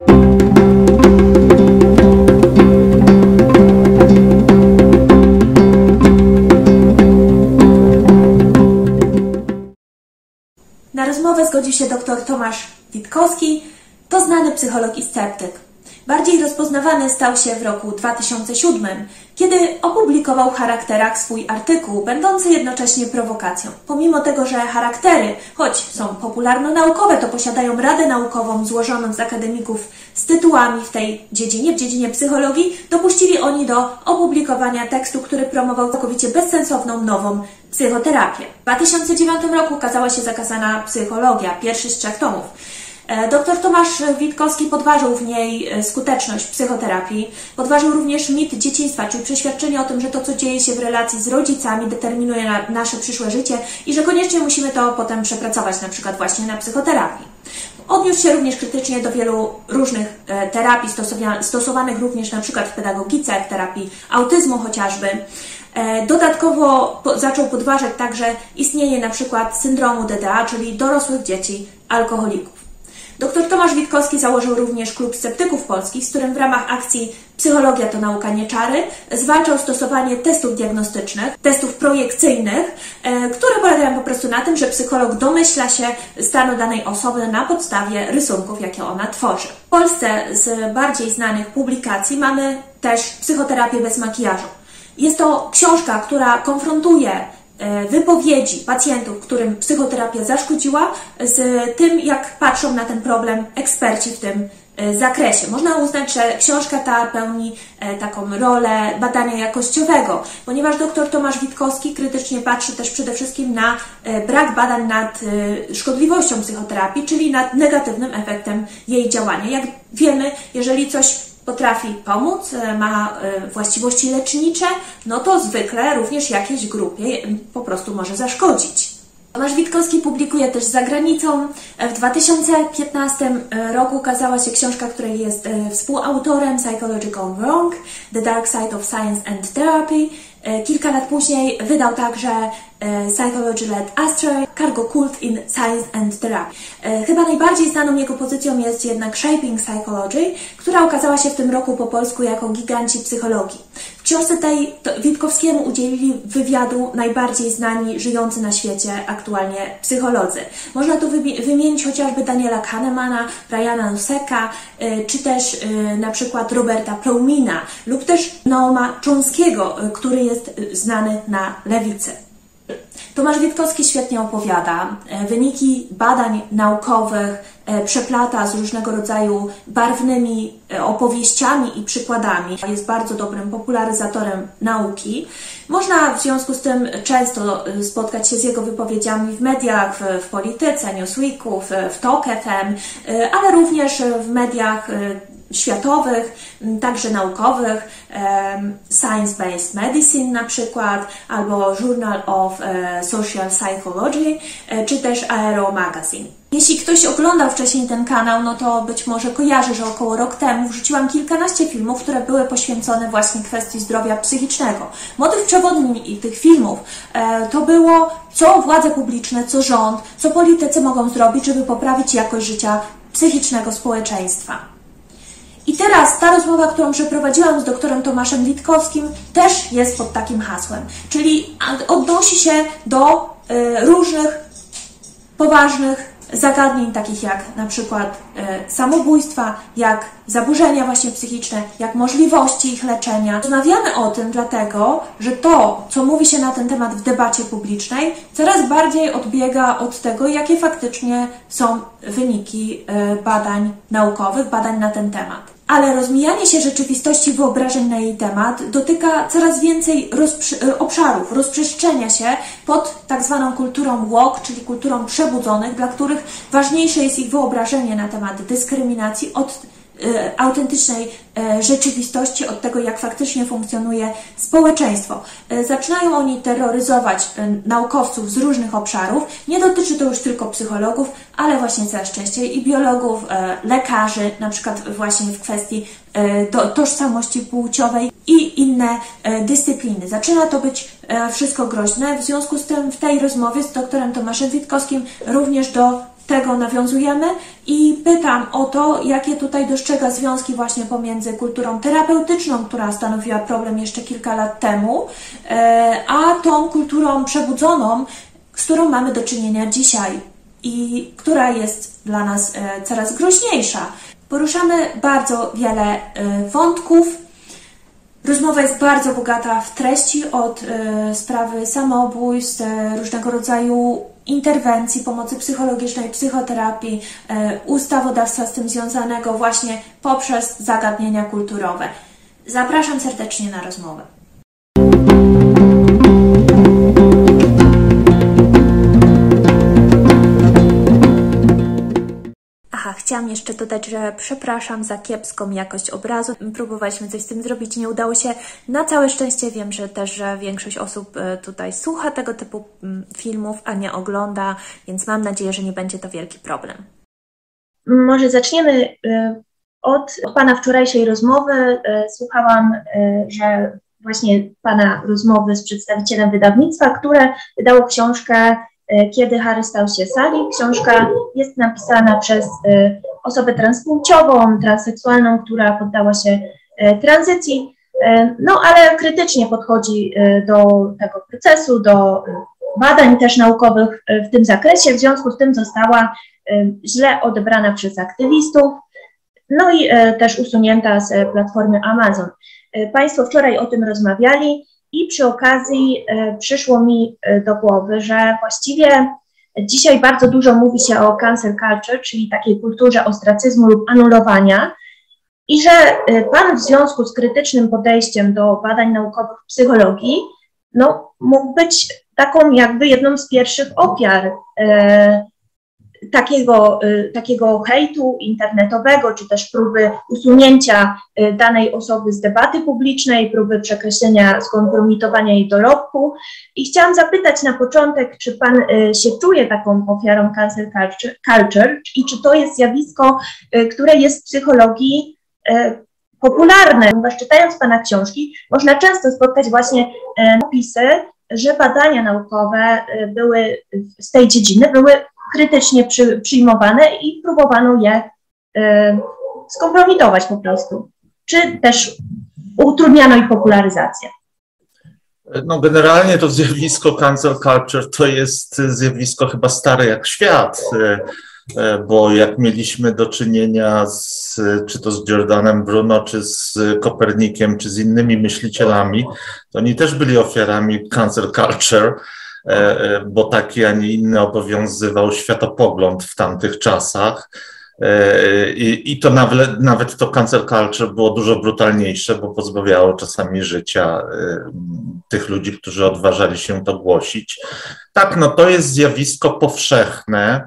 Na rozmowę zgodził się dr Tomasz Witkowski, to znany psycholog i sceptyk. Bardziej rozpoznawany stał się w roku 2007, kiedy opublikował w Charakterach swój artykuł, będący jednocześnie prowokacją. Pomimo tego, że charaktery, choć są popularno-naukowe, to posiadają radę naukową złożoną z akademików z tytułami w tej dziedzinie, w dziedzinie psychologii, dopuścili oni do opublikowania tekstu, który promował całkowicie bezsensowną nową psychoterapię. W 2009 roku ukazała się Zakazana psychologia, pierwszy z 3 tomów. Dr Tomasz Witkowski podważył w niej skuteczność psychoterapii, podważył również mit dzieciństwa, czyli przeświadczenie o tym, że to, co dzieje się w relacji z rodzicami, determinuje nasze przyszłe życie i że koniecznie musimy to potem przepracować, na przykład właśnie na psychoterapii. Odniósł się również krytycznie do wielu różnych terapii stosowanych również na przykład w pedagogice, w terapii autyzmu chociażby. Dodatkowo zaczął podważać także istnienie na przykład syndromu DDA, czyli dorosłych dzieci alkoholików. Dr Tomasz Witkowski założył również Klub Sceptyków Polskich, z którym w ramach akcji Psychologia to nauka, nie czary zwalczał stosowanie testów diagnostycznych, testów projekcyjnych, które polegają po prostu na tym, że psycholog domyśla się stanu danej osoby na podstawie rysunków, jakie ona tworzy. W Polsce z bardziej znanych publikacji mamy też Psychoterapię bez makijażu. Jest to książka, która konfrontuje wypowiedzi pacjentów, którym psychoterapia zaszkodziła, z tym, jak patrzą na ten problem eksperci w tym zakresie. Można uznać, że książka ta pełni taką rolę badania jakościowego, ponieważ dr Tomasz Witkowski krytycznie patrzy też przede wszystkim na brak badań nad szkodliwością psychoterapii, czyli nad negatywnym efektem jej działania. Jak wiemy, jeżeli coś potrafi pomóc, ma właściwości lecznicze, no to zwykle również jakiejś grupie po prostu może zaszkodzić. Tomasz Witkowski publikuje też za granicą. W 2015 roku ukazała się książka, której jest współautorem, Psychological Wrong, The Dark Side of Science and Therapy. Kilka lat później wydał także Psychology-led Astray, Cargo Cult in Science and Therapy. Chyba najbardziej znaną jego pozycją jest jednak Shaping Psychology, która ukazała się w tym roku po polsku jako Giganci psychologii. W książce tej Witkowskiemu udzielili wywiadu najbardziej znani, żyjący na świecie aktualnie psycholodzy. Można tu wymienić chociażby Daniela Kahnemana, Briana Noseka, czy też na przykład Roberta Plowmana lub też Noama Chomskiego, który jest znany na lewicy. Tomasz Witkowski świetnie opowiada, wyniki badań naukowych przeplata z różnego rodzaju barwnymi opowieściami i przykładami. Jest bardzo dobrym popularyzatorem nauki. Można w związku z tym często spotkać się z jego wypowiedziami w mediach, w polityce, Newsweeku, w TOK FM, ale również w mediach światowych, także naukowych, Science-Based Medicine na przykład, albo Journal of Social Psychology, czy też Aero Magazine. Jeśli ktoś oglądał wcześniej ten kanał, no to być może kojarzy, że około rok temu wrzuciłam kilkanaście filmów, które były poświęcone właśnie kwestii zdrowia psychicznego. Motyw przewodni tych filmów to było, co władze publiczne, co rząd, co politycy mogą zrobić, żeby poprawić jakość życia psychicznego społeczeństwa. I teraz ta rozmowa, którą przeprowadziłam z doktorem Tomaszem Witkowskim, też jest pod takim hasłem, czyli odnosi się do różnych poważnych zagadnień, takich jak na przykład samobójstwa, jak zaburzenia właśnie psychiczne, jak możliwości ich leczenia. Rozmawiamy o tym dlatego, że to, co mówi się na ten temat w debacie publicznej, coraz bardziej odbiega od tego, jakie faktycznie są wyniki badań naukowych, badań na ten temat. Ale rozmijanie się rzeczywistości wyobrażeń na jej temat dotyka coraz więcej obszarów, rozprzestrzenia się pod tak zwaną kulturą woke, czyli kulturą przebudzonych, dla których ważniejsze jest ich wyobrażenie na temat dyskryminacji od autentycznej rzeczywistości, od tego, jak faktycznie funkcjonuje społeczeństwo. Zaczynają oni terroryzować naukowców z różnych obszarów. Nie dotyczy to już tylko psychologów, ale właśnie coraz częściej i biologów, lekarzy, na przykład właśnie w kwestii tożsamości płciowej i inne dyscypliny. Zaczyna to być wszystko groźne, w związku z tym w tej rozmowie z doktorem Tomaszem Witkowskim również do tego nawiązujemy i pytam o to, jakie tutaj dostrzega związki właśnie pomiędzy kulturą terapeutyczną, która stanowiła problem jeszcze kilka lat temu, a tą kulturą przebudzoną, z którą mamy do czynienia dzisiaj i która jest dla nas coraz groźniejsza. Poruszamy bardzo wiele wątków. Rozmowa jest bardzo bogata w treści, od sprawy samobójstw, różnego rodzaju interwencji, pomocy psychologicznej, psychoterapii, ustawodawstwa z tym związanego, właśnie poprzez zagadnienia kulturowe. Zapraszam serdecznie na rozmowę. Chciałam jeszcze dodać, że przepraszam za kiepską jakość obrazu. Próbowaliśmy coś z tym zrobić, nie udało się. Na całe szczęście wiem, że większość osób tutaj słucha tego typu filmów, a nie ogląda, więc mam nadzieję, że nie będzie to wielki problem. Może zaczniemy od Pana wczorajszej rozmowy. Słuchałam, że właśnie Pana rozmowy z przedstawicielem wydawnictwa, które wydało książkę Kiedy Harry stał się Sally. Książka jest napisana przez osobę transpłciową, transseksualną, która poddała się tranzycji, no ale krytycznie podchodzi do tego procesu, do badań też naukowych w tym zakresie. W związku z tym została źle odebrana przez aktywistów, no i też usunięta z platformy Amazon. Państwo wczoraj o tym rozmawiali. I przy okazji przyszło mi do głowy, że właściwie dzisiaj bardzo dużo mówi się o cancel culture, czyli takiej kulturze ostracyzmu lub anulowania, i że Pan w związku z krytycznym podejściem do badań naukowych w psychologii, no, mógł być taką jakby jedną z pierwszych ofiar takiego hejtu internetowego, czy też próby usunięcia danej osoby z debaty publicznej, próby przekreślenia, skompromitowania jej dorobku. I chciałam zapytać na początek, czy Pan się czuje taką ofiarą cancel culture i czy to jest zjawisko, które jest w psychologii popularne? Ponieważ czytając Pana książki, można często spotkać właśnie opisy, że badania naukowe były z tej dziedziny były krytycznie przyjmowane i próbowano je skompromitować po prostu. Czy też utrudniano ich popularyzację? No generalnie to zjawisko cancel culture to jest zjawisko chyba stare jak świat, bo jak mieliśmy do czynienia czy to z Giordanem Bruno, czy z Kopernikiem, czy z innymi myślicielami, to oni też byli ofiarami cancel culture, bo taki, a nie inny obowiązywał światopogląd w tamtych czasach. I to nawet to cancel culture było dużo brutalniejsze, bo pozbawiało czasami życia tych ludzi, którzy odważali się to głosić. Tak, no to jest zjawisko powszechne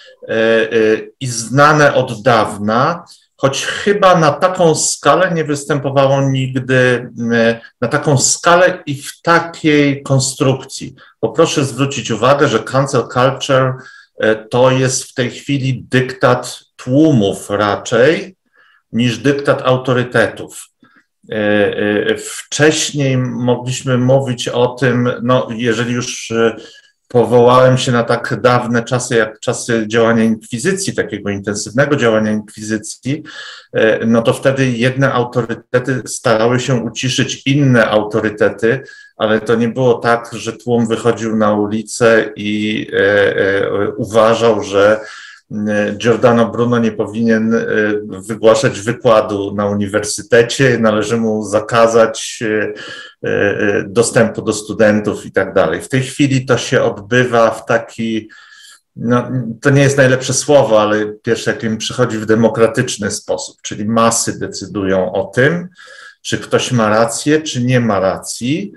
i znane od dawna, choć chyba na taką skalę nie występowało nigdy, na taką skalę i w takiej konstrukcji. Bo proszę zwrócić uwagę, że cancel culture to jest w tej chwili dyktat tłumów raczej niż dyktat autorytetów. Wcześniej mogliśmy mówić o tym, no jeżeli już powołałem się na tak dawne czasy, jak czasy działania inkwizycji, takiego intensywnego działania inkwizycji, no to wtedy jedne autorytety starały się uciszyć inne autorytety, ale to nie było tak, że tłum wychodził na ulicę i uważał, że Giordano Bruno nie powinien wygłaszać wykładu na uniwersytecie, należy mu zakazać dostępu do studentów i tak dalej. W tej chwili to się odbywa w taki, no, to nie jest najlepsze słowo, ale pierwsze, jakie mi przychodzi, w demokratyczny sposób, czyli masy decydują o tym, czy ktoś ma rację, czy nie ma racji.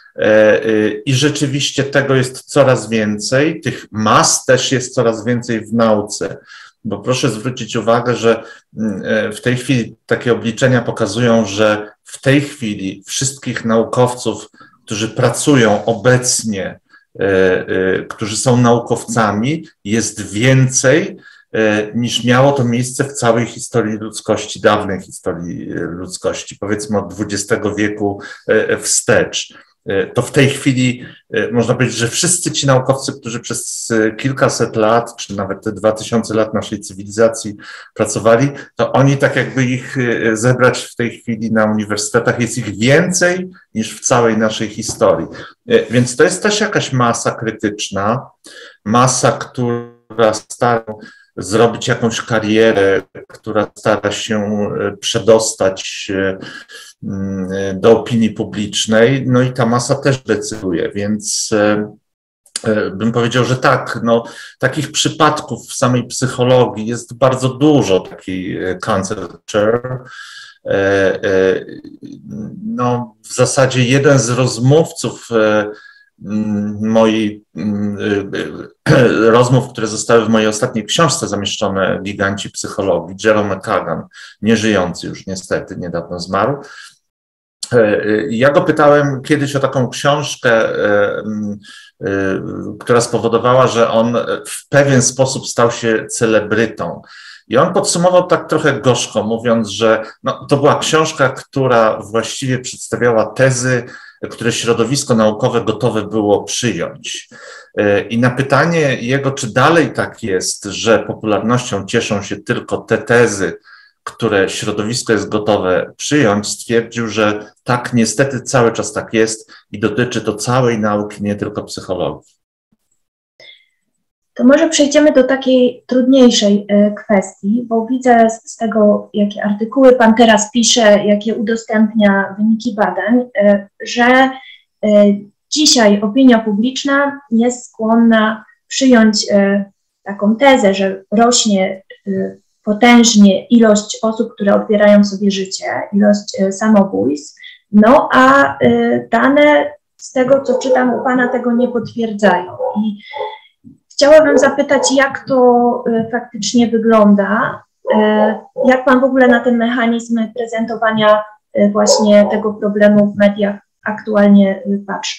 I rzeczywiście tego jest coraz więcej, tych mas też jest coraz więcej w nauce, bo proszę zwrócić uwagę, że w tej chwili takie obliczenia pokazują, że w tej chwili wszystkich naukowców, którzy pracują obecnie, którzy są naukowcami, jest więcej niż miało to miejsce w całej historii ludzkości, dawnej historii ludzkości, powiedzmy od XX wieku wstecz. to w tej chwili można powiedzieć, że wszyscy ci naukowcy, którzy przez kilkaset lat, czy nawet te 2000 lat naszej cywilizacji pracowali, to oni tak jakby ich zebrać w tej chwili na uniwersytetach, jest ich więcej niż w całej naszej historii. Więc to jest też jakaś masa krytyczna, masa, która stara zrobić jakąś karierę, która stara się przedostać do opinii publicznej, no i ta masa też decyduje, więc bym powiedział, że tak, no, takich przypadków w samej psychologii jest bardzo dużo, takiej cancel culture. No, w zasadzie jeden z rozmówców rozmów, które zostały w mojej ostatniej książce zamieszczone, Giganci psychologii, Jerome McKagan, nieżyjący już niestety, niedawno zmarł. Ja go pytałem kiedyś o taką książkę, która spowodowała, że on w pewien sposób stał się celebrytą. I on podsumował tak trochę gorzko, mówiąc, że no, to była książka, która właściwie przedstawiała tezy, które środowisko naukowe gotowe było przyjąć. I na pytanie jego, czy dalej tak jest, że popularnością cieszą się tylko te tezy, które środowisko jest gotowe przyjąć, stwierdził, że tak, niestety cały czas tak jest i dotyczy to całej nauki, nie tylko psychologii. To może przejdziemy do takiej trudniejszej kwestii, bo widzę z tego, jakie artykuły Pan teraz pisze, jakie udostępnia wyniki badań, że dzisiaj opinia publiczna jest skłonna przyjąć taką tezę, że rośnie potężnie ilość osób, które odbierają sobie życie, ilość samobójstw, no a dane z tego, co czytam u Pana, tego nie potwierdzają. I chciałabym zapytać, jak to faktycznie wygląda, jak Pan w ogóle na ten mechanizm prezentowania właśnie tego problemu w mediach aktualnie patrzy?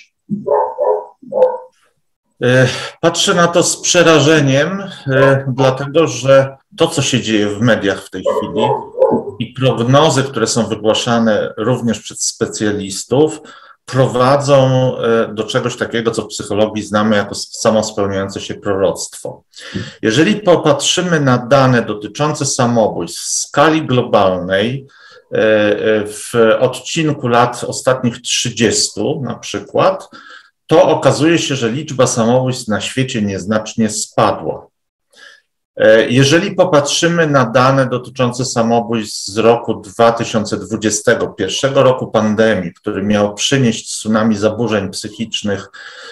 Patrzę na to z przerażeniem, dlatego że to, co się dzieje w mediach w tej chwili i prognozy, które są wygłaszane również przez specjalistów, prowadzą do czegoś takiego, co w psychologii znamy jako samospełniające się proroctwo. Jeżeli popatrzymy na dane dotyczące samobójstw w skali globalnej, w odcinku lat ostatnich 30 na przykład, to okazuje się, że liczba samobójstw na świecie nieznacznie spadła. Jeżeli popatrzymy na dane dotyczące samobójstw z roku 2020, pierwszego roku pandemii, który miał przynieść tsunami zaburzeń psychicznych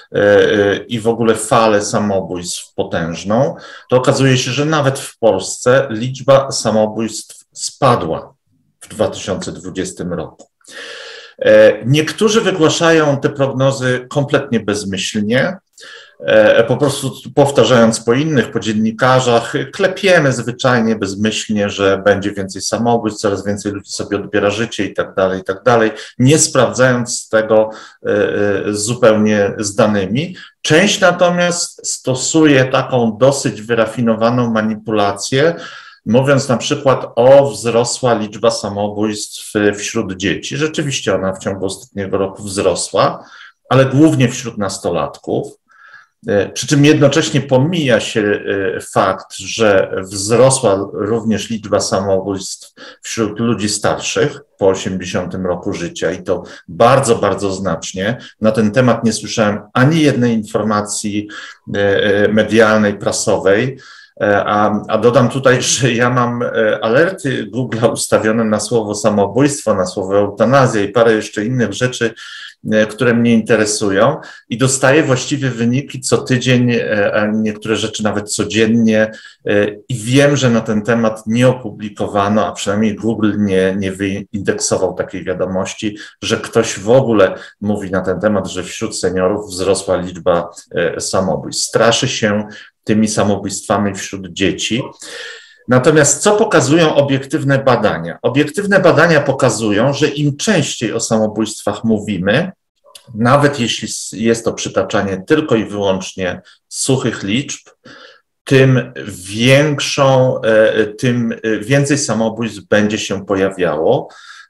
i w ogóle falę samobójstw potężną, to okazuje się, że nawet w Polsce liczba samobójstw spadła w 2020 roku. Niektórzy wygłaszają te prognozy kompletnie bezmyślnie, po prostu powtarzając po innych, po dziennikarzach, klepiemy zwyczajnie, bezmyślnie, że będzie więcej samobójstw, coraz więcej ludzi sobie odbiera życie i tak dalej, nie sprawdzając tego zupełnie z danymi. Część natomiast stosuje taką dosyć wyrafinowaną manipulację, mówiąc na przykład wzrosła liczba samobójstw wśród dzieci. Rzeczywiście ona w ciągu ostatniego roku wzrosła, ale głównie wśród nastolatków. Przy czym jednocześnie pomija się fakt, że wzrosła również liczba samobójstw wśród ludzi starszych po 80 roku życia i to bardzo, bardzo znacznie. Na ten temat nie słyszałem ani jednej informacji medialnej, prasowej. A dodam tutaj, że ja mam alerty Google'a ustawione na słowo samobójstwo, na słowo eutanazja i parę jeszcze innych rzeczy, które mnie interesują i dostaję właściwie wyniki co tydzień, a niektóre rzeczy nawet codziennie i wiem, że na ten temat nie opublikowano, a przynajmniej Google nie wyindeksował takiej wiadomości, że ktoś w ogóle mówi na ten temat, że wśród seniorów wzrosła liczba samobójstw. Straszy się tymi samobójstwami wśród dzieci. Natomiast co pokazują obiektywne badania? Obiektywne badania pokazują, że im częściej o samobójstwach mówimy, nawet jeśli jest to przytaczanie tylko i wyłącznie suchych liczb, tym więcej samobójstw będzie się pojawiało.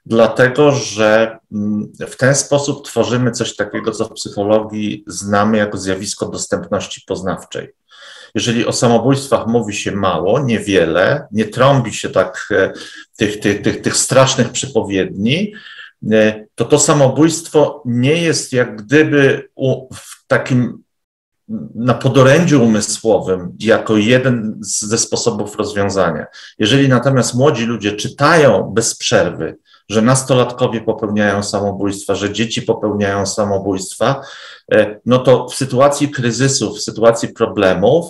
dlatego że w ten sposób tworzymy coś takiego, co w psychologii znamy jako zjawisko dostępności poznawczej. Jeżeli o samobójstwach mówi się mało, niewiele, nie trąbi się tak tych strasznych przypowiedni, to samobójstwo nie jest jak gdyby w takim na podorędziu umysłowym jako jeden ze sposobów rozwiązania. Jeżeli natomiast młodzi ludzie czytają bez przerwy, że nastolatkowie popełniają samobójstwa, że dzieci popełniają samobójstwa, no to w sytuacji kryzysów, w sytuacji problemów,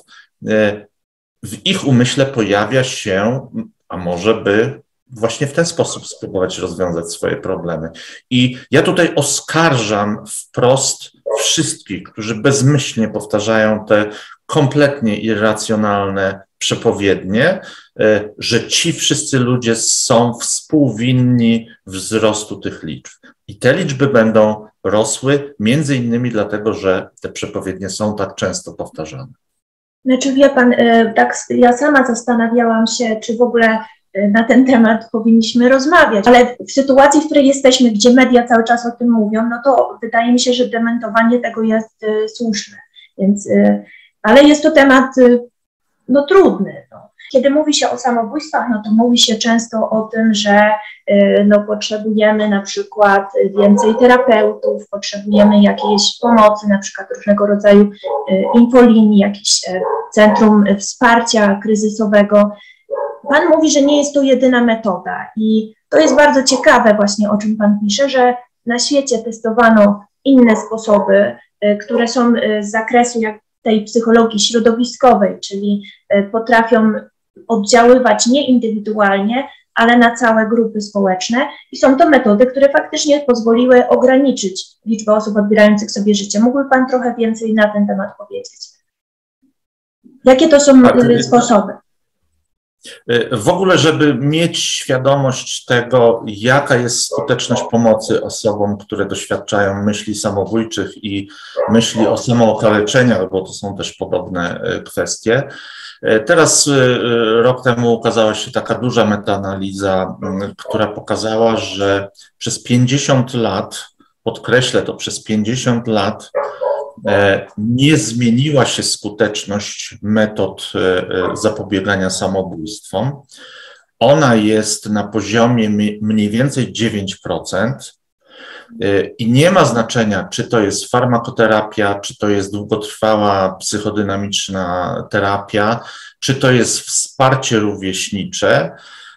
w ich umyśle pojawia się, a może by właśnie w ten sposób spróbować rozwiązać swoje problemy. I ja tutaj oskarżam wprost wszystkich, którzy bezmyślnie powtarzają te kompletnie irracjonalne przepowiednie, że ci wszyscy ludzie są współwinni wzrostu tych liczb. I te liczby będą rosły między innymi dlatego, że te przepowiednie są tak często powtarzane. Znaczy wie pan, tak ja sama zastanawiałam się, czy w ogóle na ten temat powinniśmy rozmawiać, ale w sytuacji, w której jesteśmy, gdzie media cały czas o tym mówią, no to wydaje mi się, że dementowanie tego jest słuszne. Więc, ale jest to temat no, trudny. No. Kiedy mówi się o samobójstwach, no to mówi się często o tym, że no, potrzebujemy na przykład więcej terapeutów, potrzebujemy jakiejś pomocy, na przykład różnego rodzaju infolinii, jakieś centrum wsparcia kryzysowego. Pan mówi, że nie jest to jedyna metoda i to jest bardzo ciekawe właśnie, o czym pan pisze, że na świecie testowano inne sposoby, które są z zakresu jak tej psychologii środowiskowej, czyli potrafią oddziaływać nie indywidualnie, ale na całe grupy społeczne i są to metody, które faktycznie pozwoliły ograniczyć liczbę osób odbierających sobie życie. Mógłby pan trochę więcej na ten temat powiedzieć? Jakie to są sposoby? W ogóle, żeby mieć świadomość tego, jaka jest skuteczność pomocy osobom, które doświadczają myśli samobójczych i myśli o samookaleczeniach, bo to są też podobne kwestie. Teraz rok temu ukazała się taka duża metaanaliza, która pokazała, że przez 50 lat, podkreślę to, przez 50 lat nie zmieniła się skuteczność metod zapobiegania samobójstwom. Ona jest na poziomie mniej więcej 9% i nie ma znaczenia, czy to jest farmakoterapia, czy to jest długotrwała psychodynamiczna terapia, czy to jest wsparcie rówieśnicze,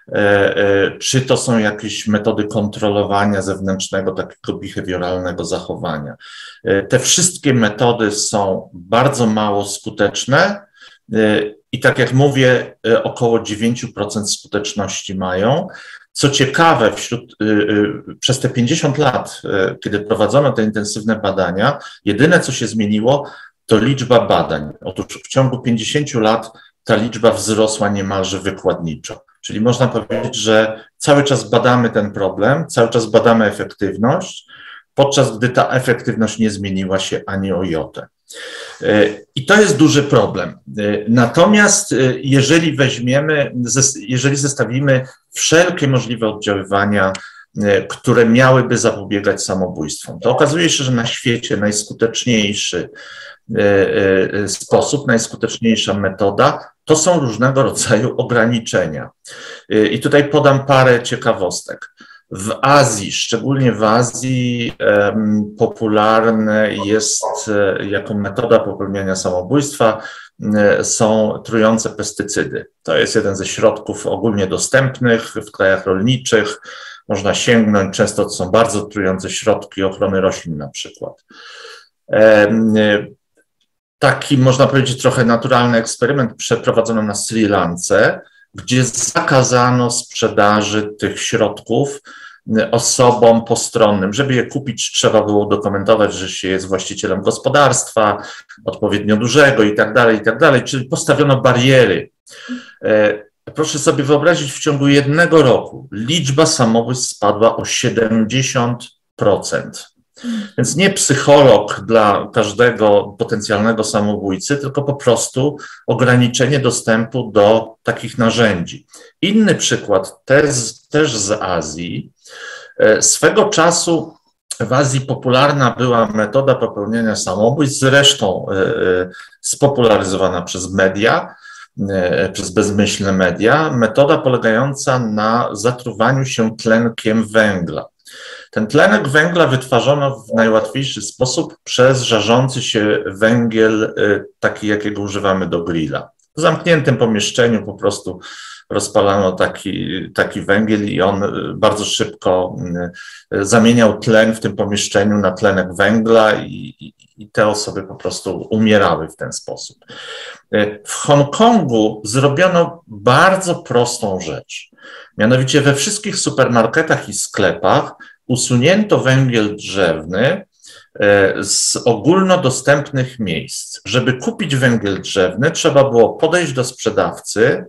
czy to są jakieś metody kontrolowania zewnętrznego, takiego behawioralnego zachowania. Te wszystkie metody są bardzo mało skuteczne i tak jak mówię, około 9% skuteczności mają. Co ciekawe, przez te 50 lat, kiedy prowadzono te intensywne badania, jedyne co się zmieniło, to liczba badań. Otóż w ciągu 50 lat ta liczba wzrosła niemalże wykładniczo. Czyli można powiedzieć, że cały czas badamy ten problem, cały czas badamy efektywność, podczas gdy ta efektywność nie zmieniła się ani o jotę. I to jest duży problem. Natomiast jeżeli zestawimy wszelkie możliwe oddziaływania, które miałyby zapobiegać samobójstwom, to okazuje się, że na świecie najskuteczniejszy sposób, najskuteczniejsza metoda to są różnego rodzaju ograniczenia. I tutaj podam parę ciekawostek. W Azji, szczególnie w Azji, popularne jest jako metoda popełniania samobójstwa są trujące pestycydy. To jest jeden ze środków ogólnie dostępnych w krajach rolniczych. Można sięgnąć, często to są bardzo trujące środki ochrony roślin na przykład. Taki, można powiedzieć, trochę naturalny eksperyment przeprowadzono na Sri Lance, gdzie zakazano sprzedaży tych środków osobom postronnym. Żeby je kupić, trzeba było dokumentować, że się jest właścicielem gospodarstwa, odpowiednio dużego i tak dalej, czyli postawiono bariery. Proszę sobie wyobrazić, w ciągu 1 roku liczba samobójstw spadła o 70%. Więc nie psycholog dla każdego potencjalnego samobójcy, tylko po prostu ograniczenie dostępu do takich narzędzi. Inny przykład też z Azji. Swego czasu w Azji popularna była metoda popełnienia samobójstw, zresztą spopularyzowana przez media, przez bezmyślne media, metoda polegająca na zatruwaniu się tlenkiem węgla. Ten tlenek węgla wytwarzono w najłatwiejszy sposób przez żarzący się węgiel, taki jakiego używamy do grilla. W zamkniętym pomieszczeniu po prostu rozpalano taki węgiel i on bardzo szybko zamieniał tlen w tym pomieszczeniu na tlenek węgla i te osoby po prostu umierały w ten sposób. W Hongkongu zrobiono bardzo prostą rzecz. Mianowicie we wszystkich supermarketach i sklepach usunięto węgiel drzewny z ogólnodostępnych miejsc. Żeby kupić węgiel drzewny, trzeba było podejść do sprzedawcy,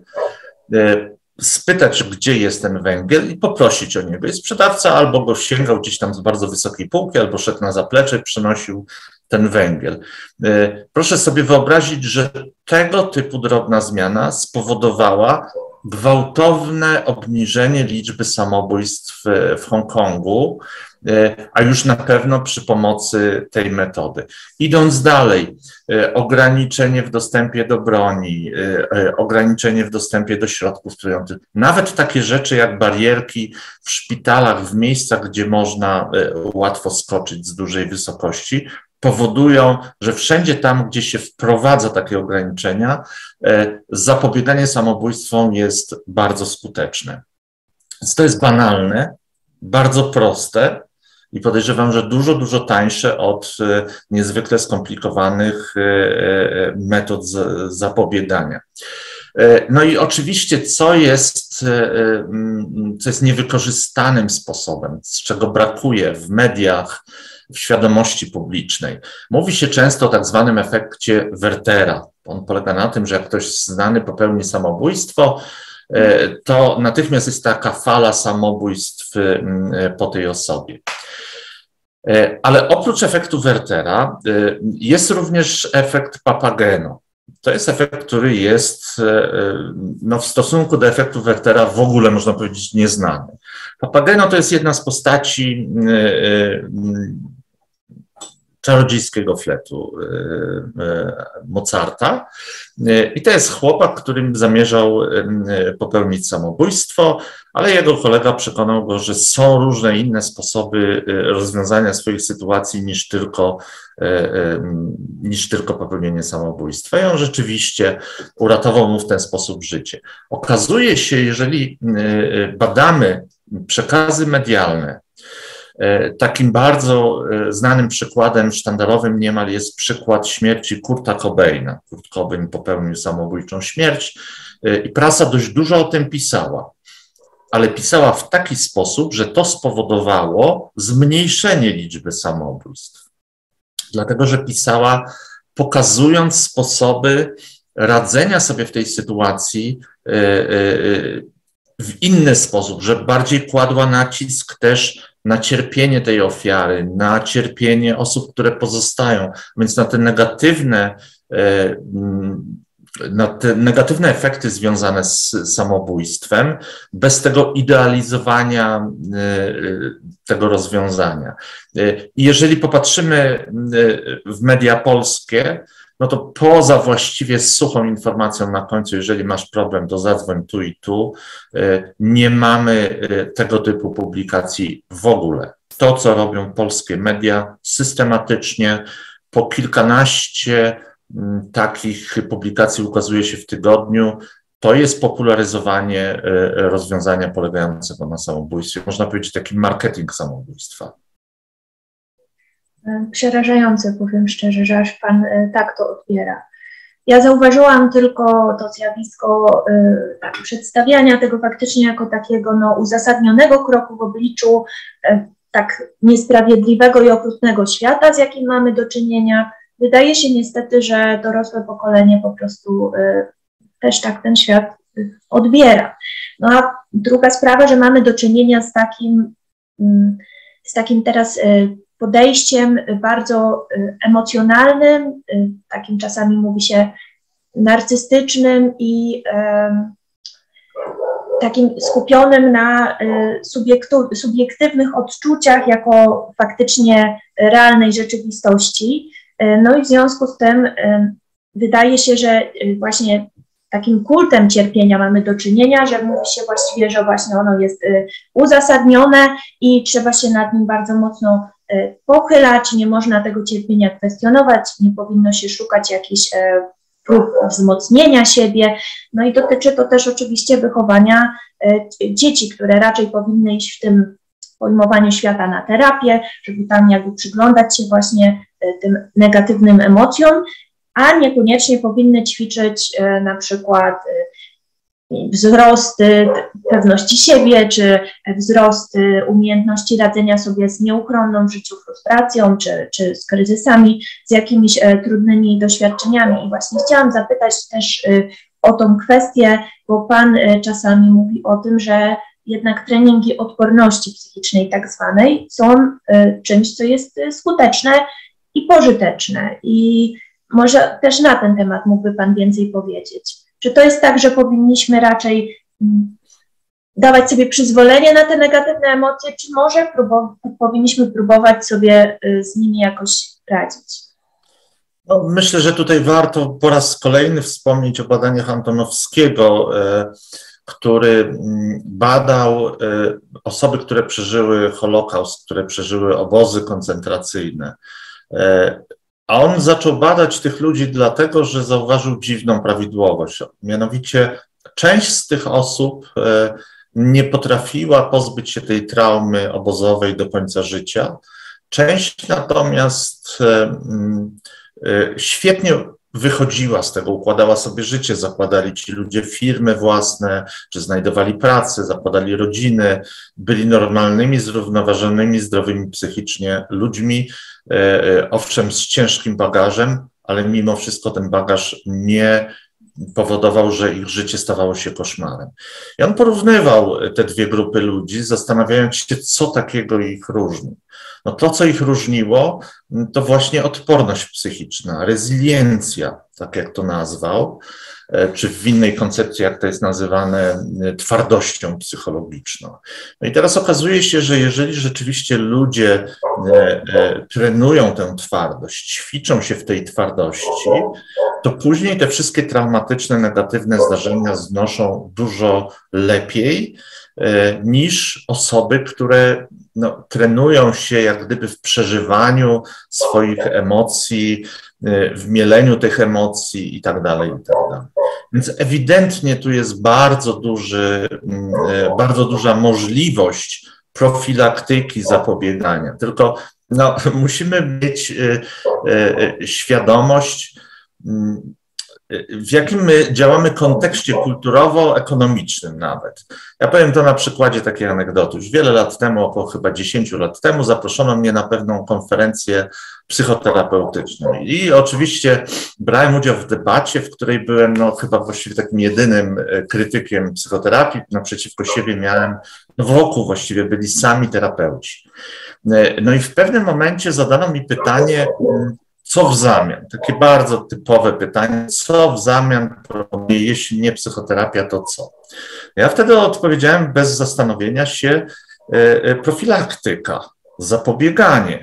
spytać, gdzie jest ten węgiel i poprosić o niego. I sprzedawca albo go sięgał gdzieś tam z bardzo wysokiej półki, albo szedł na zaplecze i przynosił ten węgiel. Proszę sobie wyobrazić, że tego typu drobna zmiana spowodowała gwałtowne obniżenie liczby samobójstw w Hongkongu, a już na pewno przy pomocy tej metody. Idąc dalej, ograniczenie w dostępie do broni, ograniczenie w dostępie do środków trujących, nawet takie rzeczy jak barierki w szpitalach, w miejscach, gdzie można łatwo skoczyć z dużej wysokości, powodują, że wszędzie tam, gdzie się wprowadza takie ograniczenia, zapobieganie samobójstwom jest bardzo skuteczne. Więc to jest banalne, bardzo proste i podejrzewam, że dużo tańsze od niezwykle skomplikowanych metod zapobiegania. No i oczywiście, co jest niewykorzystanym sposobem, z czego brakuje w mediach, w świadomości publicznej. Mówi się często o tak zwanym efekcie Wertera. On polega na tym, że jak ktoś znany popełni samobójstwo, to natychmiast jest taka fala samobójstw po tej osobie. Ale oprócz efektu Wertera jest również efekt Papageno. To jest efekt, który jest w stosunku do efektu Wertera w ogóle, można powiedzieć, nieznany. Papageno to jest jedna z postaci czarodziejskiego fletu Mozarta. I to jest chłopak, którym zamierzał popełnić samobójstwo, ale jego kolega przekonał go, że są różne inne sposoby rozwiązania swoich sytuacji niż tylko popełnienie samobójstwa. I on rzeczywiście uratował mu w ten sposób życie. Okazuje się, jeżeli badamy przekazy medialne, takim bardzo znanym przykładem, sztandarowym niemal jest przykład śmierci Kurta Cobaina. Kurt Cobain popełnił samobójczą śmierć i prasa dość dużo o tym pisała, ale pisała w taki sposób, że to spowodowało zmniejszenie liczby samobójstw. Dlatego, że pisała pokazując sposoby radzenia sobie w tej sytuacji w inny sposób, że bardziej kładła nacisk też na cierpienie tej ofiary, na cierpienie osób, które pozostają, więc na te negatywne efekty związane z samobójstwem, bez tego idealizowania tego rozwiązania. I jeżeli popatrzymy w media polskie, no to poza właściwie suchą informacją na końcu, jeżeli masz problem, to zadzwoń tu i tu, nie mamy tego typu publikacji w ogóle. To, co robią polskie media systematycznie, po kilkanaście takich publikacji ukazuje się w tygodniu, to jest popularyzowanie rozwiązania polegającego na samobójstwie. Można powiedzieć taki marketing samobójstwa. Przerażające, powiem szczerze, że aż Pan tak to odbiera. Ja zauważyłam tylko to zjawisko przedstawiania tego faktycznie jako takiego uzasadnionego kroku w obliczu tak niesprawiedliwego i okrutnego świata, z jakim mamy do czynienia. Wydaje się niestety, że dorosłe pokolenie po prostu też tak ten świat odbiera. No a druga sprawa, że mamy do czynienia z takim teraz podejściem bardzo emocjonalnym, takim czasami mówi się narcystycznym i takim skupionym na subiektywnych odczuciach jako faktycznie realnej rzeczywistości. No i w związku z tym wydaje się, że właśnie takim kultem cierpienia mamy do czynienia, że mówi się właściwie, że właśnie ono jest uzasadnione i trzeba się nad nim bardzo mocno pochylać, nie można tego cierpienia kwestionować, nie powinno się szukać jakichś prób wzmocnienia siebie. No i dotyczy to też oczywiście wychowania dzieci, które raczej powinny iść w tym pojmowaniu świata na terapię, żeby tam jakby przyglądać się właśnie tym negatywnym emocjom, a niekoniecznie powinny ćwiczyć na przykład wzrost pewności siebie, czy wzrost umiejętności radzenia sobie z nieuchronną w życiu frustracją, czy z kryzysami, z jakimiś trudnymi doświadczeniami. I właśnie chciałam zapytać też o tą kwestię, bo Pan czasami mówi o tym, że jednak treningi odporności psychicznej tak zwanej są czymś, co jest skuteczne i pożyteczne. I może też na ten temat mógłby Pan więcej powiedzieć. Czy to jest tak, że powinniśmy raczej dawać sobie przyzwolenie na te negatywne emocje, czy może powinniśmy próbować sobie z nimi jakoś radzić? No, myślę, że tutaj warto po raz kolejny wspomnieć o badaniach Antonowskiego, który badał osoby, które przeżyły Holokaust, które przeżyły obozy koncentracyjne. A on zaczął badać tych ludzi dlatego, że zauważył dziwną prawidłowość. Mianowicie część z tych osób nie potrafiła pozbyć się tej traumy obozowej do końca życia. Część natomiast świetnie wychodziła z tego, układała sobie życie, zakładali ci ludzie firmy własne, czy znajdowali pracę, zakładali rodziny, byli normalnymi, zrównoważonymi, zdrowymi psychicznie ludźmi, owszem z ciężkim bagażem, ale mimo wszystko ten bagaż nie powodował, że ich życie stawało się koszmarem. I on porównywał te dwie grupy ludzi, zastanawiając się, co takiego ich różni. No to, co ich różniło, to właśnie odporność psychiczna, rezyliencja, tak jak to nazwał, czy w innej koncepcji, jak to jest nazywane, twardością psychologiczną. No i teraz okazuje się, że jeżeli rzeczywiście ludzie trenują tę twardość, ćwiczą się w tej twardości, to później te wszystkie traumatyczne, negatywne zdarzenia znoszą dużo lepiej niż osoby, które trenują się jak gdyby w przeżywaniu swoich emocji, w mieleniu tych emocji i tak dalej, i tak dalej. Więc ewidentnie tu jest bardzo duża możliwość profilaktyki, zapobiegania. Tylko musimy mieć świadomość, w jakim my działamy kontekście kulturowo-ekonomicznym nawet. Ja powiem to na przykładzie takiej anegdoty. Już wiele lat temu, około chyba 10 lat temu, zaproszono mnie na pewną konferencję psychoterapeutyczną. I oczywiście brałem udział w debacie, w której byłem chyba właściwie takim jedynym krytykiem psychoterapii. Naprzeciwko siebie miałem, wokół właściwie byli sami terapeuci. No i w pewnym momencie zadano mi pytanie, co w zamian? Takie bardzo typowe pytanie, co w zamian proponuję, jeśli nie psychoterapia, to co? Ja wtedy odpowiedziałem bez zastanowienia się, profilaktyka, zapobieganie.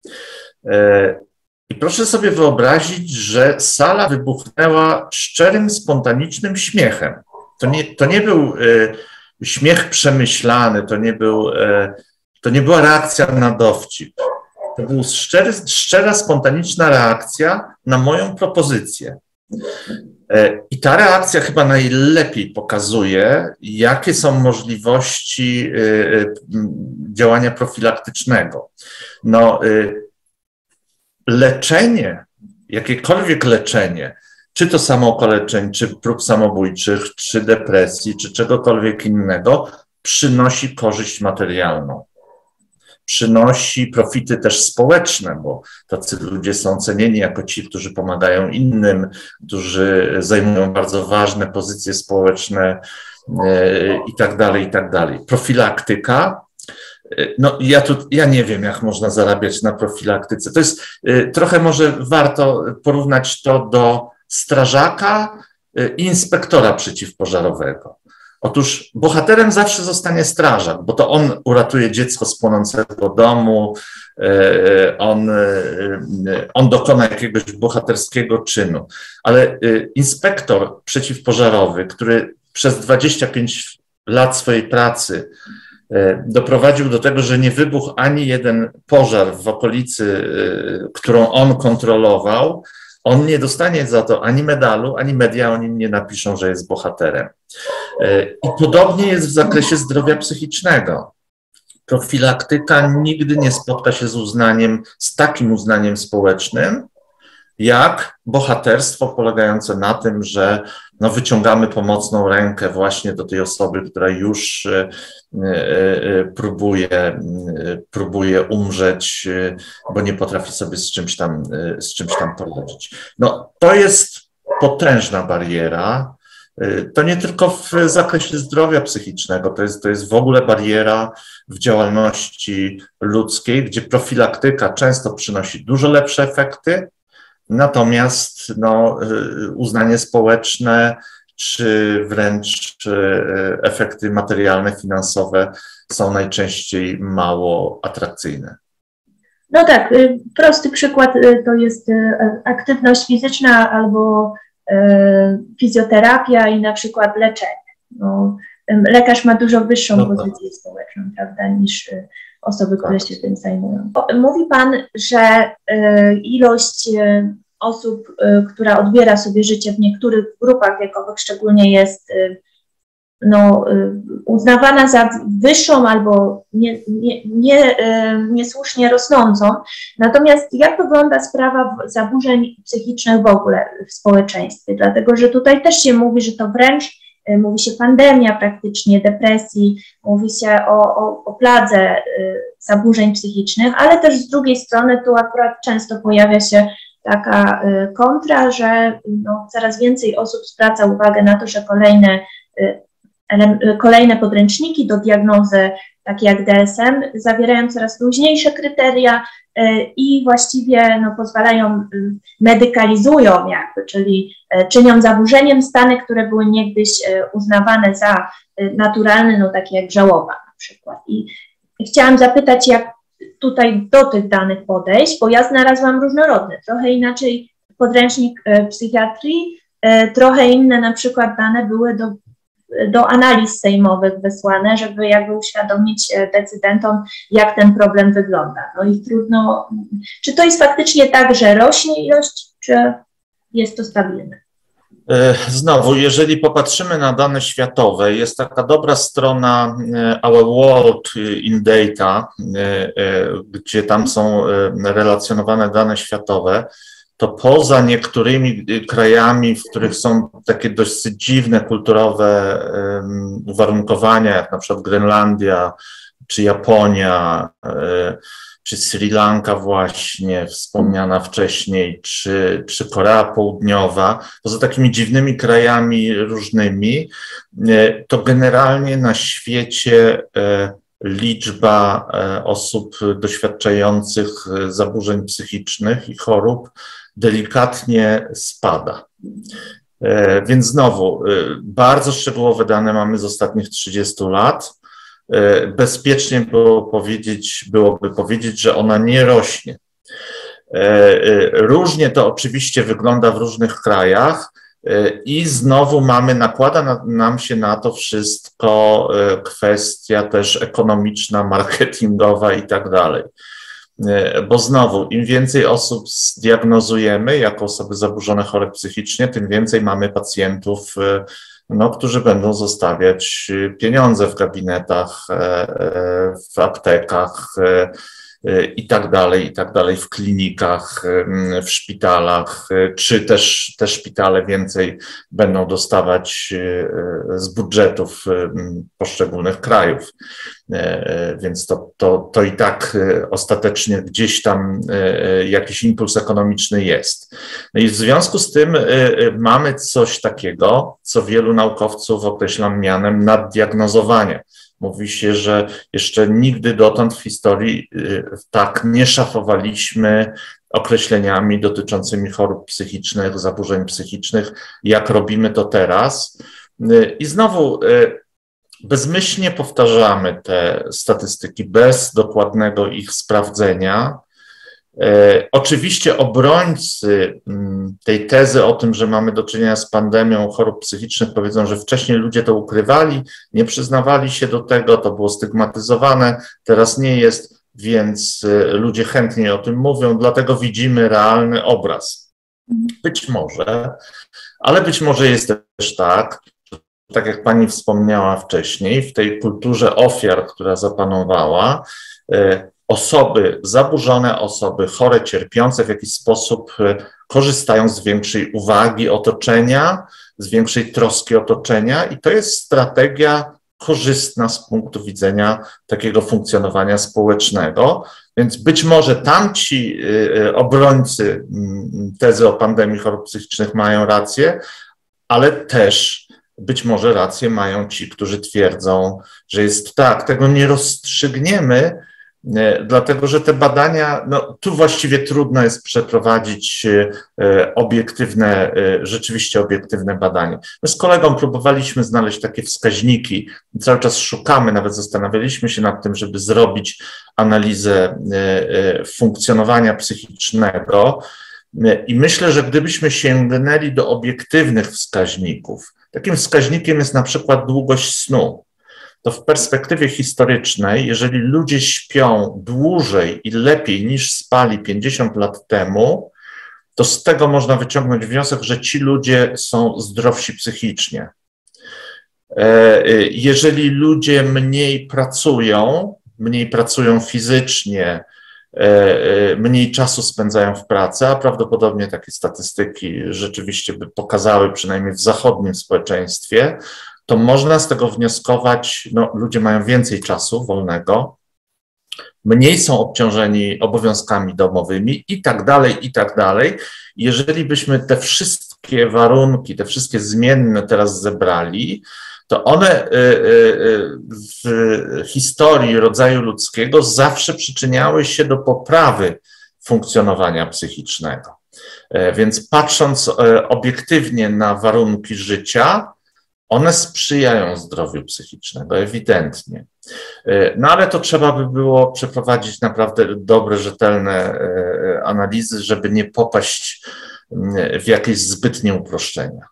I proszę sobie wyobrazić, że sala wybuchnęła szczerym, spontanicznym śmiechem. To nie był śmiech przemyślany, to nie była reakcja na dowcip. To była szczera, spontaniczna reakcja na moją propozycję. I ta reakcja chyba najlepiej pokazuje, jakie są możliwości działania profilaktycznego. Leczenie, jakiekolwiek leczenie, czy to samookaleczeń, czy prób samobójczych, czy depresji, czy czegokolwiek innego, przynosi korzyść materialną. Przynosi profity też społeczne, bo tacy ludzie są cenieni jako ci, którzy pomagają innym, którzy zajmują bardzo ważne pozycje społeczne i tak dalej, i tak dalej. Profilaktyka. Ja nie wiem, jak można zarabiać na profilaktyce. To jest trochę może warto porównać to do strażaka i inspektora przeciwpożarowego. Otóż bohaterem zawsze zostanie strażak, bo to on uratuje dziecko z płonącego domu, on dokona jakiegoś bohaterskiego czynu. Ale inspektor przeciwpożarowy, który przez 25 lat swojej pracy doprowadził do tego, że nie wybuchł ani jeden pożar w okolicy, którą on kontrolował, on nie dostanie za to ani medalu, ani media o nim nie napiszą, że jest bohaterem. I podobnie jest w zakresie zdrowia psychicznego. Profilaktyka nigdy nie spotka się z takim uznaniem społecznym, jak bohaterstwo polegające na tym, że wyciągamy pomocną rękę właśnie do tej osoby, która już próbuje umrzeć, bo nie potrafi sobie z czymś tam poradzić. To jest potężna bariera. To nie tylko w zakresie zdrowia psychicznego, to jest w ogóle bariera w działalności ludzkiej, gdzie profilaktyka często przynosi dużo lepsze efekty, natomiast uznanie społeczne czy wręcz efekty materialne, finansowe są najczęściej mało atrakcyjne. No tak, prosty przykład to jest aktywność fizyczna albo fizjoterapia i na przykład leczenie. Lekarz ma dużo wyższą pozycję społeczną, prawda, niż osoby, które się tym zajmują. Mówi Pan, że ilość osób, która odbiera sobie życie w niektórych grupach wiekowych szczególnie jest uznawana za wyższą albo niesłusznie rosnącą. Natomiast jak wygląda sprawa zaburzeń psychicznych w ogóle w społeczeństwie? Dlatego, że tutaj też się mówi, że to wręcz mówi się pandemia praktycznie, depresji, mówi się o pladze zaburzeń psychicznych, ale też z drugiej strony tu akurat często pojawia się taka kontra, że coraz więcej osób zwraca uwagę na to, że kolejne podręczniki do diagnozy, takie jak DSM, zawierają coraz luźniejsze kryteria i właściwie pozwalają, medykalizują czyli czynią zaburzeniem stany, które były niegdyś uznawane za naturalne, takie jak żałoba na przykład. I chciałam zapytać, jak tutaj do tych danych podejść, bo ja znalazłam różnorodne, trochę inaczej podręcznik psychiatrii, trochę inne na przykład dane były do analiz sejmowych wysłane, żeby jakby uświadomić decydentom, jak ten problem wygląda. I trudno, czy to jest faktycznie tak, że rośnie ilość, czy jest to stabilne? Znowu, jeżeli popatrzymy na dane światowe, jest taka dobra strona Our World in Data, gdzie tam są relacjonowane dane światowe, to poza niektórymi krajami, w których są takie dość dziwne kulturowe uwarunkowania, jak na przykład Grenlandia, czy Japonia, czy Sri Lanka właśnie, wspomniana wcześniej, czy Korea Południowa, poza takimi dziwnymi krajami różnymi, to generalnie na świecie liczba osób doświadczających zaburzeń psychicznych i chorób delikatnie spada. Więc znowu, bardzo szczegółowe dane mamy z ostatnich 30 lat. Bezpiecznie byłoby powiedzieć, że ona nie rośnie. Różnie to oczywiście wygląda w różnych krajach i znowu nakłada nam się na to wszystko kwestia też ekonomiczna, marketingowa i tak dalej. Bo znowu, im więcej osób zdiagnozujemy jako osoby zaburzone, chore psychicznie, tym więcej mamy pacjentów, którzy będą zostawiać pieniądze w gabinetach, w aptekach i tak dalej, w klinikach, w szpitalach, czy też te szpitale więcej będą dostawać z budżetów poszczególnych krajów. Więc to i tak ostatecznie gdzieś tam jakiś impuls ekonomiczny jest. I w związku z tym mamy coś takiego, co wielu naukowców określa mianem naddiagnozowania. Mówi się, że jeszcze nigdy dotąd w historii tak nie szafowaliśmy określeniami dotyczącymi chorób psychicznych, zaburzeń psychicznych, jak robimy to teraz. I znowu bezmyślnie powtarzamy te statystyki bez dokładnego ich sprawdzenia. Oczywiście obrońcy tej tezy o tym, że mamy do czynienia z pandemią chorób psychicznych, powiedzą, że wcześniej ludzie to ukrywali, nie przyznawali się do tego, to było stygmatyzowane, teraz nie jest, więc ludzie chętniej o tym mówią, dlatego widzimy realny obraz. Być może, ale być może jest też tak jak pani wspomniała wcześniej, w tej kulturze ofiar, która zapanowała, osoby zaburzone, osoby chore, cierpiące w jakiś sposób korzystają z większej uwagi otoczenia, z większej troski otoczenia i to jest strategia korzystna z punktu widzenia takiego funkcjonowania społecznego. Więc być może tamci obrońcy tezy o pandemii chorób psychicznych mają rację, ale też być może rację mają ci, którzy twierdzą, że jest tak. Tego nie rozstrzygniemy, dlatego że te badania, no tu właściwie trudno jest przeprowadzić rzeczywiście obiektywne badanie. My z kolegą próbowaliśmy znaleźć takie wskaźniki, cały czas szukamy, nawet zastanawialiśmy się nad tym, żeby zrobić analizę funkcjonowania psychicznego i myślę, że gdybyśmy sięgnęli do obiektywnych wskaźników, takim wskaźnikiem jest na przykład długość snu. To w perspektywie historycznej, jeżeli ludzie śpią dłużej i lepiej niż spali 50 lat temu, to z tego można wyciągnąć wniosek, że ci ludzie są zdrowsi psychicznie. Jeżeli ludzie mniej pracują fizycznie, mniej czasu spędzają w pracy, a prawdopodobnie takie statystyki rzeczywiście by pokazały, przynajmniej w zachodnim społeczeństwie, to można z tego wnioskować, no ludzie mają więcej czasu wolnego, mniej są obciążeni obowiązkami domowymi i tak dalej, i tak dalej. Jeżeli byśmy te wszystkie warunki, te wszystkie zmienne teraz zebrali, to one w historii rodzaju ludzkiego zawsze przyczyniały się do poprawy funkcjonowania psychicznego. Więc patrząc obiektywnie na warunki życia, one sprzyjają zdrowiu psychicznemu, ewidentnie. No ale to trzeba by było przeprowadzić naprawdę dobre, rzetelne analizy, żeby nie popaść w jakieś zbytnie uproszczenia.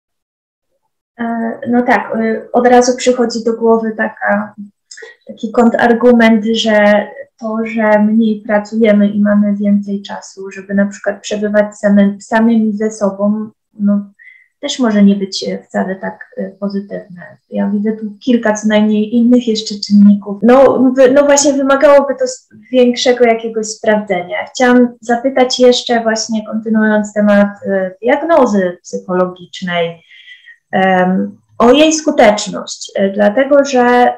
No tak, od razu przychodzi do głowy taki kontrargument, że to, że mniej pracujemy i mamy więcej czasu, żeby na przykład przebywać samymi ze sobą, no też może nie być wcale tak pozytywne. Ja widzę tu kilka co najmniej innych jeszcze czynników. No właśnie wymagałoby to większego jakiegoś sprawdzenia. Chciałam zapytać jeszcze właśnie, kontynuując temat diagnozy psychologicznej, o jej skuteczność, dlatego że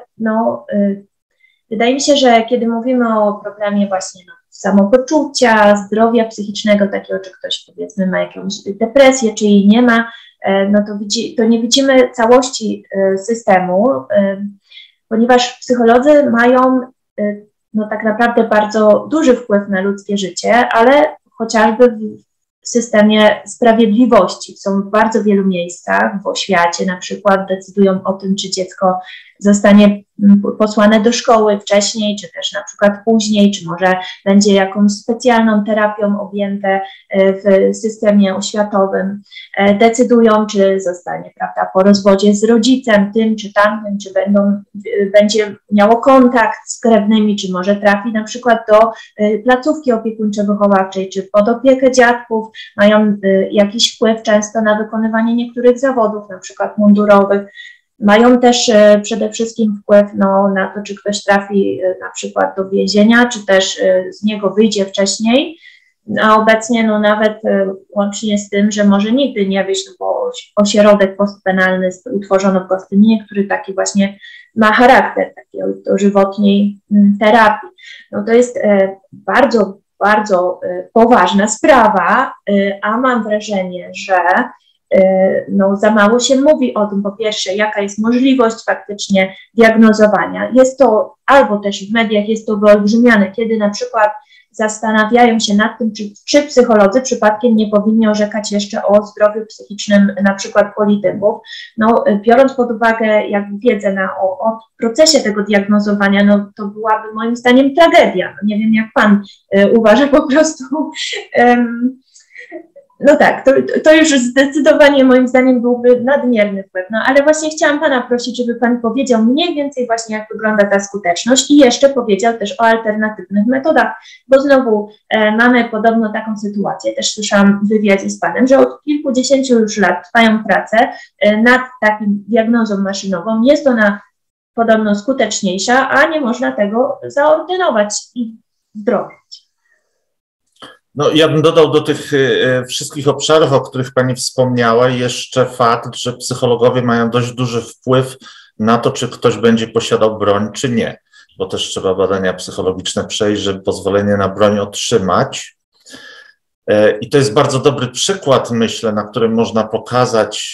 wydaje mi się, że kiedy mówimy o problemie właśnie samopoczucia, zdrowia psychicznego, takiego, czy ktoś powiedzmy ma jakąś depresję, czy jej nie ma, no to nie widzimy całości systemu, ponieważ psycholodzy mają tak naprawdę bardzo duży wpływ na ludzkie życie, ale chociażby w systemie sprawiedliwości są w bardzo wielu miejscach w oświacie, na przykład decydują o tym, czy dziecko zostanie posłane do szkoły wcześniej, czy też na przykład później, czy może będzie jakąś specjalną terapią objęte w systemie oświatowym. Decydują, czy zostanie, prawda, po rozwodzie z rodzicem, tym czy tamtym, czy będzie miało kontakt z krewnymi, czy może trafi na przykład do placówki opiekuńczo-wychowawczej, czy pod opiekę dziadków, mają jakiś wpływ często na wykonywanie niektórych zawodów, na przykład mundurowych. Mają też przede wszystkim wpływ na to, czy ktoś trafi na przykład do więzienia, czy też z niego wyjdzie wcześniej, a obecnie nawet łącznie z tym, że może nigdy nie wyjść, bo ośrodek postpenalny utworzono w Gostyninie, który taki właśnie ma charakter takiej dożywotniej terapii. To jest bardzo, bardzo poważna sprawa, a mam wrażenie, że za mało się mówi o tym, po pierwsze, jaka jest możliwość faktycznie diagnozowania. Jest to, albo też w mediach jest to wyolbrzymiane, kiedy na przykład zastanawiają się nad tym, czy psycholodzy przypadkiem nie powinni orzekać jeszcze o zdrowiu psychicznym na przykład polityków. No, biorąc pod uwagę jakby wiedzę o procesie tego diagnozowania, no to byłaby moim zdaniem tragedia. No, nie wiem, jak pan uważa, po prostu. No tak, to już zdecydowanie moim zdaniem byłby nadmierny wpływ. No ale właśnie chciałam pana prosić, żeby pan powiedział mniej więcej właśnie, jak wygląda ta skuteczność i jeszcze powiedział też o alternatywnych metodach, bo znowu mamy podobno taką sytuację, też słyszałam w wywiadzie z panem, że od kilkudziesięciu już lat trwają prace nad takim diagnozą maszynową. Jest ona podobno skuteczniejsza, a nie można tego zaordynować i wdrożyć. No, ja bym dodał do tych wszystkich obszarów, o których pani wspomniała, jeszcze fakt, że psychologowie mają dość duży wpływ na to, czy ktoś będzie posiadał broń, czy nie, bo też trzeba badania psychologiczne przejść, żeby pozwolenie na broń otrzymać. I to jest bardzo dobry przykład, myślę, na którym można pokazać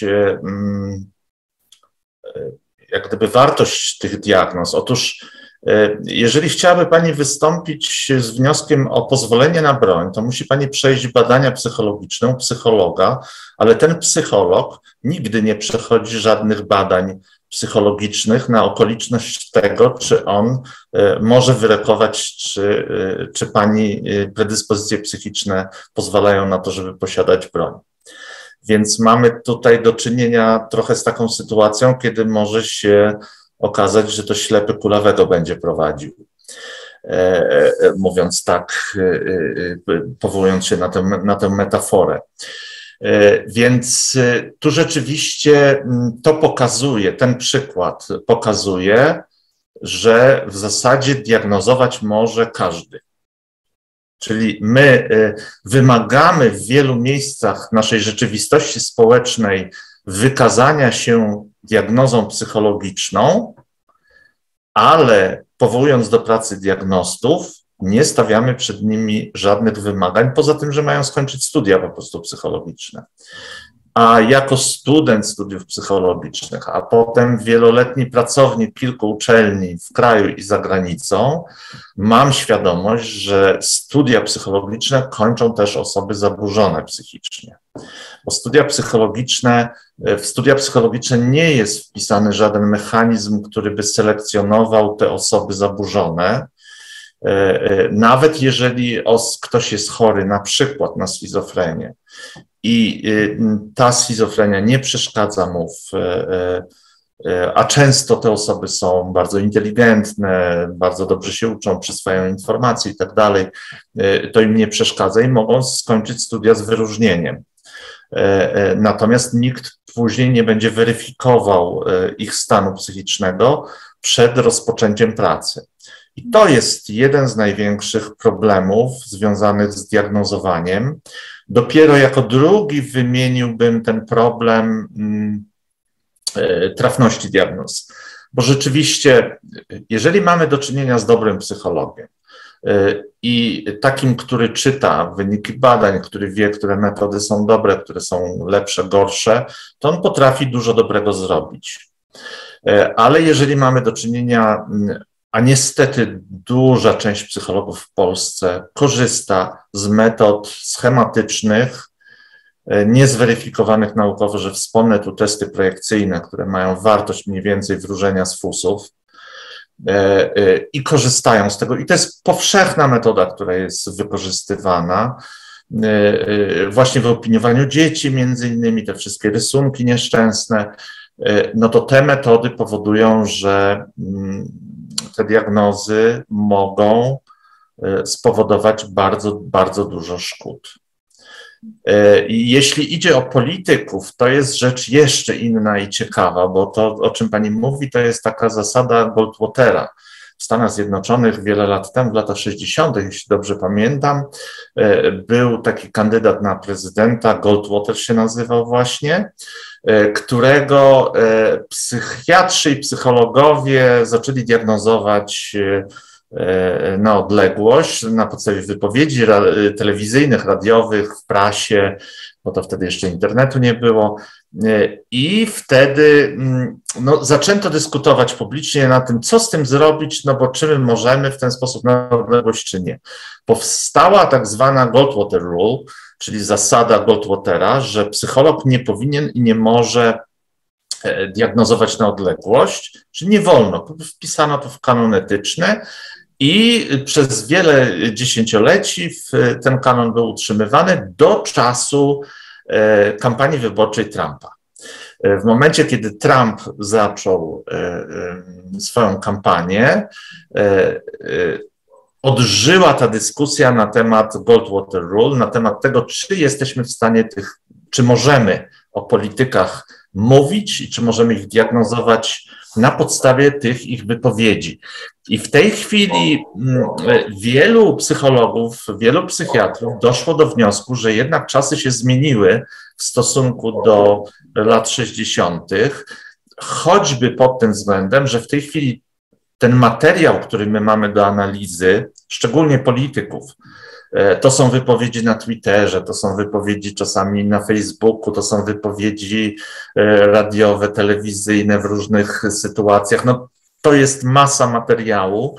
jak gdyby wartość tych diagnoz. Otóż jeżeli chciałaby pani wystąpić z wnioskiem o pozwolenie na broń, to musi pani przejść badania psychologiczne u psychologa, ale ten psycholog nigdy nie przechodzi żadnych badań psychologicznych na okoliczność tego, czy on może wyrokować, czy pani predyspozycje psychiczne pozwalają na to, żeby posiadać broń. Więc mamy tutaj do czynienia trochę z taką sytuacją, kiedy może się okazać, że to ślepy kulawego będzie prowadził. Mówiąc tak, powołując się na tę metaforę. Więc tu rzeczywiście to pokazuje, ten przykład pokazuje, że w zasadzie diagnozować może każdy. Czyli my wymagamy w wielu miejscach naszej rzeczywistości społecznej wykazania się diagnozą psychologiczną, ale powołując do pracy diagnostów, nie stawiamy przed nimi żadnych wymagań, poza tym, że mają skończyć studia po prostu psychologiczne. A jako student studiów psychologicznych, a potem wieloletni pracownik kilku uczelni w kraju i za granicą, mam świadomość, że studia psychologiczne kończą też osoby zaburzone psychicznie. Bo w studia psychologiczne nie jest wpisany żaden mechanizm, który by selekcjonował te osoby zaburzone. Nawet jeżeli ktoś jest chory na przykład na schizofrenię i ta schizofrenia nie przeszkadza mu, a często te osoby są bardzo inteligentne, bardzo dobrze się uczą, przyswajają informacje i tak dalej, to im nie przeszkadza i mogą skończyć studia z wyróżnieniem. Natomiast nikt później nie będzie weryfikował ich stanu psychicznego przed rozpoczęciem pracy. I to jest jeden z największych problemów związanych z diagnozowaniem. Dopiero jako drugi wymieniłbym ten problem trafności diagnoz. Bo rzeczywiście, jeżeli mamy do czynienia z dobrym psychologiem i takim, który czyta wyniki badań, który wie, które metody są dobre, które są lepsze, gorsze, to on potrafi dużo dobrego zrobić. Ale jeżeli mamy do czynienia, a niestety duża część psychologów w Polsce korzysta z metod schematycznych, niezweryfikowanych naukowo, że wspomnę tu testy projekcyjne, które mają wartość mniej więcej wróżenia z fusów i korzystają z tego. I to jest powszechna metoda, która jest wykorzystywana właśnie w opiniowaniu dzieci, między innymi te wszystkie rysunki nieszczęsne. No to te metody powodują, że te diagnozy mogą spowodować bardzo, bardzo dużo szkód. I jeśli idzie o polityków, to jest rzecz jeszcze inna i ciekawa, bo to, o czym pani mówi, to jest taka zasada Goldwatera. W Stanach Zjednoczonych wiele lat temu, w latach 60., jeśli dobrze pamiętam, był taki kandydat na prezydenta, Goldwater się nazywał właśnie, którego psychiatrzy i psychologowie zaczęli diagnozować na odległość, na podstawie wypowiedzi telewizyjnych, radiowych, w prasie, bo to wtedy jeszcze internetu nie było. I wtedy zaczęto dyskutować publicznie na tym, co z tym zrobić, no bo czy my możemy w ten sposób na odległość, czy nie. Powstała tak zwana Goldwater Rule, czyli zasada Goldwatera, że psycholog nie powinien i nie może diagnozować na odległość, czy nie wolno. Wpisano to w kanon etyczny i przez wiele dziesięcioleci ten kanon był utrzymywany do czasu kampanii wyborczej Trumpa. W momencie, kiedy Trump zaczął swoją kampanię, odżyła ta dyskusja na temat Goldwater Rule, na temat tego, czy jesteśmy w stanie czy możemy o politykach mówić i czy możemy ich diagnozować na podstawie tych ich wypowiedzi. I w tej chwili wielu psychologów, wielu psychiatrów doszło do wniosku, że jednak czasy się zmieniły w stosunku do lat 60., choćby pod tym względem, że w tej chwili ten materiał, który my mamy do analizy, szczególnie polityków, to są wypowiedzi na Twitterze, to są wypowiedzi czasami na Facebooku, to są wypowiedzi radiowe, telewizyjne w różnych sytuacjach. No, to jest masa materiału.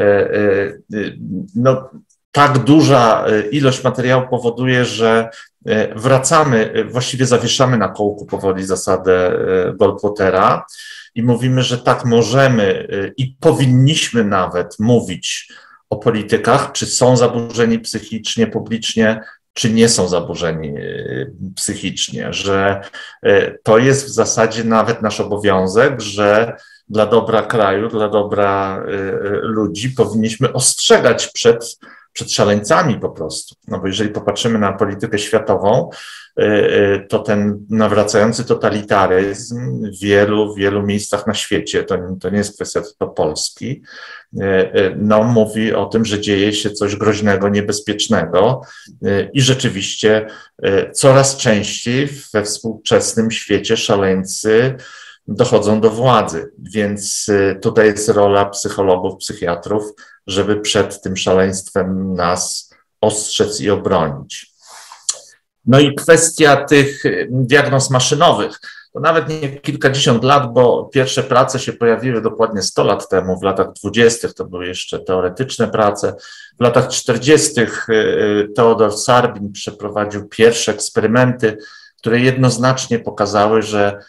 No, tak duża ilość materiału powoduje, że wracamy, właściwie zawieszamy na kołku powoli zasadę Goldwatera i mówimy, że tak możemy i powinniśmy nawet mówić o politykach, czy są zaburzeni psychicznie, publicznie, czy nie są zaburzeni psychicznie, że to jest w zasadzie nawet nasz obowiązek, że dla dobra kraju, dla dobra ludzi powinniśmy ostrzegać przed szaleńcami po prostu. No bo jeżeli popatrzymy na politykę światową, to ten nawracający totalitaryzm w wielu miejscach na świecie, to nie jest kwestia tylko Polski, no mówi o tym, że dzieje się coś groźnego, niebezpiecznego i rzeczywiście coraz częściej we współczesnym świecie szaleńcy dochodzą do władzy, więc tutaj jest rola psychologów, psychiatrów, żeby przed tym szaleństwem nas ostrzec i obronić. No i kwestia tych diagnoz maszynowych. To nawet nie kilkadziesiąt lat, bo pierwsze prace się pojawiły dokładnie 100 lat temu, w latach 20. to były jeszcze teoretyczne prace. W latach 40. Theodor Sarbin przeprowadził pierwsze eksperymenty, które jednoznacznie pokazały, że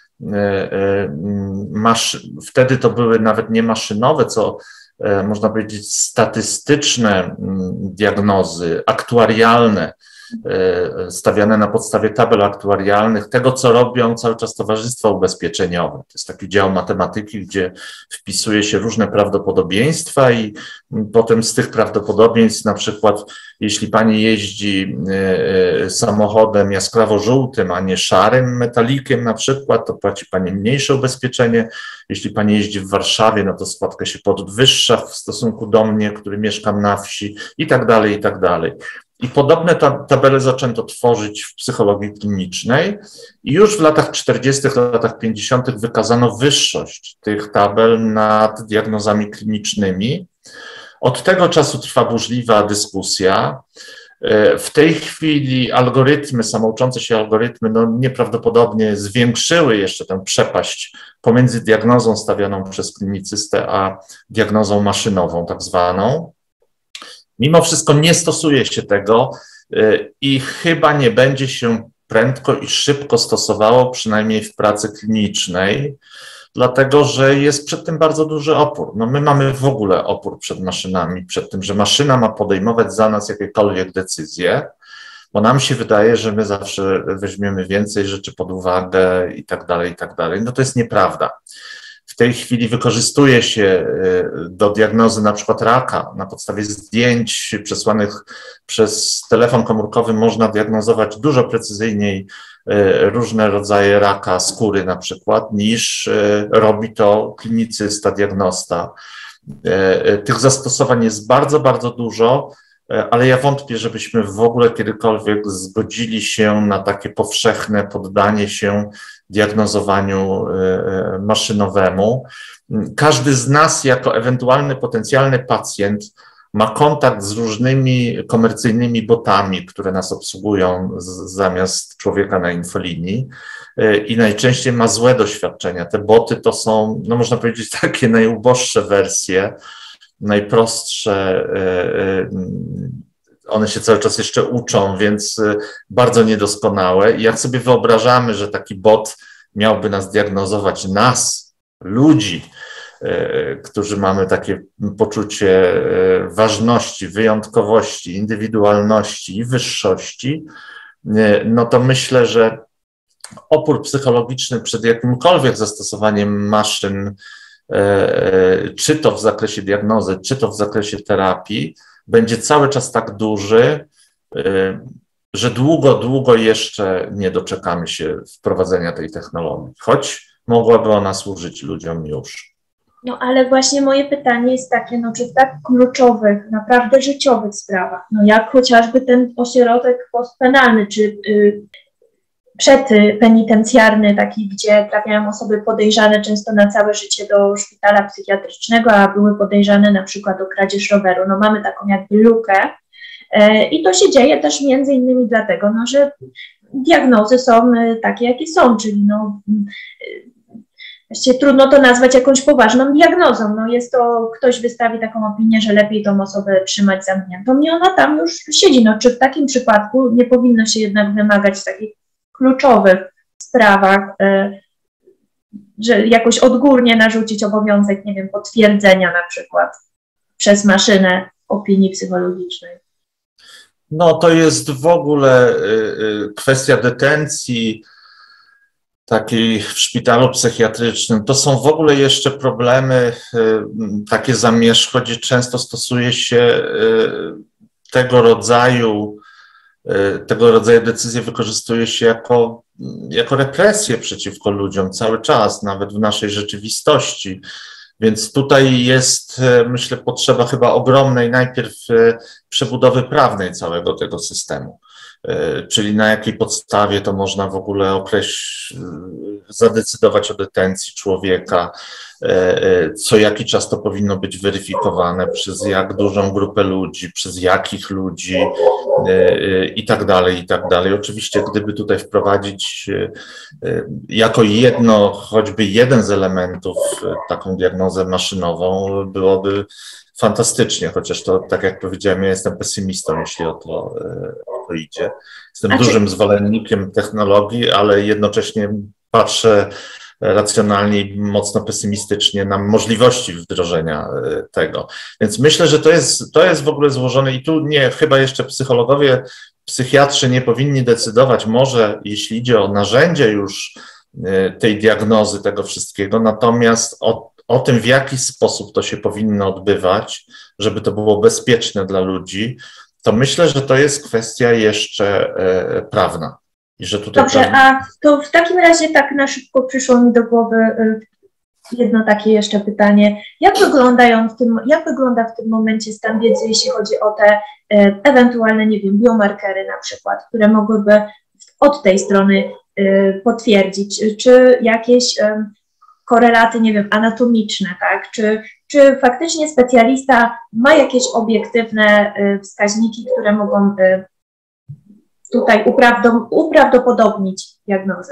wtedy to były nawet nie maszynowe, co można powiedzieć statystyczne diagnozy, aktuarialne, stawiane na podstawie tabel aktuarialnych, tego co robią cały czas towarzystwa ubezpieczeniowe. To jest taki dział matematyki, gdzie wpisuje się różne prawdopodobieństwa i potem z tych prawdopodobieństw, na przykład jeśli pani jeździ samochodem jaskrawo-żółtym, a nie szarym metalikiem na przykład, to płaci pani mniejsze ubezpieczenie. Jeśli pani jeździ w Warszawie, no to składka się podwyższa w stosunku do mnie, który mieszkam na wsi i tak dalej, i tak dalej. I podobne tabele zaczęto tworzyć w psychologii klinicznej i już w latach 40., latach 50. wykazano wyższość tych tabel nad diagnozami klinicznymi. Od tego czasu trwa burzliwa dyskusja. W tej chwili algorytmy, samouczące się algorytmy, no nieprawdopodobnie zwiększyły jeszcze tę przepaść pomiędzy diagnozą stawianą przez klinicystę, a diagnozą maszynową tak zwaną. Mimo wszystko nie stosuje się tego i chyba nie będzie się prędko i szybko stosowało, przynajmniej w pracy klinicznej, dlatego że jest przed tym bardzo duży opór. No my mamy w ogóle opór przed maszynami, przed tym, że maszyna ma podejmować za nas jakiekolwiek decyzje, bo nam się wydaje, że my zawsze weźmiemy więcej rzeczy pod uwagę i tak dalej, i tak dalej. No to jest nieprawda. W tej chwili wykorzystuje się do diagnozy na przykład raka. Na podstawie zdjęć przesłanych przez telefon komórkowy można diagnozować dużo precyzyjniej różne rodzaje raka skóry na przykład, niż robi to klinicysta, diagnosta. Tych zastosowań jest bardzo, bardzo dużo. ale ja wątpię, żebyśmy w ogóle kiedykolwiek zgodzili się na takie powszechne poddanie się diagnozowaniu maszynowemu. Każdy z nas jako ewentualny potencjalny pacjent ma kontakt z różnymi komercyjnymi botami, które nas obsługują zamiast człowieka na infolinii i najczęściej ma złe doświadczenia. Te boty to są, no można powiedzieć, takie najuboższe wersje, najprostsze, one się cały czas jeszcze uczą, więc bardzo niedoskonałe. I jak sobie wyobrażamy, że taki bot miałby nas diagnozować, nas, ludzi, którzy mamy takie poczucie ważności, wyjątkowości, indywidualności i wyższości, no to myślę, że opór psychologiczny przed jakimkolwiek zastosowaniem maszyn, czy to w zakresie diagnozy, czy to w zakresie terapii, będzie cały czas tak duży, że długo jeszcze nie doczekamy się wprowadzenia tej technologii, choć mogłaby ona służyć ludziom już. No ale właśnie moje pytanie jest takie, no czy w tak kluczowych, naprawdę życiowych sprawach, no jak chociażby ten ośrodek postpenalny, czy przedpenitencjarny, taki, gdzie trafiają osoby podejrzane często na całe życie do szpitala psychiatrycznego, a były podejrzane na przykład o kradzież roweru. No mamy taką jakby lukę i to się dzieje też między innymi dlatego, no, że diagnozy są takie, jakie są, czyli no właściwie trudno to nazwać jakąś poważną diagnozą. No jest to, ktoś wystawi taką opinię, że lepiej tą osobę trzymać zamkniętą i ona tam już siedzi. No czy w takim przypadku nie powinno się jednak wymagać takich kluczowych sprawach, że jakoś odgórnie narzucić obowiązek, nie wiem, potwierdzenia na przykład przez maszynę opinii psychologicznej? No to jest w ogóle kwestia detencji takiej w szpitalu psychiatrycznym. To są w ogóle jeszcze problemy takie zamierzchłe, gdzie często stosuje się tego rodzaju decyzje wykorzystuje się jako represję przeciwko ludziom cały czas, nawet w naszej rzeczywistości. Więc tutaj jest, myślę, potrzeba chyba ogromnej najpierw przebudowy prawnej całego tego systemu. Czyli na jakiej podstawie to można w ogóle zadecydować o detencji człowieka, co jaki czas to powinno być weryfikowane, przez jak dużą grupę ludzi, przez jakich ludzi i tak dalej, i tak dalej. Oczywiście, gdyby tutaj wprowadzić jako choćby jeden z elementów taką diagnozę maszynową, byłoby fantastycznie, chociaż to, tak jak powiedziałem, ja jestem pesymistą, jeśli o to idzie. Jestem dużym zwolennikiem technologii, ale jednocześnie patrzę racjonalnie i mocno pesymistycznie na możliwości wdrożenia tego. Więc myślę, że to jest w ogóle złożone i tu chyba jeszcze psychologowie, psychiatrzy nie powinni decydować, może jeśli idzie o narzędzie już tej diagnozy, tego wszystkiego, natomiast o tym, w jaki sposób to się powinno odbywać, żeby to było bezpieczne dla ludzi, to myślę, że to jest kwestia jeszcze prawna. I że tutaj dobrze, a to w takim razie tak na szybko przyszło mi do głowy jedno takie jeszcze pytanie. Jak wygląda w tym momencie stan wiedzy, jeśli chodzi o te ewentualne, nie wiem, biomarkery na przykład, które mogłyby od tej strony potwierdzić, czy jakieś korelaty, nie wiem, anatomiczne, tak? Czy faktycznie specjalista ma jakieś obiektywne wskaźniki, które mogą tutaj uprawdopodobnić diagnozę?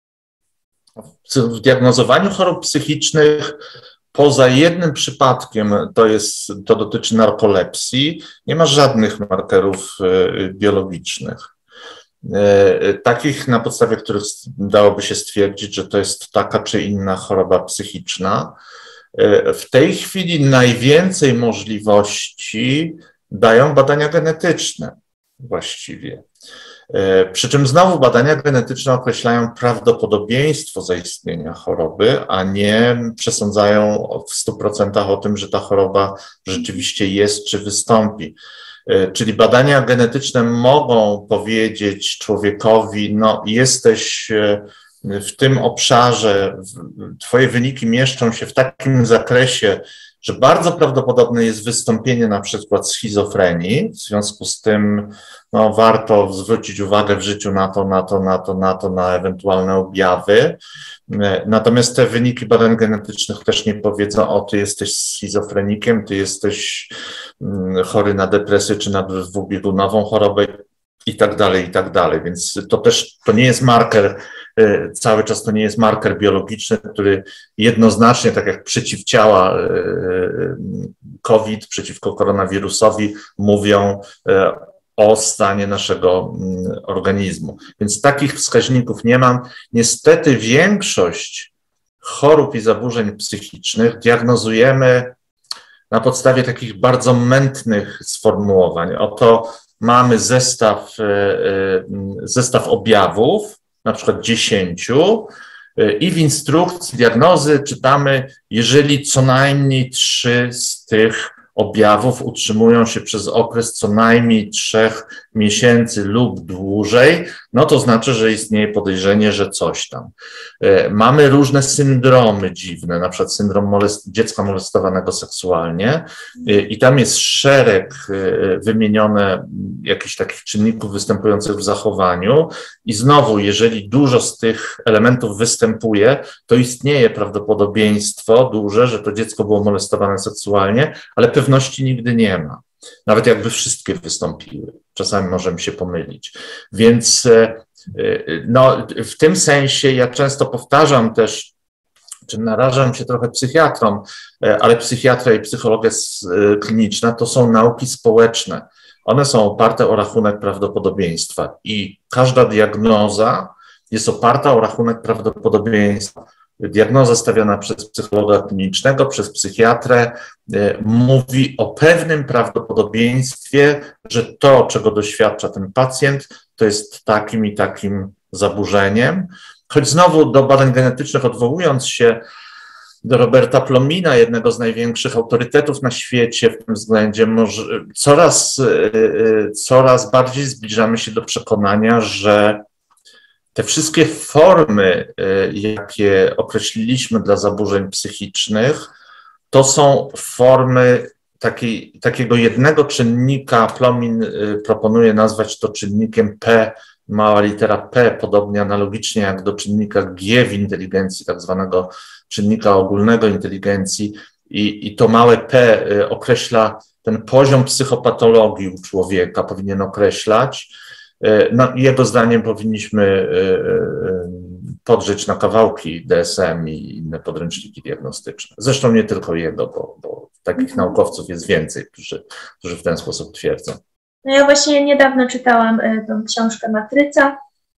W diagnozowaniu chorób psychicznych poza jednym przypadkiem, to dotyczy narkolepsji, nie ma żadnych markerów biologicznych. Takich, na podstawie których dałoby się stwierdzić, że to jest taka czy inna choroba psychiczna. W tej chwili najwięcej możliwości dają badania genetyczne właściwie. Przy czym znowu badania genetyczne określają prawdopodobieństwo zaistnienia choroby, a nie przesądzają w 100% o tym, że ta choroba rzeczywiście jest czy wystąpi. Czyli badania genetyczne mogą powiedzieć człowiekowi, no jesteś w tym obszarze, twoje wyniki mieszczą się w takim zakresie że bardzo prawdopodobne jest wystąpienie na przykład schizofrenii, w związku z tym no, warto zwrócić uwagę w życiu na ewentualne objawy. Natomiast te wyniki badań genetycznych też nie powiedzą, o ty jesteś schizofrenikiem, ty jesteś chory na depresję czy na dwubiegunową chorobę i tak dalej, więc to nie jest marker, cały czas to nie jest marker biologiczny, który jednoznacznie, tak jak przeciwciała COVID przeciwko koronawirusowi mówią o stanie naszego organizmu. Więc takich wskaźników nie mam. Niestety większość chorób i zaburzeń psychicznych diagnozujemy na podstawie takich bardzo mętnych sformułowań. Oto mamy zestaw objawów, na przykład 10, i w instrukcji diagnozy czytamy, jeżeli co najmniej 3 z tych objawów utrzymują się przez okres co najmniej 3 miesięcy lub dłużej, no to znaczy, że istnieje podejrzenie, że coś tam. Mamy różne syndromy dziwne, na przykład syndrom dziecka molestowanego seksualnie i tam jest szereg wymienione jakichś takich czynników występujących w zachowaniu i znowu, jeżeli dużo z tych elementów występuje, to istnieje prawdopodobieństwo duże, że to dziecko było molestowane seksualnie, ale pewności nigdy nie ma. Nawet jakby wszystkie wystąpiły. Czasami możemy się pomylić. Więc no, w tym sensie ja często powtarzam też, czy narażam się trochę psychiatrom, ale psychiatria i psychologia kliniczna to są nauki społeczne. One są oparte o rachunek prawdopodobieństwa i każda diagnoza jest oparta o rachunek prawdopodobieństwa. Diagnoza stawiana przez psychologa klinicznego, przez psychiatrę mówi o pewnym prawdopodobieństwie, że to, czego doświadcza ten pacjent, to jest takim i takim zaburzeniem. Choć znowu do badań genetycznych odwołując się do Roberta Plomina, jednego z największych autorytetów na świecie w tym względzie, coraz bardziej zbliżamy się do przekonania, że te wszystkie formy, jakie określiliśmy dla zaburzeń psychicznych, to są formy takiego jednego czynnika. Plomin proponuje nazwać to czynnikiem P, mała litera P, podobnie analogicznie jak do czynnika G w inteligencji, tak zwanego czynnika ogólnego inteligencji. I to małe P określa ten poziom psychopatologii u człowieka, powinien określać. No, jego zdaniem powinniśmy podrzeć na kawałki DSM i inne podręczniki diagnostyczne. Zresztą nie tylko jego, bo takich naukowców jest więcej, którzy w ten sposób twierdzą. No ja właśnie niedawno czytałam tą książkę Matryca.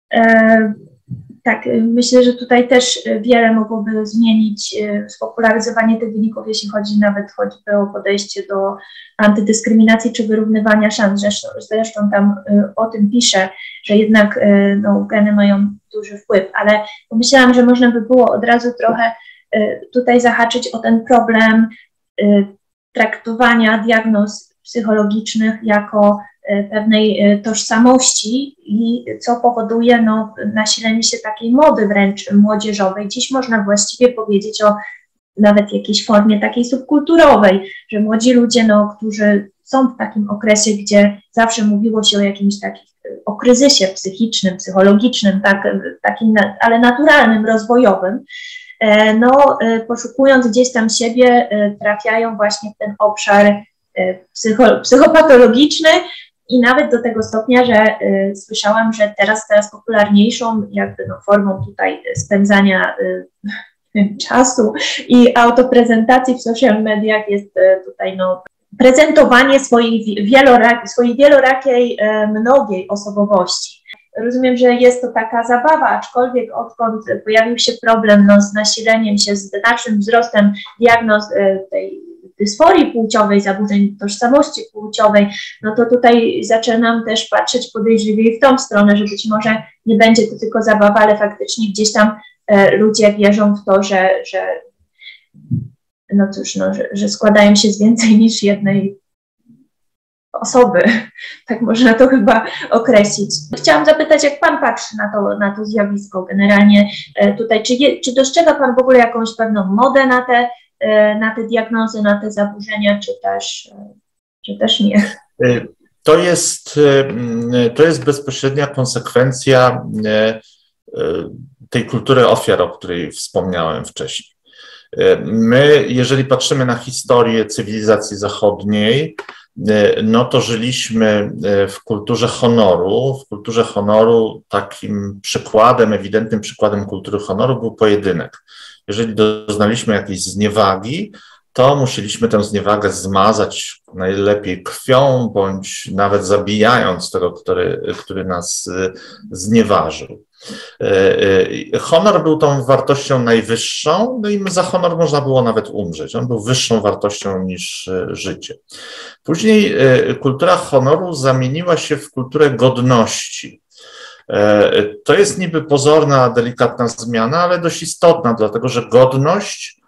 Tak, myślę, że tutaj też wiele mogłoby zmienić spopularyzowanie tych wyników, jeśli chodzi nawet choćby o podejście do antydyskryminacji czy wyrównywania szans. Zresztą tam o tym pisze, że jednak no, geny mają duży wpływ, ale pomyślałam, że można by było od razu trochę tutaj zahaczyć o ten problem traktowania diagnoz psychologicznych jako pewnej tożsamości i co powoduje no, nasilenie się takiej mody wręcz młodzieżowej. Dziś można właściwie powiedzieć o nawet jakiejś formie takiej subkulturowej, że młodzi ludzie, no, którzy są w takim okresie, gdzie zawsze mówiło się o jakimś takim o kryzysie psychicznym, psychologicznym, takim, ale naturalnym, rozwojowym, no, poszukując gdzieś tam siebie, trafiają właśnie w ten obszar psychopatologiczny i nawet do tego stopnia, że słyszałam, że teraz popularniejszą jakby no, formą tutaj spędzania czasu i autoprezentacji w social mediach jest tutaj no, prezentowanie swojej wielorakiej, mnogiej osobowości. Rozumiem, że jest to taka zabawa, aczkolwiek odkąd pojawił się problem no, z nasileniem się, z znacznym wzrostem diagnoz tej dysforii płciowej, zaburzeń tożsamości płciowej, no to tutaj zaczynam też patrzeć podejrzliwiej w tą stronę, że być może nie będzie to tylko zabawa, ale faktycznie gdzieś tam ludzie wierzą w to, że no cóż, no, że składają się z więcej niż jednej osoby. Tak można to chyba określić. Chciałam zapytać, jak Pan patrzy na to zjawisko generalnie tutaj, czy dostrzega Pan w ogóle jakąś pewną modę na te diagnozy, na te zaburzenia, czy też nie? To jest bezpośrednia konsekwencja tej kultury ofiar, o której wspomniałem wcześniej. My, jeżeli patrzymy na historię cywilizacji zachodniej, no to żyliśmy w kulturze honoru. W kulturze honoru takim przykładem, ewidentnym przykładem kultury honoru był pojedynek. Jeżeli doznaliśmy jakiejś zniewagi, to musieliśmy tę zniewagę zmazać najlepiej krwią, bądź nawet zabijając tego, który nas znieważył. Honor był tą wartością najwyższą, no i za honor można było nawet umrzeć. On był wyższą wartością niż życie. Później kultura honoru zamieniła się w kulturę godności. To jest niby pozorna, delikatna zmiana, ale dość istotna, dlatego że godność,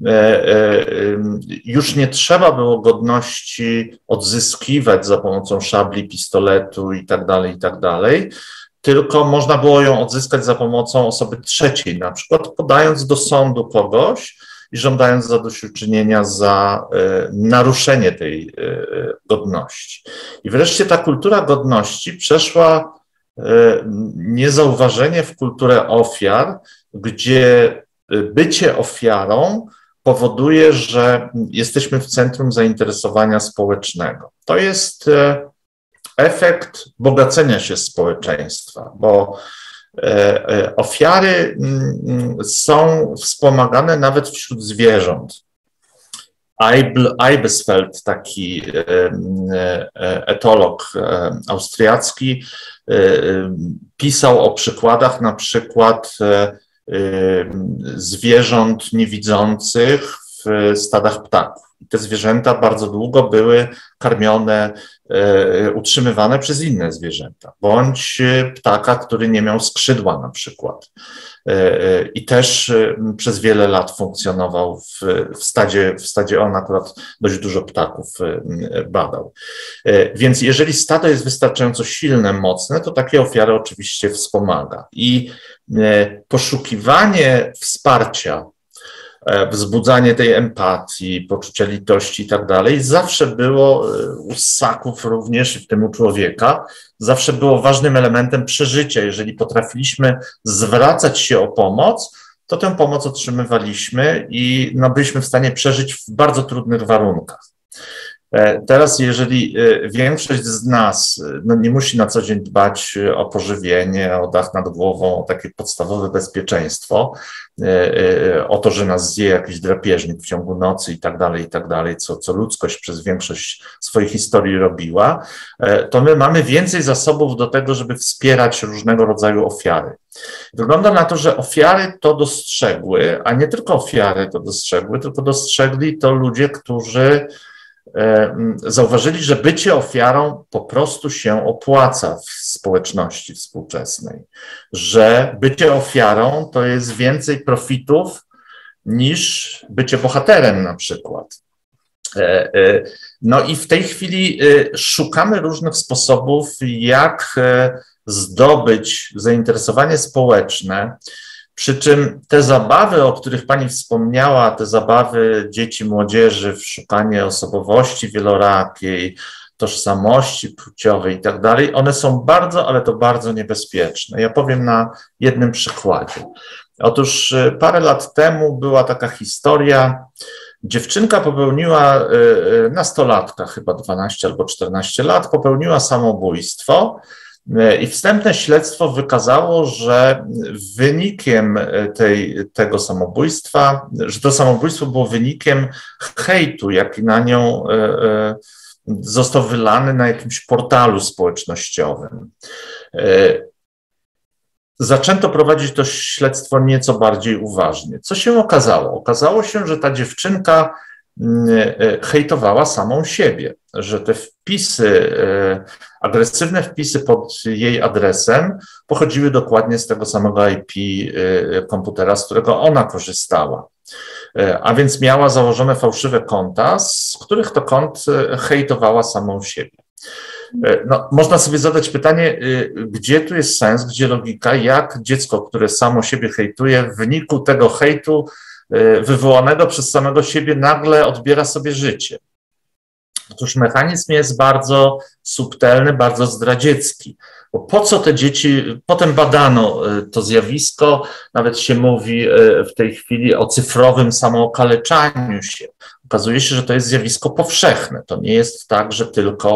już nie trzeba było godności odzyskiwać za pomocą szabli, pistoletu i tak dalej, tylko można było ją odzyskać za pomocą osoby trzeciej, na przykład podając do sądu kogoś i żądając zadośćuczynienia za naruszenie tej godności. I wreszcie ta kultura godności przeszła niezauważenie w kulturę ofiar, gdzie bycie ofiarą powoduje, że jesteśmy w centrum zainteresowania społecznego. To jest efekt bogacenia się społeczeństwa, bo ofiary są wspomagane nawet wśród zwierząt. Eibesfeld, taki etolog austriacki, pisał o przykładach na przykład zwierząt niewidzących w stadach ptaków. I te zwierzęta bardzo długo były karmione, utrzymywane przez inne zwierzęta, bądź ptaka, który nie miał skrzydła na przykład. I też przez wiele lat funkcjonował w stadzie on akurat dość dużo ptaków badał. Więc jeżeli stado jest wystarczająco silne, mocne, to takie ofiary oczywiście wspomaga. I poszukiwanie wsparcia, wzbudzanie tej empatii, poczucia litości i tak dalej, zawsze było u ssaków również, w tym u człowieka, zawsze było ważnym elementem przeżycia. Jeżeli potrafiliśmy zwracać się o pomoc, to tę pomoc otrzymywaliśmy i byliśmy w stanie przeżyć w bardzo trudnych warunkach. Teraz, jeżeli większość z nas nie musi na co dzień dbać o pożywienie, o dach nad głową, o takie podstawowe bezpieczeństwo, o to, że nas zje jakiś drapieżnik w ciągu nocy i tak dalej, co ludzkość przez większość swojej historii robiła, to my mamy więcej zasobów do tego, żeby wspierać różnego rodzaju ofiary. Wygląda na to, że ofiary to dostrzegły, a nie tylko ofiary to dostrzegły, tylko dostrzegli to ludzie, którzy zauważyli, że bycie ofiarą po prostu się opłaca w społeczności współczesnej, że bycie ofiarą to jest więcej profitów niż bycie bohaterem na przykład. No i w tej chwili szukamy różnych sposobów, jak zdobyć zainteresowanie społeczne. Przy czym te zabawy, o których Pani wspomniała, te zabawy dzieci, młodzieży w szukanie osobowości wielorakiej, tożsamości płciowej i tak dalej, one są bardzo, ale to bardzo niebezpieczne. Ja powiem na jednym przykładzie. Otóż parę lat temu była taka historia, dziewczynka popełniła, nastolatka, chyba 12 albo 14 lat, popełniła samobójstwo. I wstępne śledztwo wykazało, że wynikiem tego samobójstwa, że to samobójstwo było wynikiem hejtu, jaki na nią został wylany na jakimś portalu społecznościowym. Zaczęto prowadzić to śledztwo nieco bardziej uważnie. Co się okazało? Okazało się, że ta dziewczynka hejtowała samą siebie, że te wpisy, agresywne wpisy pod jej adresem pochodziły dokładnie z tego samego IP komputera, z którego ona korzystała. A więc miała założone fałszywe konta, z których to kont hejtowała samą siebie. No, można sobie zadać pytanie, gdzie tu jest sens, gdzie logika, jak dziecko, które samo siebie hejtuje, w wyniku tego hejtu wywołanego przez samego siebie nagle odbiera sobie życie. Otóż mechanizm jest bardzo subtelny, bardzo zdradziecki. Bo po co te dzieci, potem badano to zjawisko, nawet się mówi w tej chwili o cyfrowym samookaleczaniu się. Okazuje się, że to jest zjawisko powszechne. To nie jest tak, że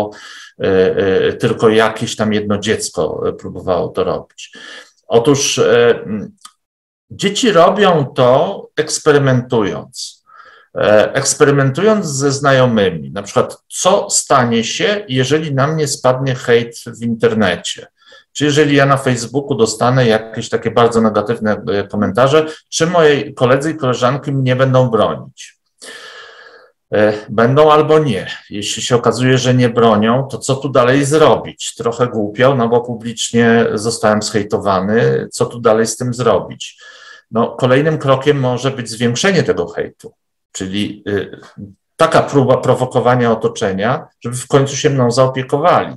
tylko jakieś tam jedno dziecko próbowało to robić. Otóż dzieci robią to eksperymentując ze znajomymi. Na przykład, co stanie się, jeżeli na mnie spadnie hejt w internecie? Czy jeżeli ja na Facebooku dostanę jakieś takie bardzo negatywne komentarze, czy moi koledzy i koleżanki mnie będą bronić? Będą albo nie. Jeśli się okazuje, że nie bronią, to co tu dalej zrobić? Trochę głupio, no bo publicznie zostałem zhejtowany. Co tu dalej z tym zrobić? No, kolejnym krokiem może być zwiększenie tego hejtu, czyli taka próba prowokowania otoczenia, żeby w końcu się mną zaopiekowali.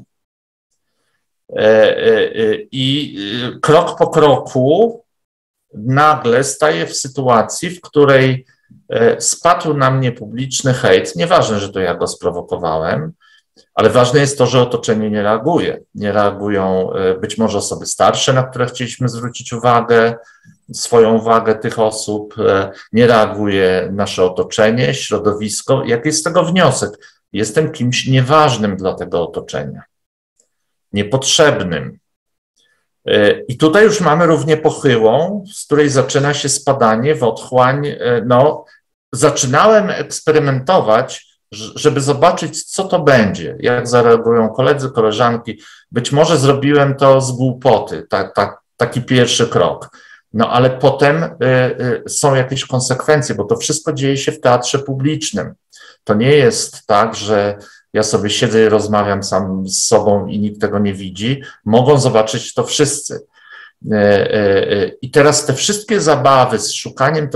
I krok po kroku nagle staję w sytuacji, w której spadł na mnie publiczny hejt. Nieważne, że to ja go sprowokowałem, ale ważne jest to, że otoczenie nie reaguje. Nie reagują być może osoby starsze, na które chcieliśmy zwrócić uwagę, swoją uwagę tych osób, nie reaguje nasze otoczenie, środowisko. Jaki jest z tego wniosek? Jestem kimś nieważnym dla tego otoczenia, niepotrzebnym. I tutaj już mamy równie pochyłą, z której zaczyna się spadanie w otchłań. No, zaczynałem eksperymentować, żeby zobaczyć, co to będzie, jak zareagują koledzy, koleżanki. Być może zrobiłem to z głupoty, taki pierwszy krok. No ale potem są jakieś konsekwencje, bo to wszystko dzieje się w teatrze publicznym. To nie jest tak, że ja sobie siedzę i rozmawiam sam z sobą i nikt tego nie widzi. Mogą zobaczyć to wszyscy. I teraz te wszystkie zabawy z szukaniem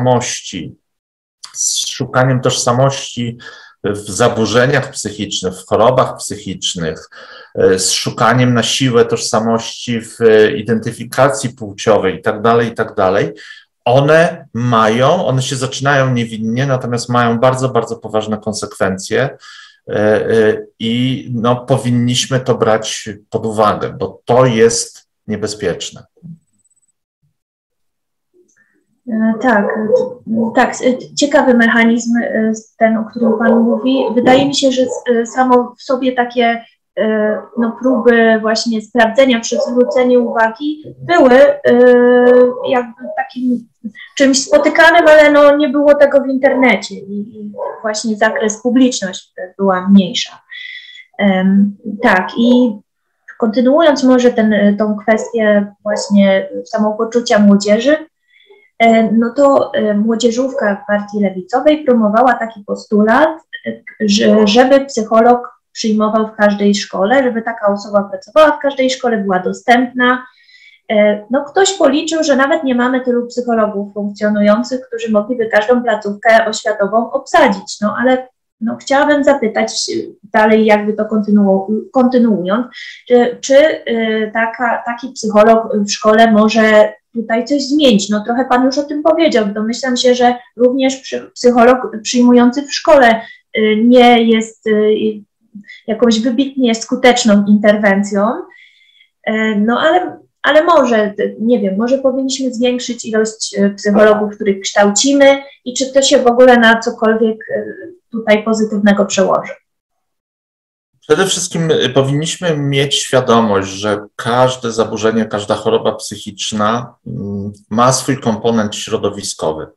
tożsamości w zaburzeniach psychicznych, w chorobach psychicznych, z szukaniem na siłę tożsamości w identyfikacji płciowej i tak dalej, one się zaczynają niewinnie, natomiast mają bardzo, bardzo poważne konsekwencje i no, powinniśmy to brać pod uwagę, bo to jest niebezpieczne. Tak, ciekawy mechanizm ten, o którym Pan mówi. Wydaje mi się, że samo w sobie takie próby właśnie sprawdzenia, przywrócenia uwagi były jakby takim czymś spotykanym, ale no nie było tego w internecie i właśnie zakres, publiczność była mniejsza. Tak, i kontynuując może tą kwestię właśnie samopoczucia młodzieży, no to młodzieżówka Partii Lewicowej promowała taki postulat, żeby psycholog przyjmował w każdej szkole, żeby taka osoba pracowała w każdej szkole, była dostępna. No ktoś policzył, że nawet nie mamy tylu psychologów funkcjonujących, którzy mogliby każdą placówkę oświatową obsadzić. No ale no, chciałabym zapytać dalej, jakby to kontynuując, czy taki psycholog w szkole może tutaj coś zmienić? No trochę Pan już o tym powiedział. Domyślam się, że również psycholog przyjmujący w szkole nie jest jakąś wybitnie skuteczną interwencją, no ale może, nie wiem, może powinniśmy zwiększyć ilość psychologów, których kształcimy i czy to się w ogóle na cokolwiek tutaj pozytywnego przełoży? Przede wszystkim powinniśmy mieć świadomość, że każde zaburzenie, każda choroba psychiczna ma swój komponent środowiskowy.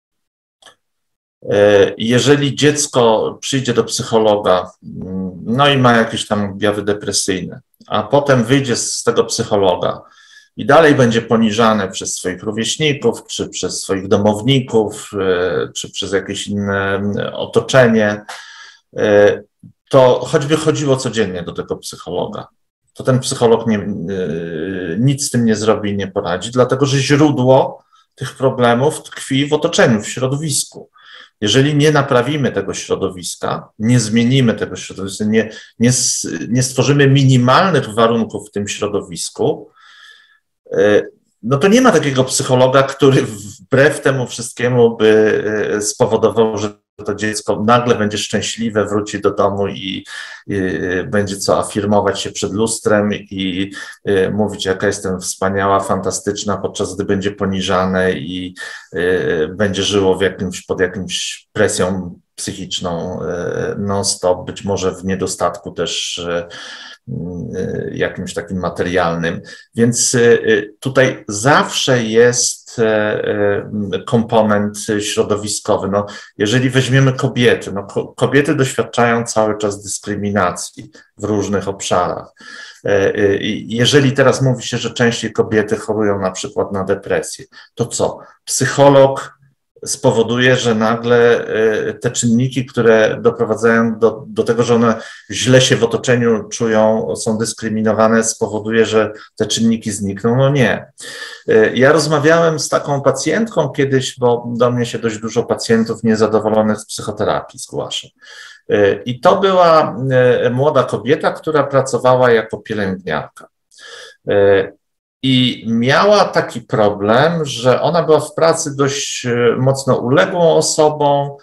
Jeżeli dziecko przyjdzie do psychologa, no i ma jakieś tam objawy depresyjne, a potem wyjdzie z tego psychologa i dalej będzie poniżane przez swoich rówieśników, czy przez swoich domowników, czy przez jakieś inne otoczenie, to choćby chodziło codziennie do tego psychologa, to ten psycholog nic z tym nie zrobi i nie poradzi, dlatego że źródło tych problemów tkwi w otoczeniu, w środowisku. Jeżeli nie naprawimy tego środowiska, nie zmienimy tego środowiska, nie stworzymy minimalnych warunków w tym środowisku, no to nie ma takiego psychologa, który wbrew temu wszystkiemu by spowodował, że to dziecko nagle będzie szczęśliwe, wróci do domu i będzie co afirmować się przed lustrem i mówić, jaka jestem wspaniała, fantastyczna, podczas gdy będzie poniżane i będzie żyło pod jakimś presją psychiczną non-stop, być może w niedostatku też jakimś takim materialnym. Więc tutaj zawsze jest komponent środowiskowy. No, jeżeli weźmiemy kobiety, no, kobiety doświadczają cały czas dyskryminacji w różnych obszarach. Jeżeli teraz mówi się, że częściej kobiety chorują na przykład na depresję, to co? Psycholog spowoduje, że nagle te czynniki, które doprowadzają do tego, że one źle się w otoczeniu czują, są dyskryminowane, spowoduje, że te czynniki znikną? No nie. Ja rozmawiałem z taką pacjentką kiedyś, bo do mnie się dość dużo pacjentów niezadowolonych z psychoterapii zgłasza. I to była młoda kobieta, która pracowała jako pielęgniarka. I miała taki problem, że ona była w pracy dość mocno uległą osobą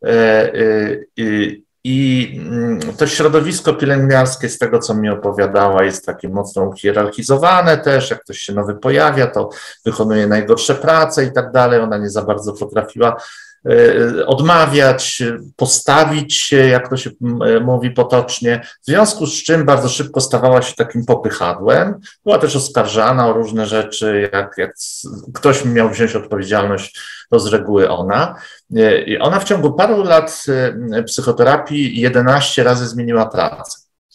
i to środowisko pielęgniarskie, z tego co mi opowiadała, jest takie mocno uhierarchizowane też, jak ktoś się nowy pojawia, to wykonuje najgorsze prace i tak dalej. Ona nie za bardzo potrafiła odmawiać, postawić się, jak to się mówi potocznie, w związku z czym bardzo szybko stawała się takim popychadłem. Była też oskarżana o różne rzeczy, jak ktoś miał wziąć odpowiedzialność, to z reguły ona. I ona w ciągu paru lat psychoterapii 11 razy zmieniła pracę.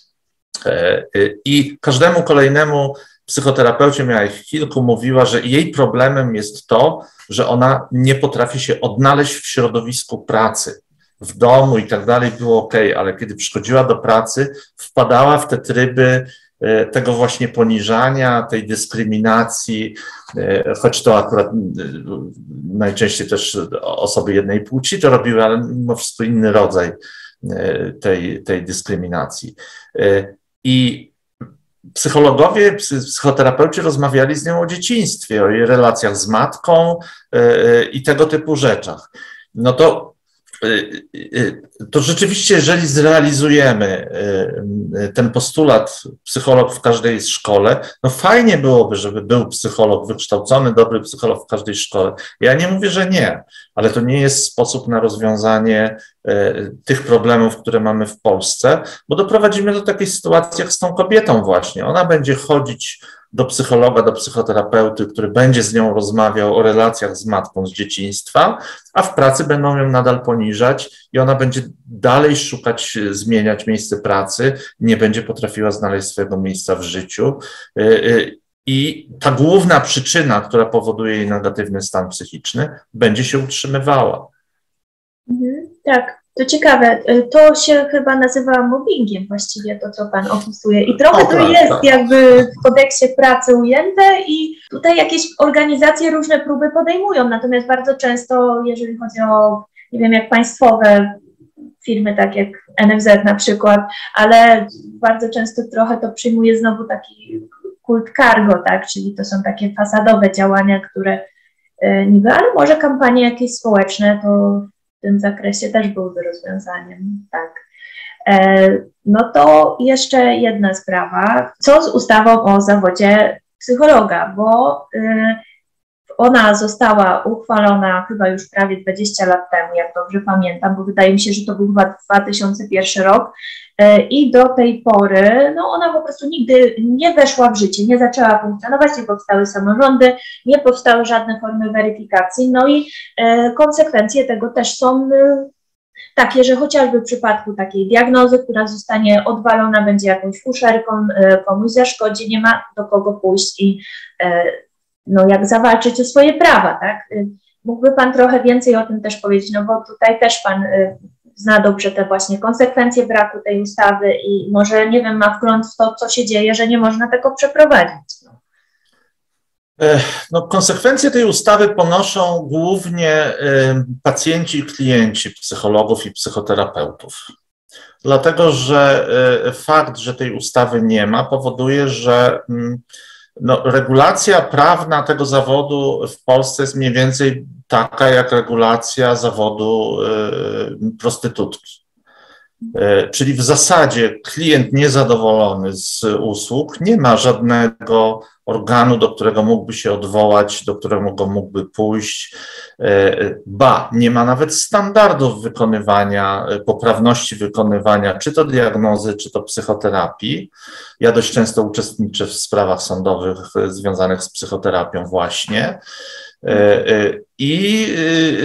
I każdemu kolejnemu psychoterapeucie, miała ich kilku, mówiła, że jej problemem jest to, że ona nie potrafi się odnaleźć w środowisku pracy, w domu i tak dalej, było ok, ale kiedy przychodziła do pracy, wpadała w te tryby tego właśnie poniżania, tej dyskryminacji, choć to akurat najczęściej też osoby jednej płci to robiły, ale mimo wszystko inny rodzaj tej dyskryminacji. I psychologowie, psychoterapeuci rozmawiali z nią o dzieciństwie, o jej relacjach z matką i tego typu rzeczach. No to rzeczywiście, jeżeli zrealizujemy ten postulat psycholog w każdej szkole, no fajnie byłoby, żeby był psycholog wykształcony, dobry psycholog w każdej szkole. Ja nie mówię, że nie, ale to nie jest sposób na rozwiązanie tych problemów, które mamy w Polsce, bo doprowadzimy do takiej sytuacji jak z tą kobietą właśnie. Ona będzie chodzić do psychologa, do psychoterapeuty, który będzie z nią rozmawiał o relacjach z matką z dzieciństwa, a w pracy będą ją nadal poniżać i ona będzie dalej szukać, zmieniać miejsce pracy, nie będzie potrafiła znaleźć swojego miejsca w życiu. I ta główna przyczyna, która powoduje jej negatywny stan psychiczny, będzie się utrzymywała. Tak, to ciekawe. To się chyba nazywa mobbingiem właściwie, to co Pan opisuje. I trochę to jest jakby w kodeksie pracy ujęte i tutaj jakieś organizacje różne próby podejmują. Natomiast bardzo często, jeżeli chodzi o, nie wiem, jak państwowe firmy, tak jak NFZ na przykład, ale bardzo często trochę to przyjmuje znowu taki kult cargo, tak? Czyli to są takie fasadowe działania, które niby, ale może kampanie jakieś społeczne, to w tym zakresie też byłby rozwiązaniem, tak. No to jeszcze jedna sprawa. Co z ustawą o zawodzie psychologa? Bo ona została uchwalona chyba już prawie 20 lat temu, jak dobrze pamiętam, bo wydaje mi się, że to był chyba 2001 rok i do tej pory no ona po prostu nigdy nie weszła w życie, nie zaczęła funkcjonować, nie powstały samorządy, nie powstały żadne formy weryfikacji, no i konsekwencje tego też są takie, że chociażby w przypadku takiej diagnozy, która zostanie odwalona, będzie jakąś fuszerką, komuś zaszkodzi, nie ma do kogo pójść i no jak zawalczyć o swoje prawa, tak? Mógłby Pan trochę więcej o tym też powiedzieć, no bo tutaj też Pan zna dobrze te właśnie konsekwencje braku tej ustawy i może, nie wiem, ma wgląd w to, co się dzieje, że nie można tego przeprowadzić. No, konsekwencje tej ustawy ponoszą głównie pacjenci i klienci psychologów i psychoterapeutów. Dlatego, że fakt, że tej ustawy nie ma, powoduje, że No, regulacja prawna tego zawodu w Polsce jest mniej więcej taka jak regulacja zawodu prostytutki. Czyli w zasadzie klient niezadowolony z usług nie ma żadnego organu, do którego mógłby się odwołać, do którego mógłby pójść. Nie ma nawet standardów wykonywania, poprawności wykonywania, czy to diagnozy, czy to psychoterapii. Ja dość często uczestniczę w sprawach sądowych związanych z psychoterapią właśnie. I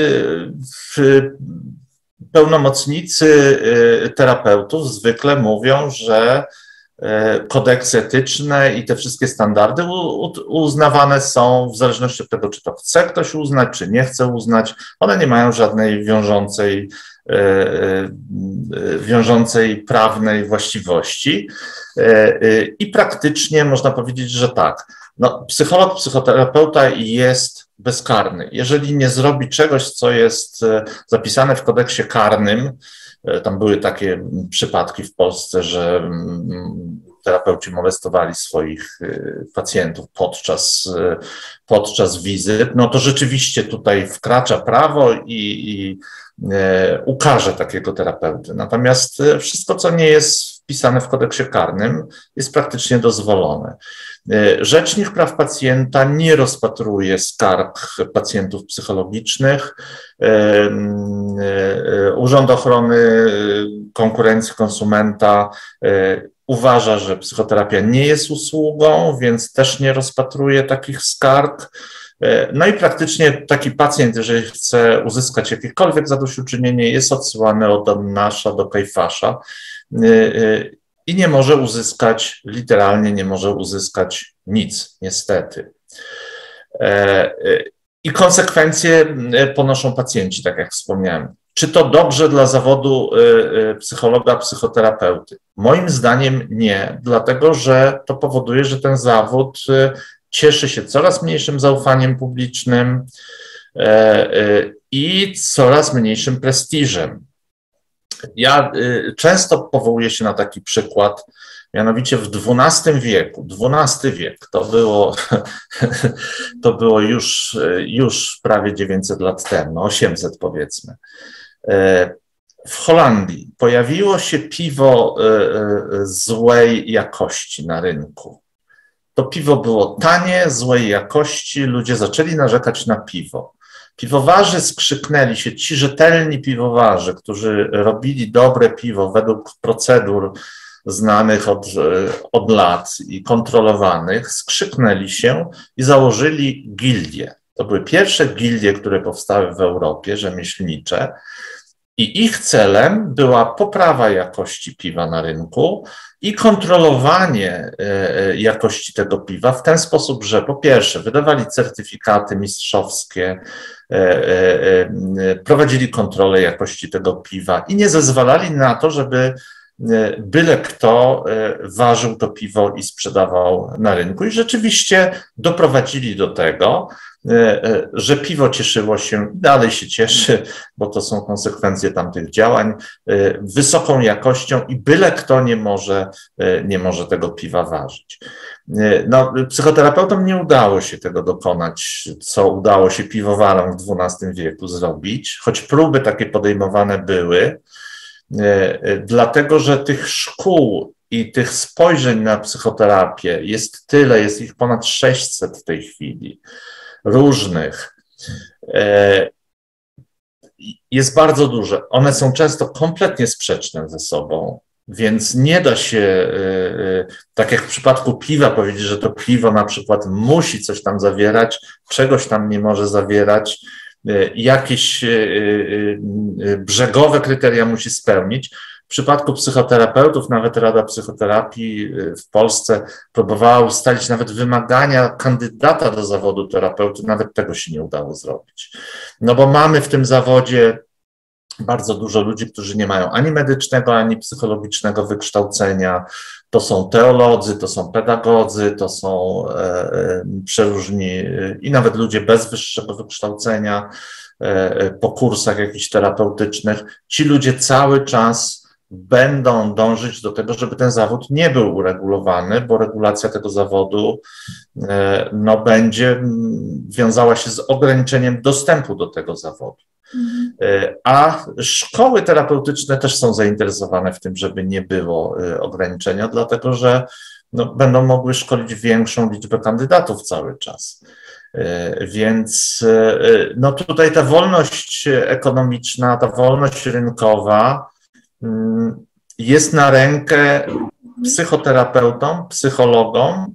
pełnomocnicy terapeutów zwykle mówią, że kodeksy etyczne i te wszystkie standardy uznawane są w zależności od tego, czy to chce ktoś uznać, czy nie chce uznać. One nie mają żadnej wiążącej prawnej właściwości i praktycznie można powiedzieć, że tak. No, psycholog, psychoterapeuta jest bezkarny. Jeżeli nie zrobi czegoś, co jest zapisane w kodeksie karnym, tam były takie przypadki w Polsce, że terapeuci molestowali swoich pacjentów podczas wizyt, no to rzeczywiście tutaj wkracza prawo i ukarze takiego terapeuty. Natomiast wszystko, co nie jest wpisane w kodeksie karnym, jest praktycznie dozwolone. Rzecznik praw pacjenta nie rozpatruje skarg pacjentów psychologicznych. Urząd Ochrony Konkurencji Konsumenta uważa, że psychoterapia nie jest usługą, więc też nie rozpatruje takich skarg. No i praktycznie taki pacjent, jeżeli chce uzyskać jakiekolwiek zadośćuczynienie, jest odsyłany od ordynarza do kajfasza i nie może uzyskać, literalnie nie może uzyskać nic, niestety. I konsekwencje ponoszą pacjenci, tak jak wspomniałem. Czy to dobrze dla zawodu psychologa, psychoterapeuty? Moim zdaniem nie, dlatego że to powoduje, że ten zawód cieszy się coraz mniejszym zaufaniem publicznym i coraz mniejszym prestiżem. Ja często powołuję się na taki przykład, mianowicie w XII wieku, XII wiek, to było już prawie 900 lat temu, 800 powiedzmy. W Holandii pojawiło się piwo złej jakości na rynku. To piwo było tanie, złej jakości, ludzie zaczęli narzekać na piwo. Piwowarzy skrzyknęli się, ci rzetelni piwowarzy, którzy robili dobre piwo według procedur znanych od lat i kontrolowanych, skrzyknęli się i założyli gildie. To były pierwsze gildie, które powstały w Europie, rzemieślnicze, i ich celem była poprawa jakości piwa na rynku i kontrolowanie jakości tego piwa w ten sposób, że po pierwsze wydawali certyfikaty mistrzowskie, prowadzili kontrolę jakości tego piwa i nie zezwalali na to, żeby byle kto ważył to piwo i sprzedawał na rynku. I rzeczywiście doprowadzili do tego, że piwo cieszyło się, dalej się cieszy, bo to są konsekwencje tamtych działań, wysoką jakością i byle kto nie może tego piwa ważyć. No, psychoterapeutom nie udało się tego dokonać, co udało się piwowarom w XII wieku zrobić, choć próby takie podejmowane były, dlatego że tych szkół i tych spojrzeń na psychoterapię jest tyle, jest ich ponad 600 w tej chwili, różnych. Jest bardzo duże. One są często kompletnie sprzeczne ze sobą, więc nie da się, tak jak w przypadku piwa, powiedzieć, że to piwo na przykład musi coś tam zawierać, czegoś tam nie może zawierać, jakieś brzegowe kryteria musi spełnić. W przypadku psychoterapeutów nawet Rada Psychoterapii w Polsce próbowała ustalić nawet wymagania kandydata do zawodu terapeuty, nawet tego się nie udało zrobić. No bo mamy w tym zawodzie bardzo dużo ludzi, którzy nie mają ani medycznego, ani psychologicznego wykształcenia. To są teolodzy, to są pedagodzy, to są przeróżni i nawet ludzie bez wyższego wykształcenia po kursach jakichś terapeutycznych. Ci ludzie cały czas będą dążyć do tego, żeby ten zawód nie był uregulowany, bo regulacja tego zawodu no, będzie wiązała się z ograniczeniem dostępu do tego zawodu. A szkoły terapeutyczne też są zainteresowane w tym, żeby nie było ograniczenia, dlatego że no, będą mogły szkolić większą liczbę kandydatów cały czas. Więc no, tutaj ta wolność ekonomiczna, ta wolność rynkowa jest na rękę psychoterapeutom, psychologom,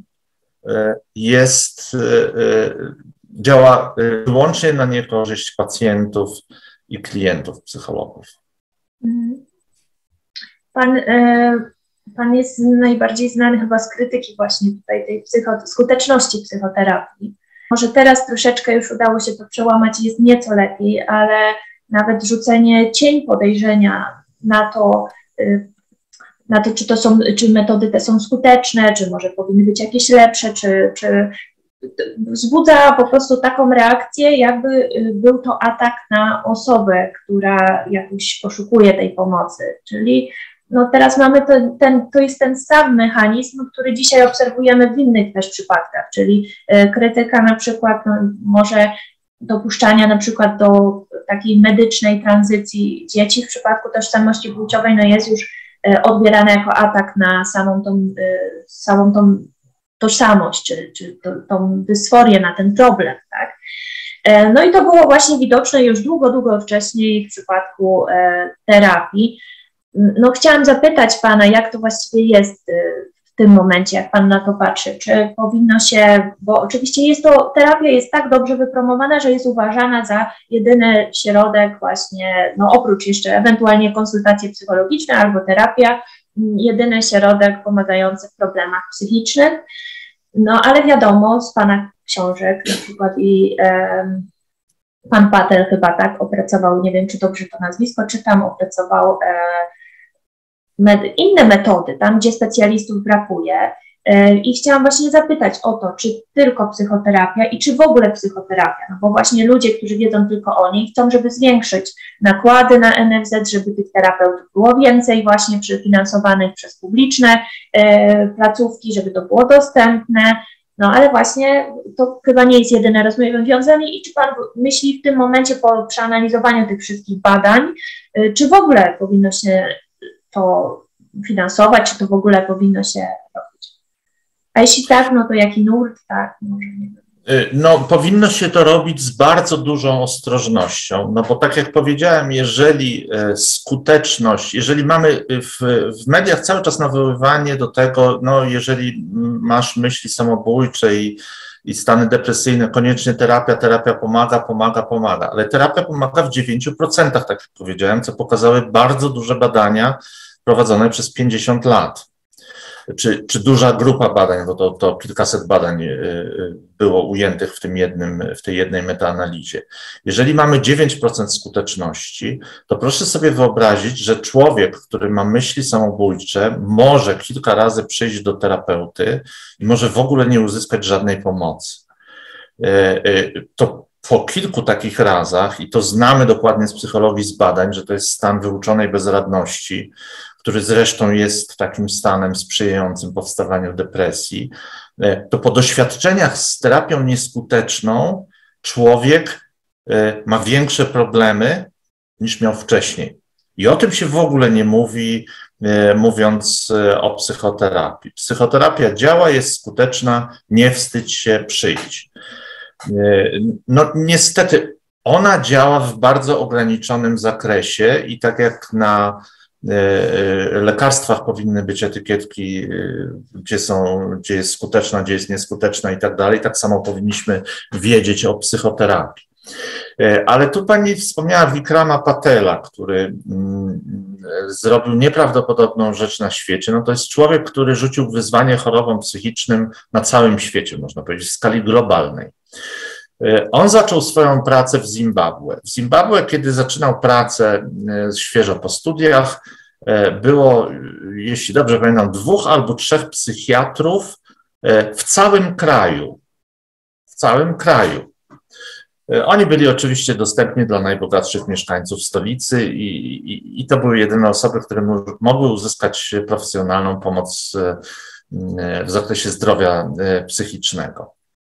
działa wyłącznie na niekorzyść pacjentów i klientów psychologów. Pan jest najbardziej znany chyba z krytyki właśnie tutaj tej skuteczności psychoterapii. Może teraz troszeczkę już udało się to przełamać i jest nieco lepiej, ale nawet rzucenie cień podejrzenia na to, czy metody te są skuteczne, czy może powinny być jakieś lepsze, czy wzbudza po prostu taką reakcję, jakby był to atak na osobę, która jakoś poszukuje tej pomocy. Czyli no teraz mamy to jest ten sam mechanizm, który dzisiaj obserwujemy w innych też przypadkach, czyli krytyka na przykład może dopuszczania na przykład do takiej medycznej tranzycji dzieci w przypadku tożsamości płciowej, no jest już odbierane jako atak na samą tą tożsamość, czy tą dysforię, na ten problem, tak? No i to było właśnie widoczne już długo wcześniej w przypadku terapii. No chciałam zapytać Pana, jak to właściwie jest w tym momencie, jak Pan na to patrzy, czy powinno się, bo oczywiście terapia jest tak dobrze wypromowana, że jest uważana za jedyny środek właśnie, no oprócz jeszcze ewentualnie konsultacje psychologiczne albo terapia, jedyny środek pomagający w problemach psychicznych. No ale wiadomo z Pana książek, na przykład i Pan Patel chyba tak opracował, nie wiem czy dobrze to nazwisko czytam, opracował inne metody, tam gdzie specjalistów brakuje. I chciałam właśnie zapytać o to, czy tylko psychoterapia i czy w ogóle psychoterapia, no bo właśnie ludzie, którzy wiedzą tylko o niej, chcą, żeby zwiększyć nakłady na NFZ, żeby tych terapeutów było więcej właśnie finansowanych przez publiczne placówki, żeby to było dostępne, no ale właśnie to chyba nie jest jedyne rozwiązanie i czy Pan myśli w tym momencie po przeanalizowaniu tych wszystkich badań, czy w ogóle powinno się to finansować, czy to w ogóle powinno się robić? A jeśli tak, no to jaki nurt, tak, może nie wiem. No, powinno się to robić z bardzo dużą ostrożnością, no bo tak jak powiedziałem, jeżeli skuteczność, jeżeli mamy w mediach cały czas nawoływanie do tego, no jeżeli masz myśli samobójcze i stany depresyjne, koniecznie terapia pomaga, ale terapia pomaga w 9%, tak jak powiedziałem, co pokazały bardzo duże badania prowadzone przez 50 lat. Czy duża grupa badań, bo to kilkaset badań było ujętych w tej jednej metaanalizie. Jeżeli mamy 9% skuteczności, to proszę sobie wyobrazić, że człowiek, który ma myśli samobójcze, może kilka razy przyjść do terapeuty i może w ogóle nie uzyskać żadnej pomocy. To po kilku takich razach, i to znamy dokładnie z psychologii, z badań, że to jest stan wyuczonej bezradności, który zresztą jest takim stanem sprzyjającym powstawaniu depresji, to po doświadczeniach z terapią nieskuteczną człowiek ma większe problemy niż miał wcześniej. I o tym się w ogóle nie mówi, mówiąc o psychoterapii. Psychoterapia działa, jest skuteczna, nie wstydź się, przyjdź. No niestety ona działa w bardzo ograniczonym zakresie i tak jak na lekarstwach powinny być etykietki, gdzie jest skuteczna, gdzie jest nieskuteczna i tak dalej, tak samo powinniśmy wiedzieć o psychoterapii. Ale tu Pani wspomniała Vikrama Patela, który zrobił nieprawdopodobną rzecz na świecie. No to jest człowiek, który rzucił wyzwanie chorobom psychicznym na całym świecie, można powiedzieć, w skali globalnej. On zaczął swoją pracę w Zimbabwe. W Zimbabwe, kiedy zaczynał pracę świeżo po studiach, było, jeśli dobrze pamiętam, 2 albo 3 psychiatrów w całym kraju. W całym kraju. Oni byli oczywiście dostępni dla najbogatszych mieszkańców stolicy i to były jedyne osoby, które mogły uzyskać profesjonalną pomoc w zakresie zdrowia psychicznego.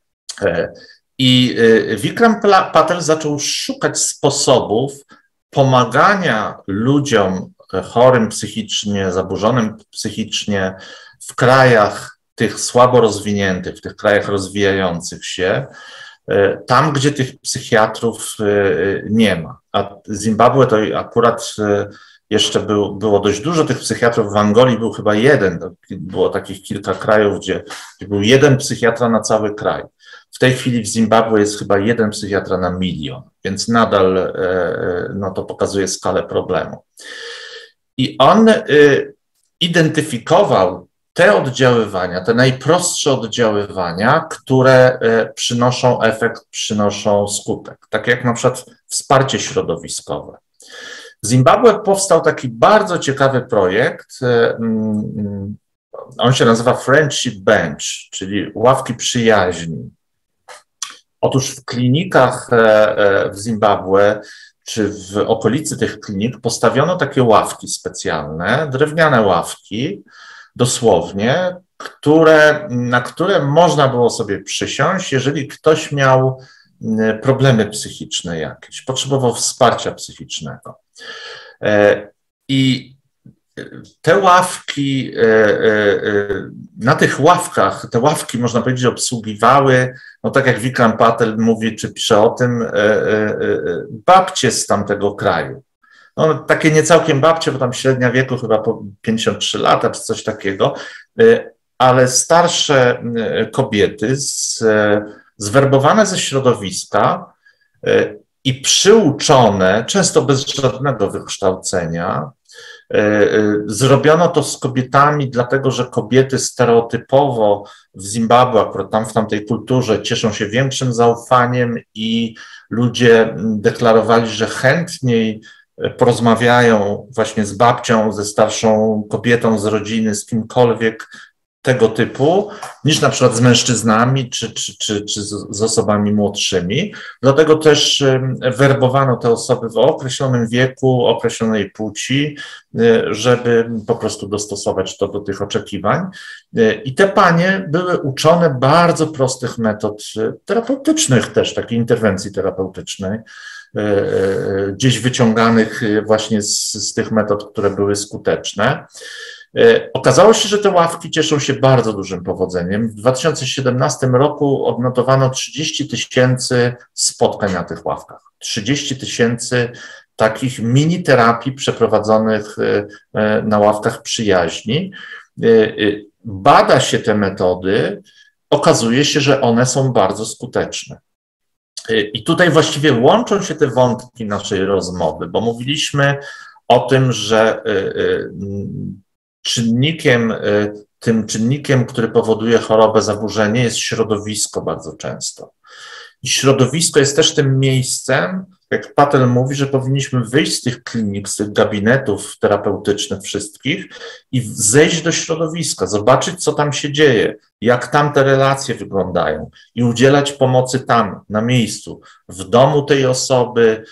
I Vikram Patel zaczął szukać sposobów pomagania ludziom chorym psychicznie, zaburzonym psychicznie w krajach tych słabo rozwiniętych, w tych krajach rozwijających się, tam, gdzie tych psychiatrów nie ma. A Zimbabwe to akurat jeszcze było dość dużo tych psychiatrów. W Angolii był chyba jeden, było takich kilka krajów, gdzie był jeden psychiatra na cały kraj. W tej chwili w Zimbabwe jest chyba jeden psychiatra na 1 milion, więc nadal no, to pokazuje skalę problemu. I on identyfikował te oddziaływania, te najprostsze oddziaływania, które przynoszą efekt, przynoszą skutek, tak jak na przykład wsparcie środowiskowe. W Zimbabwe powstał taki bardzo ciekawy projekt, on się nazywa Friendship Bench, czyli ławki przyjaźni. Otóż w klinikach w Zimbabwe czy w okolicy tych klinik postawiono takie ławki specjalne, drewniane ławki, dosłownie, na które można było sobie przysiąść, jeżeli ktoś miał problemy psychiczne jakieś, potrzebował wsparcia psychicznego. I te ławki, na tych ławkach, te ławki, można powiedzieć, obsługiwały, no tak jak Vikram Patel mówi, czy pisze o tym, babcie z tamtego kraju. No, takie nie całkiem babcie, bo tam średnia wieku chyba po 53 lata, czy coś takiego, ale starsze kobiety zwerbowane ze środowiska i przyuczone, często bez żadnego wykształcenia. Zrobiono to z kobietami, dlatego że kobiety stereotypowo w Zimbabwe, akurat tam w tamtej kulturze, cieszą się większym zaufaniem i ludzie deklarowali, że chętniej porozmawiają właśnie z babcią, ze starszą kobietą z rodziny, z kimkolwiek tego typu, niż na przykład z mężczyznami czy z osobami młodszymi. Dlatego też werbowano te osoby w określonym wieku, określonej płci, żeby po prostu dostosować to do tych oczekiwań. I te panie były uczone bardzo prostych metod terapeutycznych też, takiej interwencji terapeutycznej, gdzieś wyciąganych właśnie z tych metod, które były skuteczne. Okazało się, że te ławki cieszą się bardzo dużym powodzeniem. W 2017 roku odnotowano 30 000 spotkań na tych ławkach. 30 000 takich mini terapii przeprowadzonych na ławkach przyjaźni. Bada się te metody, okazuje się, że one są bardzo skuteczne. I tutaj właściwie łączą się te wątki naszej rozmowy, bo mówiliśmy o tym, że tym czynnikiem, który powoduje chorobę, zaburzenie, jest środowisko bardzo często. I środowisko jest też tym miejscem, jak Patel mówi, że powinniśmy wyjść z tych klinik, z tych gabinetów terapeutycznych wszystkich i zejść do środowiska, zobaczyć, co tam się dzieje, jak tam te relacje wyglądają i udzielać pomocy tam, na miejscu, w domu tej osoby,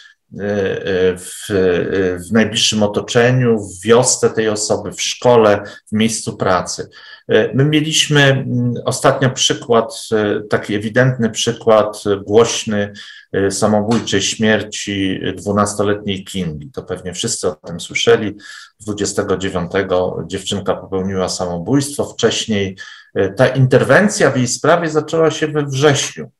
w najbliższym otoczeniu, w wiosce tej osoby, w szkole, w miejscu pracy. My mieliśmy ostatnio przykład, taki ewidentny przykład głośny samobójczej śmierci 12-letniej Kingi. To pewnie wszyscy o tym słyszeli. 29 dziewczynka popełniła samobójstwo. Wcześniej ta interwencja w jej sprawie zaczęła się we wrześniu.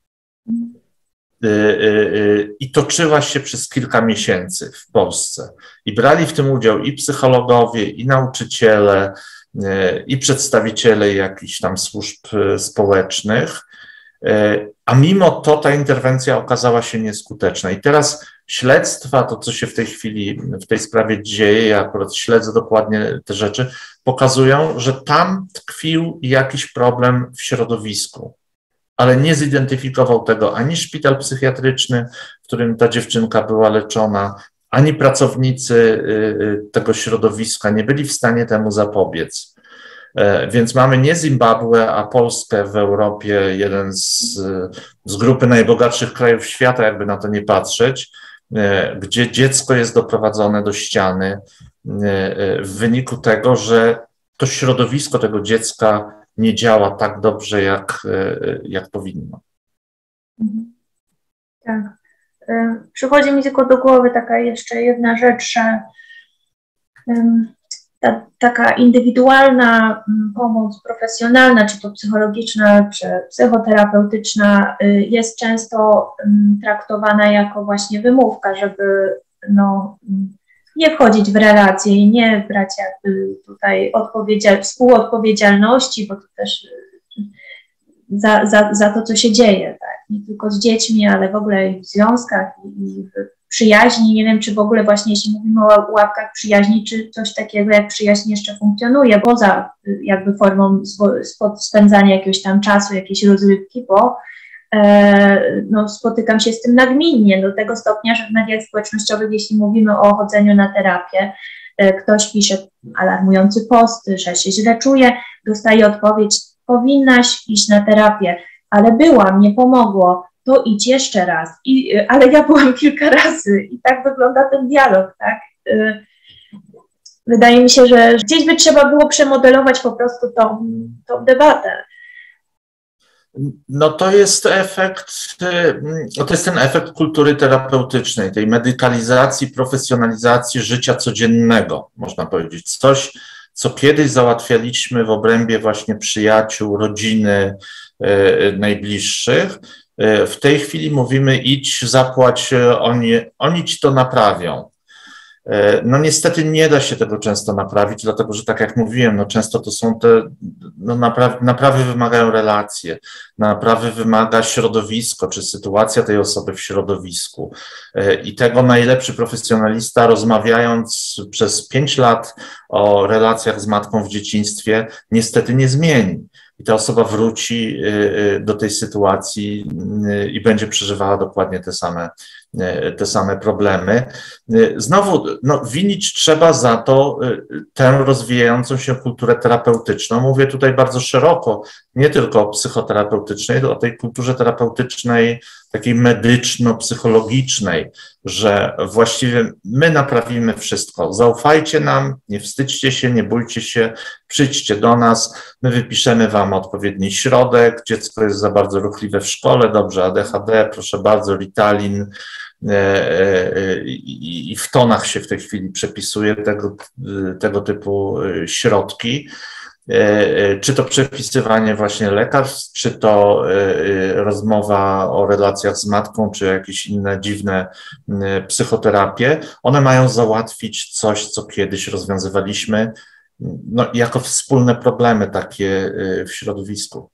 I toczyła się przez kilka miesięcy w Polsce. I brali w tym udział i psychologowie, i nauczyciele, i przedstawiciele jakichś tam służb społecznych, a mimo to ta interwencja okazała się nieskuteczna. I teraz śledztwa, to co się w tej chwili w tej sprawie dzieje, ja akurat śledzę dokładnie te rzeczy, pokazują, że tam tkwił jakiś problem w środowisku, ale nie zidentyfikował tego ani szpital psychiatryczny, w którym ta dziewczynka była leczona, ani pracownicy tego środowiska nie byli w stanie temu zapobiec. Więc mamy nie Zimbabwe, a Polskę w Europie, jeden z grupy najbogatszych krajów świata, jakby na to nie patrzeć, gdzie dziecko jest doprowadzone do ściany w wyniku tego, że to środowisko tego dziecka nie działa tak dobrze, jak powinno. Tak. Przychodzi mi tylko do głowy taka jeszcze jedna rzecz, że taka indywidualna pomoc profesjonalna, czy to psychologiczna, czy psychoterapeutyczna, jest często traktowana jako właśnie wymówka, żeby nie wchodzić w relacje i nie brać jakby tutaj współodpowiedzialności, bo to też za to, co się dzieje, tak? Nie tylko z dziećmi, ale w ogóle i w związkach, i w przyjaźni. Nie wiem, czy w ogóle właśnie, jeśli mówimy o łapkach przyjaźni, czy coś takiego jak przyjaźń jeszcze funkcjonuje, poza jakby formą spędzania jakiegoś tam czasu, jakiejś rozrywki, bo spotykam się z tym nagminnie, do tego stopnia, że w mediach społecznościowych, jeśli mówimy o chodzeniu na terapię, ktoś pisze alarmujący post, że się źle czuje, dostaje odpowiedź: powinnaś iść na terapię, ale byłam, nie pomogło, to idź jeszcze raz, ale ja byłam kilka razy i tak wygląda ten dialog, tak? Wydaje mi się, że gdzieś by trzeba było przemodelować po prostu tą debatę. No to jest ten efekt kultury terapeutycznej, tej medykalizacji, profesjonalizacji życia codziennego, można powiedzieć. Coś, co kiedyś załatwialiśmy w obrębie właśnie przyjaciół, rodziny, najbliższych. W tej chwili mówimy: idź, zapłać, oni ci to naprawią. No niestety nie da się tego często naprawić, dlatego że tak jak mówiłem, no często to są naprawy wymagają relacje, naprawy wymaga środowisko, czy sytuacja tej osoby w środowisku. I tego najlepszy profesjonalista, rozmawiając przez 5 lat o relacjach z matką w dzieciństwie, niestety nie zmieni. I ta osoba wróci do tej sytuacji i będzie przeżywała dokładnie te same problemy. Znowu, winić trzeba za to tę rozwijającą się kulturę terapeutyczną. Mówię tutaj bardzo szeroko, nie tylko o psychoterapeutycznej, ale o tej kulturze terapeutycznej, takiej medyczno-psychologicznej, że właściwie my naprawimy wszystko. Zaufajcie nam, nie wstydźcie się, nie bójcie się, przyjdźcie do nas, my wypiszemy wam odpowiedni środek, dziecko jest za bardzo ruchliwe w szkole, dobrze, ADHD, proszę bardzo, Ritalin, i w tonach się w tej chwili przepisuje tego typu środki. Czy to przepisywanie właśnie lekarstw, czy to rozmowa o relacjach z matką, czy jakieś inne dziwne psychoterapie, one mają załatwić coś, co kiedyś rozwiązywaliśmy jako wspólne problemy takie w środowisku.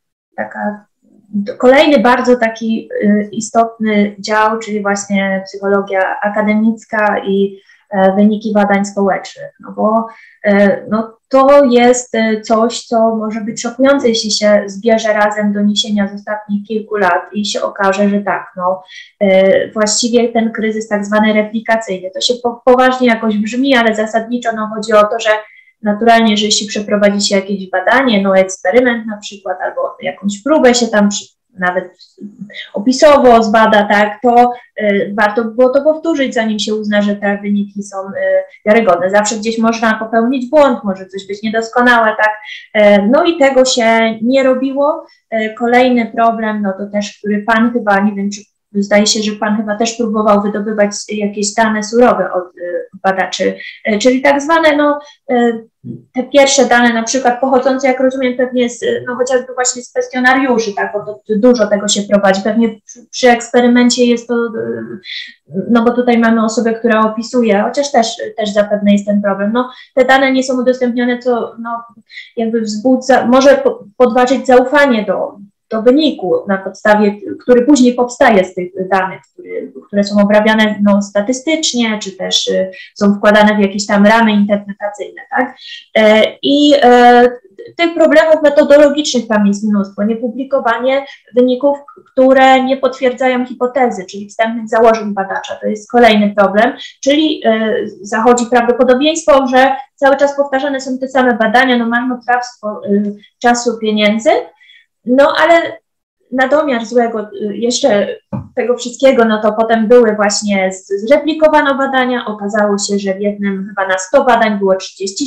Kolejny bardzo taki istotny dział, czyli właśnie psychologia akademicka i wyniki badań społecznych, bo to jest coś, co może być szokujące, jeśli się zbierze razem doniesienia z ostatnich kilku lat i się okaże, że tak, właściwie ten kryzys tak zwany replikacyjny, to się poważnie jakoś brzmi, ale zasadniczo chodzi o to, że naturalnie, że jeśli przeprowadzi się jakieś badanie, eksperyment na przykład, albo jakąś próbę się tam nawet opisowo zbada, tak, to warto by było to powtórzyć, zanim się uzna, że te wyniki są wiarygodne. Zawsze gdzieś można popełnić błąd, może coś być niedoskonałe, tak, i tego się nie robiło. Kolejny problem, to też, który Pan chyba, nie wiem, czy zdaje się, że Pan chyba też próbował wydobywać jakieś dane surowe od badaczy, czyli tak zwane, te pierwsze dane, na przykład pochodzące, jak rozumiem, pewnie chociażby właśnie z kwestionariuszy, tak, bo to dużo tego się prowadzi. Pewnie przy eksperymencie jest to, bo tutaj mamy osobę, która opisuje, chociaż też zapewne jest ten problem. Te dane nie są udostępnione, co jakby może podważyć zaufanie do wyniku, na podstawie, który później powstaje z tych danych, które są obrabiane statystycznie, czy też są wkładane w jakieś tam ramy interpretacyjne, tak? I tych problemów metodologicznych tam jest mnóstwo. Niepublikowanie wyników, które nie potwierdzają hipotezy, czyli wstępnych założeń badacza. To jest kolejny problem, czyli zachodzi prawdopodobieństwo, że cały czas powtarzane są te same badania, no marnotrawstwo czasu, pieniędzy, no ale na domiar złego jeszcze tego wszystkiego, no to potem były właśnie, zreplikowano badania, okazało się, że w jednym chyba na 100 badań było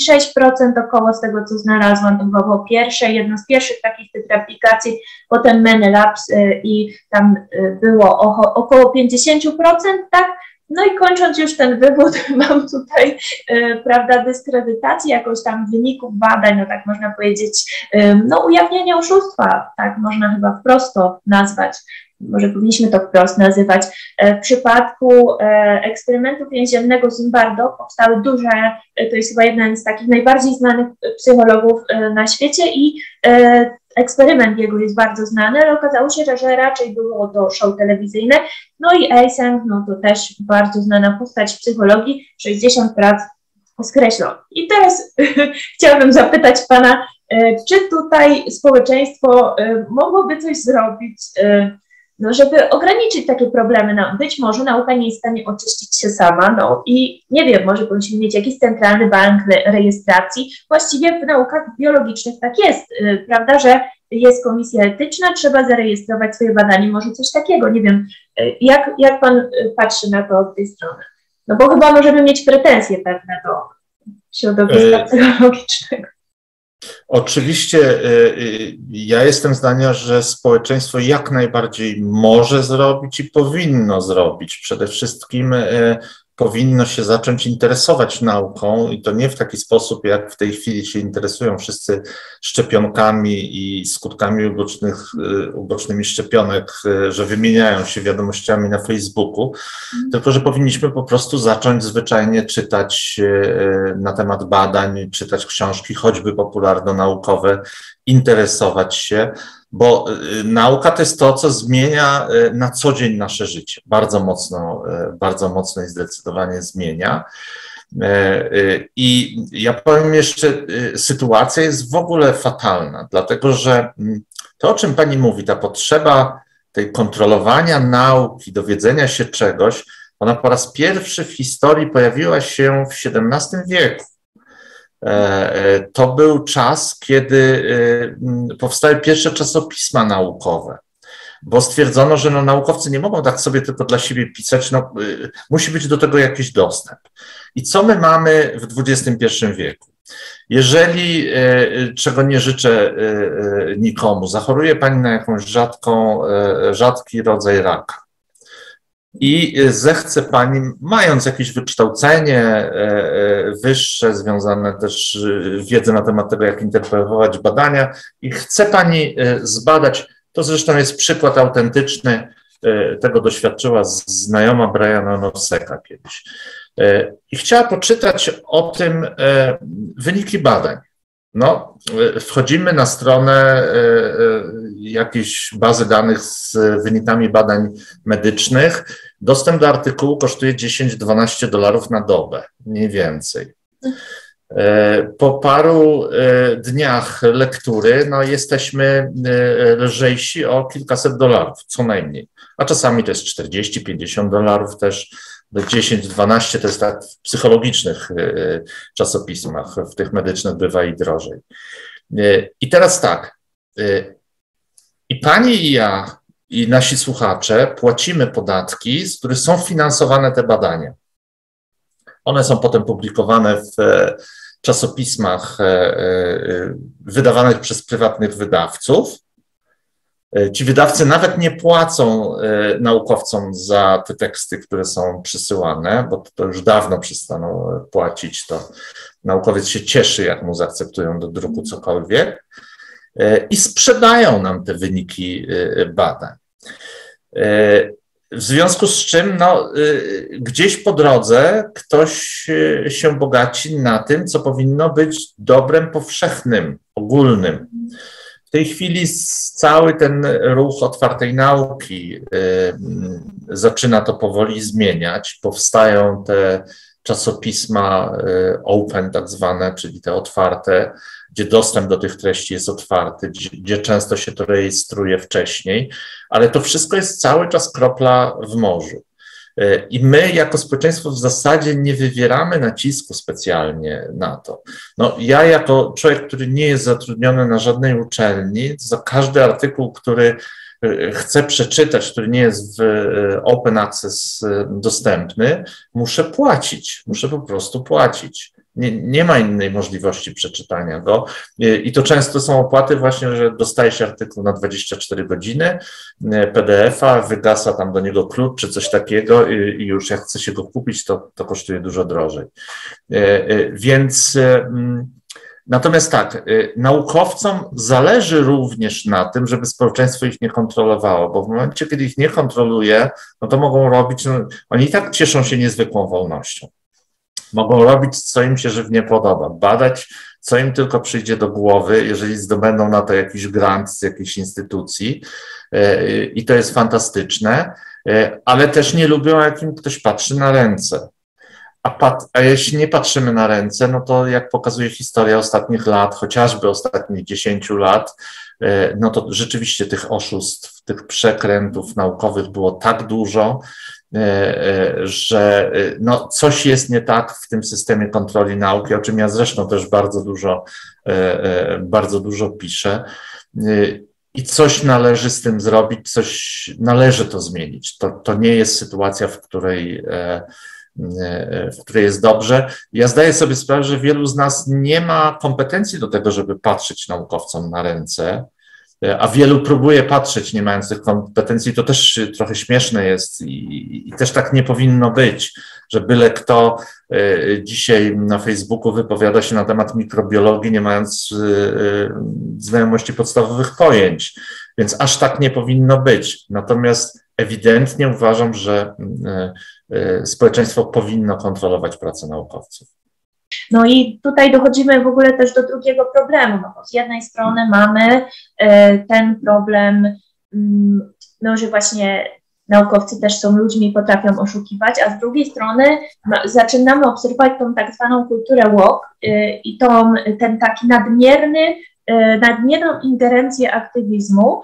36% około z tego, co znalazłam, to było jedno z pierwszych takich tych replikacji, potem Menelabs i tam było około 50%, tak? No i kończąc już ten wywód, mam tutaj, prawda, dyskredytację jakoś tam wyników badań, no tak można powiedzieć, no ujawnienia oszustwa, tak można chyba wprost to nazwać, może powinniśmy to wprost nazywać. W przypadku eksperymentu więziennego Zimbardo powstały duże, to jest chyba jeden z takich najbardziej znanych psychologów na świecie i eksperyment jego jest bardzo znany, ale okazało się, że raczej było to show telewizyjne. No i Eysenck, no to też bardzo znana postać w psychologii, 60 prac skreślono. I teraz chciałabym zapytać Pana, czy tutaj społeczeństwo mogłoby coś zrobić, no, żeby ograniczyć takie problemy? No, być może nauka nie jest w stanie oczyścić się sama, no i nie wiem, może powinniśmy mieć jakiś centralny bank rejestracji. Właściwie w naukach biologicznych tak jest, prawda, że jest komisja etyczna, trzeba zarejestrować swoje badanie, może coś takiego, nie wiem, jak Pan patrzy na to od tej strony? No bo chyba możemy mieć pretensje pewne do środowiska psychologicznego. Oczywiście ja jestem zdania, że społeczeństwo jak najbardziej może zrobić i powinno zrobić. Przede wszystkim powinno się zacząć interesować nauką i to nie w taki sposób, jak w tej chwili się interesują wszyscy szczepionkami i skutkami ubocznymi szczepionek, że wymieniają się wiadomościami na Facebooku, tylko że powinniśmy po prostu zacząć zwyczajnie czytać na temat badań, czytać książki, choćby popularno-naukowe, interesować się, bo nauka to jest to, co zmienia na co dzień nasze życie. Bardzo mocno i zdecydowanie zmienia. I ja powiem jeszcze, sytuacja jest w ogóle fatalna, dlatego że to, o czym Pani mówi, ta potrzeba tej kontrolowania nauki, dowiedzenia się czegoś, ona po raz pierwszy w historii pojawiła się w XVII wieku. To był czas, kiedy powstały pierwsze czasopisma naukowe, bo stwierdzono, że naukowcy nie mogą tak sobie tylko dla siebie pisać, musi być do tego jakiś dostęp. I co my mamy w XXI wieku? Jeżeli, czego nie życzę nikomu, zachoruje Pani na jakąś rzadki rodzaj raka i zechce Pani, mając jakieś wykształcenie wyższe, związane też wiedzę na temat tego, jak interpretować badania, i chce Pani zbadać, to zresztą jest przykład autentyczny, tego doświadczyła znajoma Briana Noseka kiedyś. I chciała poczytać o tym wyniki badań. No, wchodzimy na stronę jakiejś bazy danych z wynikami badań medycznych. Dostęp do artykułu kosztuje $10–12 na dobę, mniej więcej. Po paru dniach lektury no, jesteśmy lżejsi o kilkaset dolarów, co najmniej. A czasami to jest $40–50 też. 10–12 to jest tak w psychologicznych czasopismach, w tych medycznych bywa i drożej. I teraz tak, i Pani i ja, i nasi słuchacze płacimy podatki, z których są finansowane te badania. One są potem publikowane w czasopismach wydawanych przez prywatnych wydawców. Ci wydawcy nawet nie płacą naukowcom za te teksty, które są przysyłane, bo to już dawno przestaną płacić. To naukowiec się cieszy, jak mu zaakceptują do druku cokolwiek, i sprzedają nam te wyniki badań. W związku z czym no, gdzieś po drodze ktoś się bogaci na tym, co powinno być dobrem powszechnym, ogólnym. W tej chwili cały ten ruch otwartej nauki zaczyna to powoli zmieniać. Powstają te czasopisma open tak zwane, czyli te otwarte, gdzie dostęp do tych treści jest otwarty, gdzie często się to rejestruje wcześniej, ale to wszystko jest cały czas kropla w morzu. I my jako społeczeństwo w zasadzie nie wywieramy nacisku specjalnie na to. No, ja jako człowiek, który nie jest zatrudniony na żadnej uczelni, za każdy artykuł, który chcę przeczytać, który nie jest w open access dostępny, muszę płacić, muszę po prostu płacić. Nie ma innej możliwości przeczytania go i to często są opłaty właśnie, że dostaje się artykuł na 24 godziny, PDF-a, wygasa tam do niego klucz czy coś takiego i już jak chce się go kupić, to kosztuje dużo drożej. Więc natomiast tak, naukowcom zależy również na tym, żeby społeczeństwo ich nie kontrolowało, bo w momencie, kiedy ich nie kontroluje, no to mogą robić, no, oni i tak cieszą się niezwykłą wolnością. Mogą robić, co im się żywnie podoba, badać, co im tylko przyjdzie do głowy, jeżeli zdobędą na to jakiś grant z jakiejś instytucji i to jest fantastyczne, ale też nie lubią, jak im ktoś patrzy na ręce. A jeśli nie patrzymy na ręce, no to jak pokazuje historia ostatnich lat, chociażby ostatnich 10 lat, no to rzeczywiście tych oszustw, tych przekrętów naukowych było tak dużo, że no coś jest nie tak w tym systemie kontroli nauki, o czym ja zresztą też bardzo dużo piszę. I coś należy z tym zrobić, coś należy to zmienić. To nie jest sytuacja, w której jest dobrze. Ja zdaję sobie sprawę, że wielu z nas nie ma kompetencji do tego, żeby patrzeć naukowcom na ręce, a wielu próbuje patrzeć, nie mając tych kompetencji. To też trochę śmieszne jest i też tak nie powinno być, że byle kto dzisiaj na Facebooku wypowiada się na temat mikrobiologii, nie mając znajomości podstawowych pojęć. Więc aż tak nie powinno być. Natomiast ewidentnie uważam, że społeczeństwo powinno kontrolować pracę naukowców. No i tutaj dochodzimy w ogóle też do drugiego problemu, no bo z jednej strony mamy ten problem, no, że właśnie naukowcy też są ludźmi i potrafią oszukiwać, a z drugiej strony zaczynamy obserwować tą tak zwaną kulturę woke i ten taki nadmierną ingerencję aktywizmu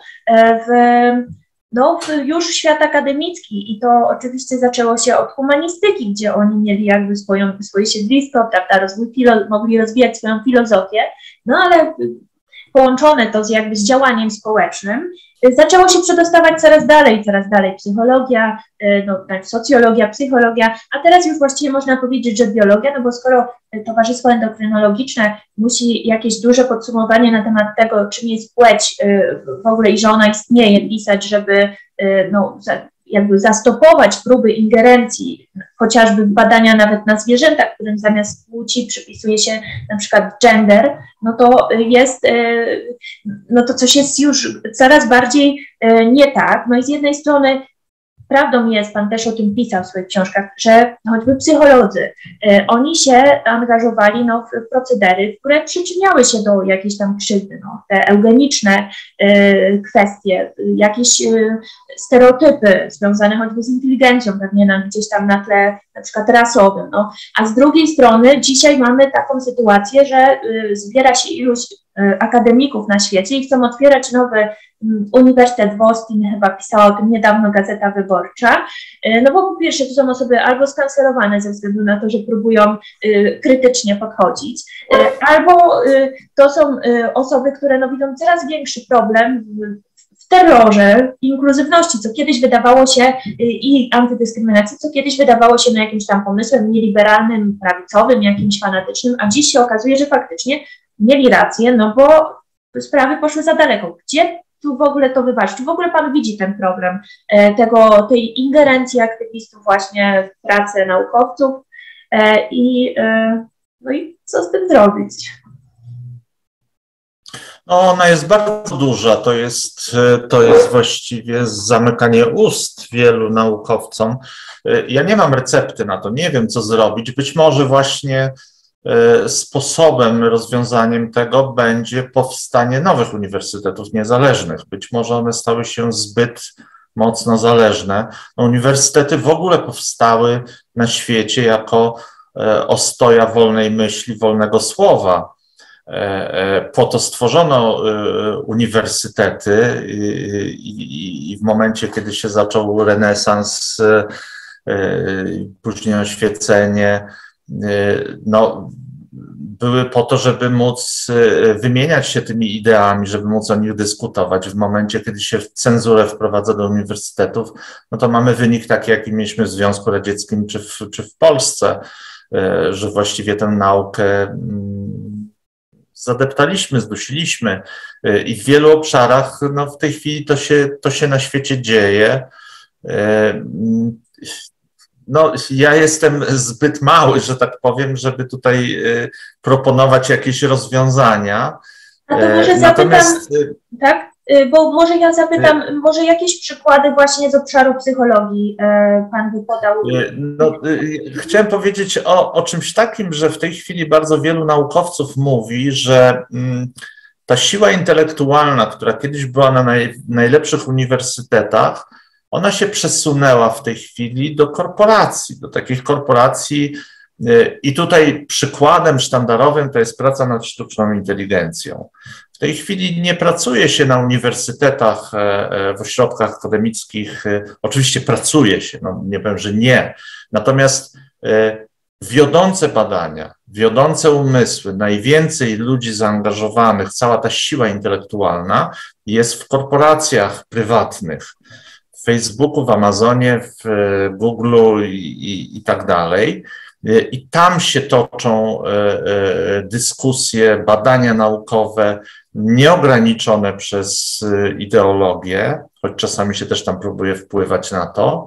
w już świat akademicki i to oczywiście zaczęło się od humanistyki, gdzie oni mieli jakby swoje siedlisko, prawda, mogli rozwijać swoją filozofię, no ale połączone to z działaniem społecznym, zaczęło się przedostawać coraz dalej psychologia, socjologia, psychologia, a teraz już właściwie można powiedzieć, że biologia, no bo skoro Towarzystwo Endokrynologiczne musi jakieś duże podsumowanie na temat tego, czym jest płeć w ogóle i że ona istnieje, pisać, żeby jakby zastopować próby ingerencji, chociażby badania nawet na zwierzętach, którym zamiast płci przypisuje się na przykład gender, no to coś jest już coraz bardziej nie tak. No i z jednej strony prawdą jest, pan też o tym pisał w swoich książkach, że choćby psycholodzy, oni się angażowali w procedery, które przyczyniały się do jakiejś tam krzywdy, te eugeniczne kwestie, jakieś stereotypy związane choćby z inteligencją, pewnie gdzieś tam na tle na przykład rasowym, a z drugiej strony dzisiaj mamy taką sytuację, że zbiera się iluś akademików na świecie i chcą otwierać nowy Uniwersytet w Austin, chyba pisała o tym niedawno Gazeta Wyborcza, no bo po pierwsze to są osoby albo skancerowane ze względu na to, że próbują krytycznie podchodzić, albo to są osoby, które widzą coraz większy problem w terrorze, inkluzywności, co kiedyś wydawało się i antydyskryminacji, co kiedyś wydawało się jakimś tam pomysłem nieliberalnym, prawicowym, jakimś fanatycznym, a dziś się okazuje, że faktycznie mieli rację, no bo sprawy poszły za daleko. Gdzie tu w ogóle to wyważyć? Czy w ogóle pan widzi ten problem tej ingerencji aktywistów właśnie w pracę naukowców i co z tym zrobić? No, ona jest bardzo duża, to jest właściwie zamykanie ust wielu naukowcom. Ja nie mam recepty na to, nie wiem co zrobić, być może właśnie sposobem, rozwiązaniem tego będzie powstanie nowych uniwersytetów niezależnych. Być może one stały się zbyt mocno zależne. No, uniwersytety w ogóle powstały na świecie jako ostoja wolnej myśli, wolnego słowa. Po to stworzono uniwersytety i w momencie, kiedy się zaczął renesans, później oświecenie, no, były po to, żeby móc wymieniać się tymi ideami, żeby móc o nich dyskutować. W momencie, kiedy się cenzurę wprowadza do uniwersytetów, no to mamy wynik taki, jaki mieliśmy w Związku Radzieckim czy w Polsce, że właściwie tę naukę zadeptaliśmy, zdusiliśmy i w wielu obszarach no, w tej chwili to się na świecie dzieje. No, ja jestem zbyt mały, że tak powiem, żeby tutaj proponować jakieś rozwiązania. A to może zapytam, tak? Bo może ja zapytam, może jakieś przykłady właśnie z obszaru psychologii Pan by podał? No, chciałem powiedzieć o czymś takim, że w tej chwili bardzo wielu naukowców mówi, że ta siła intelektualna, która kiedyś była na najlepszych uniwersytetach, ona się przesunęła w tej chwili do korporacji, do takich korporacji i tutaj przykładem sztandarowym to jest praca nad sztuczną inteligencją. W tej chwili nie pracuje się na uniwersytetach, w ośrodkach akademickich, oczywiście pracuje się, no nie powiem, że nie, natomiast wiodące badania, wiodące umysły, najwięcej ludzi zaangażowanych, cała ta siła intelektualna jest w korporacjach prywatnych, w Facebooku, w Amazonie, w Google'u i tak dalej. I tam się toczą dyskusje, badania naukowe, nieograniczone przez ideologię, choć czasami się też tam próbuje wpływać na to.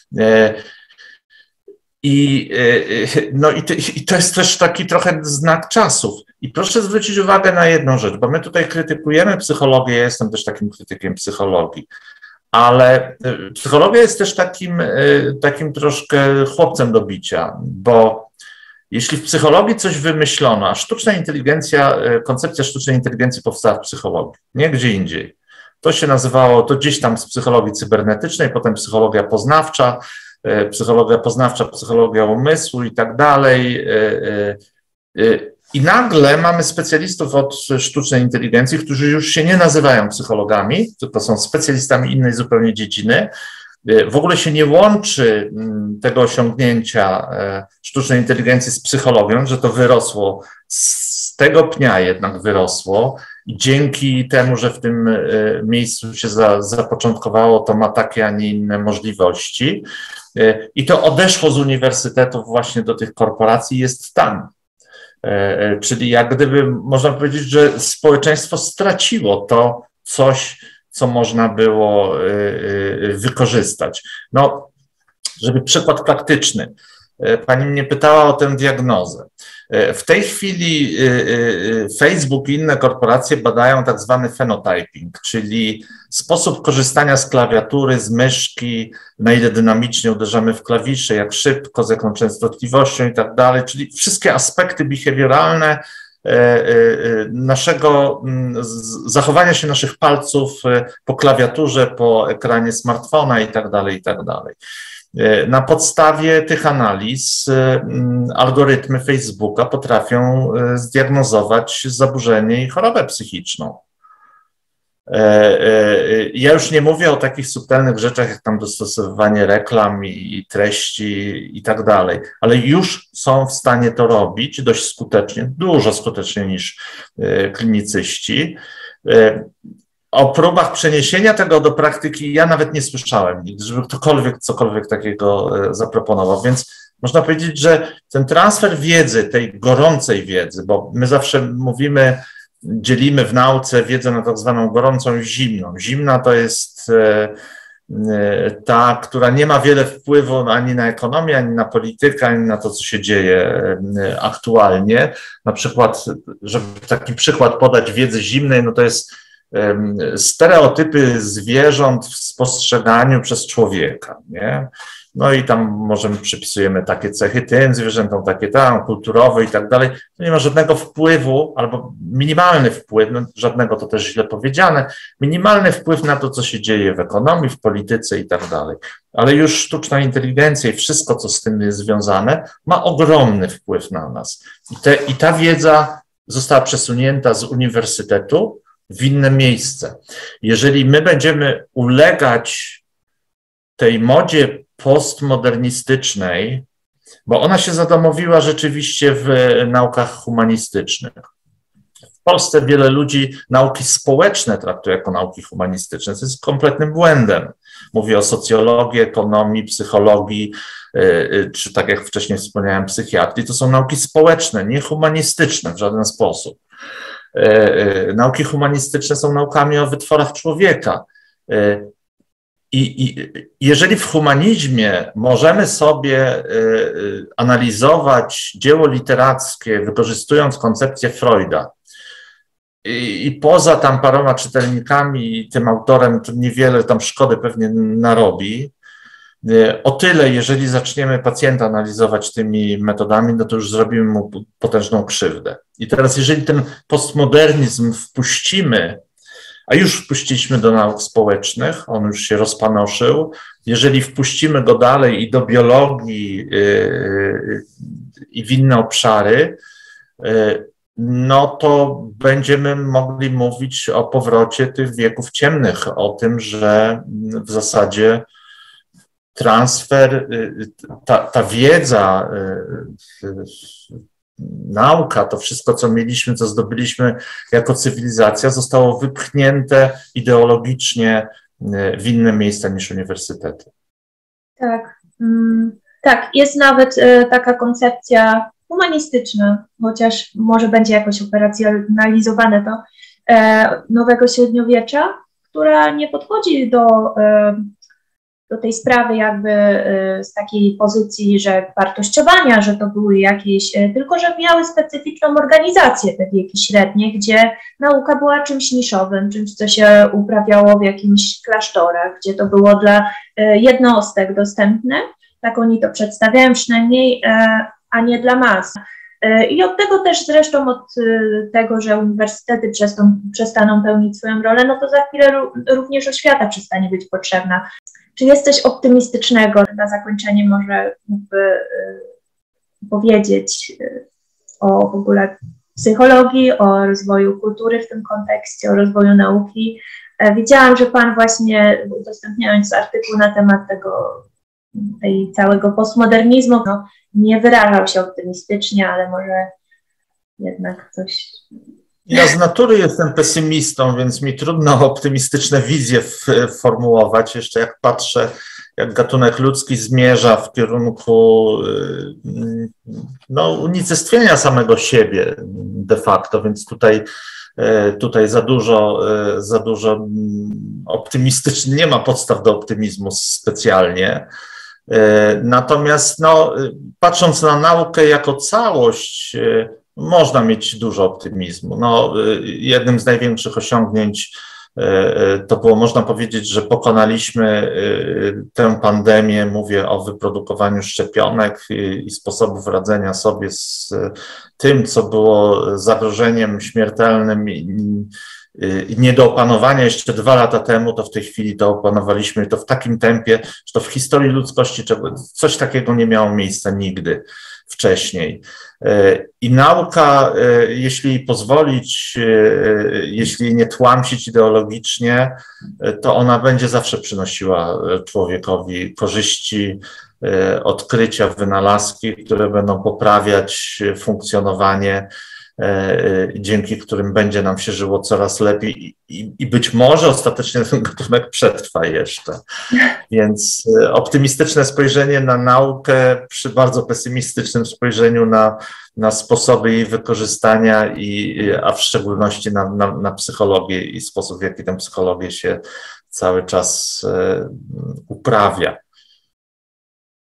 No i to jest też taki trochę znak czasów. I proszę zwrócić uwagę na jedną rzecz, bo my tutaj krytykujemy psychologię, ja jestem też takim krytykiem psychologii, ale psychologia jest też takim troszkę chłopcem do bicia, bo jeśli w psychologii coś wymyślono, a sztuczna inteligencja, koncepcja sztucznej inteligencji powstała w psychologii, nie gdzie indziej. To się nazywało, to gdzieś tam z psychologii cybernetycznej, potem psychologia poznawcza, psychologia umysłu i tak dalej. I nagle mamy specjalistów od sztucznej inteligencji, którzy już się nie nazywają psychologami, tylko są specjalistami innej zupełnie dziedziny. W ogóle się nie łączy tego osiągnięcia sztucznej inteligencji z psychologią, że to wyrosło, z tego pnia jednak wyrosło i dzięki temu, że w tym miejscu się zapoczątkowało, to ma takie, a nie inne możliwości. I to odeszło z uniwersytetów właśnie do tych korporacji, jest tam. Czyli jak gdyby można powiedzieć, że społeczeństwo straciło to coś, co można było wykorzystać. No, żeby przykład praktyczny. Pani mnie pytała o tę diagnozę. W tej chwili Facebook i inne korporacje badają tak zwany phenotyping, czyli sposób korzystania z klawiatury, z myszki, na ile dynamicznie uderzamy w klawisze, jak szybko, z jaką częstotliwością i tak dalej, czyli wszystkie aspekty behawioralne naszego zachowania się naszych palców po klawiaturze, po ekranie smartfona i tak dalej, i tak dalej. Na podstawie tych analiz algorytmy Facebooka potrafią zdiagnozować zaburzenie i chorobę psychiczną. Ja już nie mówię o takich subtelnych rzeczach, jak tam dostosowywanie reklam i treści i tak dalej, ale już są w stanie to robić dość skutecznie, dużo skuteczniej niż klinicyści. O próbach przeniesienia tego do praktyki ja nawet nie słyszałem nigdy, żeby ktokolwiek cokolwiek takiego zaproponował, więc można powiedzieć, że ten transfer wiedzy, tej gorącej wiedzy, bo my zawsze mówimy, dzielimy w nauce wiedzę na tak zwaną gorącą i zimną. Zimna to jest ta, która nie ma wiele wpływu ani na ekonomię, ani na politykę, ani na to, co się dzieje aktualnie. Na przykład, żeby taki przykład podać wiedzy zimnej, no to jest stereotypy zwierząt w spostrzeganiu przez człowieka, nie? no i tam możemy przypisujemy takie cechy tym zwierzętom, takie tam, kulturowe i tak dalej. To nie ma żadnego wpływu, albo minimalny wpływ, no żadnego to też źle powiedziane, minimalny wpływ na to, co się dzieje w ekonomii, w polityce i tak dalej. Ale już sztuczna inteligencja i wszystko, co z tym jest związane, ma ogromny wpływ na nas. I ta wiedza została przesunięta z uniwersytetu w inne miejsce. Jeżeli my będziemy ulegać tej modzie postmodernistycznej, bo ona się zadomowiła rzeczywiście w naukach humanistycznych. W Polsce wiele ludzi nauki społeczne traktuje jako nauki humanistyczne, co jest kompletnym błędem. Mówię o socjologii, ekonomii, psychologii, czy tak jak wcześniej wspomniałem, psychiatrii. To są nauki społeczne, nie humanistyczne w żaden sposób. Nauki humanistyczne są naukami o wytworach człowieka. I jeżeli w humanizmie możemy sobie analizować dzieło literackie, wykorzystując koncepcję Freuda, i poza tam paroma czytelnikami i tym autorem to niewiele tam szkody pewnie narobi, o tyle, jeżeli zaczniemy pacjenta analizować tymi metodami, no to już zrobimy mu potężną krzywdę. I teraz, jeżeli ten postmodernizm wpuścimy, a już wpuściliśmy do nauk społecznych, on już się rozpanoszył, jeżeli wpuścimy go dalej i do biologii i w inne obszary, no to będziemy mogli mówić o powrocie tych wieków ciemnych, o tym, że w zasadzie transfer, ta wiedza, nauka, to wszystko, co mieliśmy, co zdobyliśmy jako cywilizacja, zostało wypchnięte ideologicznie w inne miejsca niż uniwersytety. Tak, tak, jest nawet taka koncepcja humanistyczna, chociaż może będzie jakoś operacjonalizowane to, nowego średniowiecza, która nie podchodzi do tej sprawy jakby z takiej pozycji, że wartościowania, że to były jakieś, tylko że miały specyficzną organizację te wieki średnie, gdzie nauka była czymś niszowym, czymś, co się uprawiało w jakimś klasztorach, gdzie to było dla jednostek dostępne, tak oni to przedstawiają przynajmniej, a nie dla mas. I od tego też zresztą, od tego, że uniwersytety przestaną pełnić swoją rolę, no to za chwilę również oświata przestanie być potrzebna. Czy jest coś optymistycznego na zakończenie, może mógłby powiedzieć o w ogóle psychologii, o rozwoju kultury w tym kontekście, o rozwoju nauki? Widziałam, że Pan właśnie udostępniając artykuł na temat tej całego postmodernizmu, no, nie wyrażał się optymistycznie, ale może jednak coś... Ja z natury jestem pesymistą, więc mi trudno optymistyczne wizje formułować. Jeszcze jak patrzę, jak gatunek ludzki zmierza w kierunku no, unicestwienia samego siebie de facto, więc tutaj za dużo optymistycznie, nie ma podstaw do optymizmu specjalnie. Natomiast no, patrząc na naukę jako całość, można mieć dużo optymizmu. No, jednym z największych osiągnięć to było, można powiedzieć, że pokonaliśmy tę pandemię, mówię o wyprodukowaniu szczepionek i sposobów radzenia sobie z tym, co było zagrożeniem śmiertelnym i nie do opanowania jeszcze 2 lata temu, to w tej chwili to opanowaliśmy to w takim tempie, że to w historii ludzkości coś takiego nie miało miejsca nigdy wcześniej. I nauka, jeśli jej pozwolić, jeśli jej nie tłamsić ideologicznie, to ona będzie zawsze przynosiła człowiekowi korzyści, odkrycia, wynalazki, które będą poprawiać funkcjonowanie, dzięki którym będzie nam się żyło coraz lepiej i być może ostatecznie ten gatunek przetrwa jeszcze. Więc optymistyczne spojrzenie na naukę przy bardzo pesymistycznym spojrzeniu na sposoby jej wykorzystania, a w szczególności na psychologię i sposób, w jaki tę psychologię się cały czas uprawia.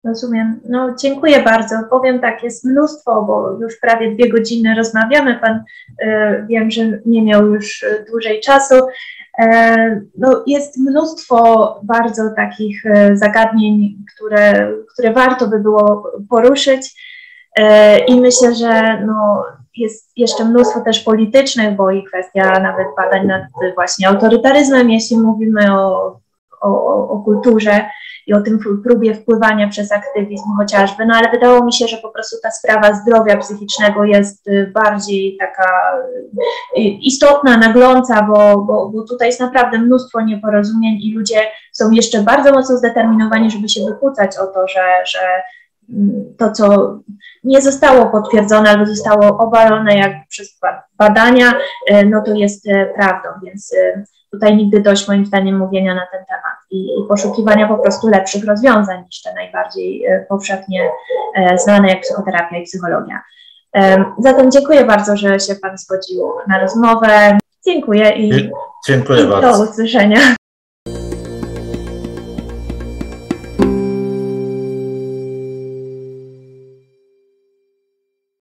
Rozumiem. No, dziękuję bardzo. Powiem tak, jest mnóstwo, bo już prawie 2 godziny rozmawiamy. Pan wiem, że nie miał już dłużej czasu. No, jest mnóstwo bardzo takich zagadnień, które warto by było poruszyć i myślę, że no, jest jeszcze mnóstwo też politycznych, bo i kwestia nawet badań nad właśnie autorytaryzmem, jeśli mówimy o kulturze i o tym próbie wpływania przez aktywizm chociażby, no ale wydało mi się, że po prostu ta sprawa zdrowia psychicznego jest bardziej taka istotna, nagląca, bo tutaj jest naprawdę mnóstwo nieporozumień i ludzie są jeszcze bardzo mocno zdeterminowani, żeby się wykłócać o to, że to, co nie zostało potwierdzone albo zostało obalone jak przez badania, no to jest prawdą, więc tutaj nigdy dość moim zdaniem mówienia na ten temat i poszukiwania po prostu lepszych rozwiązań niż te najbardziej powszechnie znane jak psychoterapia i psychologia. Zatem dziękuję bardzo, że się Pan zgodził na rozmowę. Dziękuję i dziękuję bardzo. Do usłyszenia.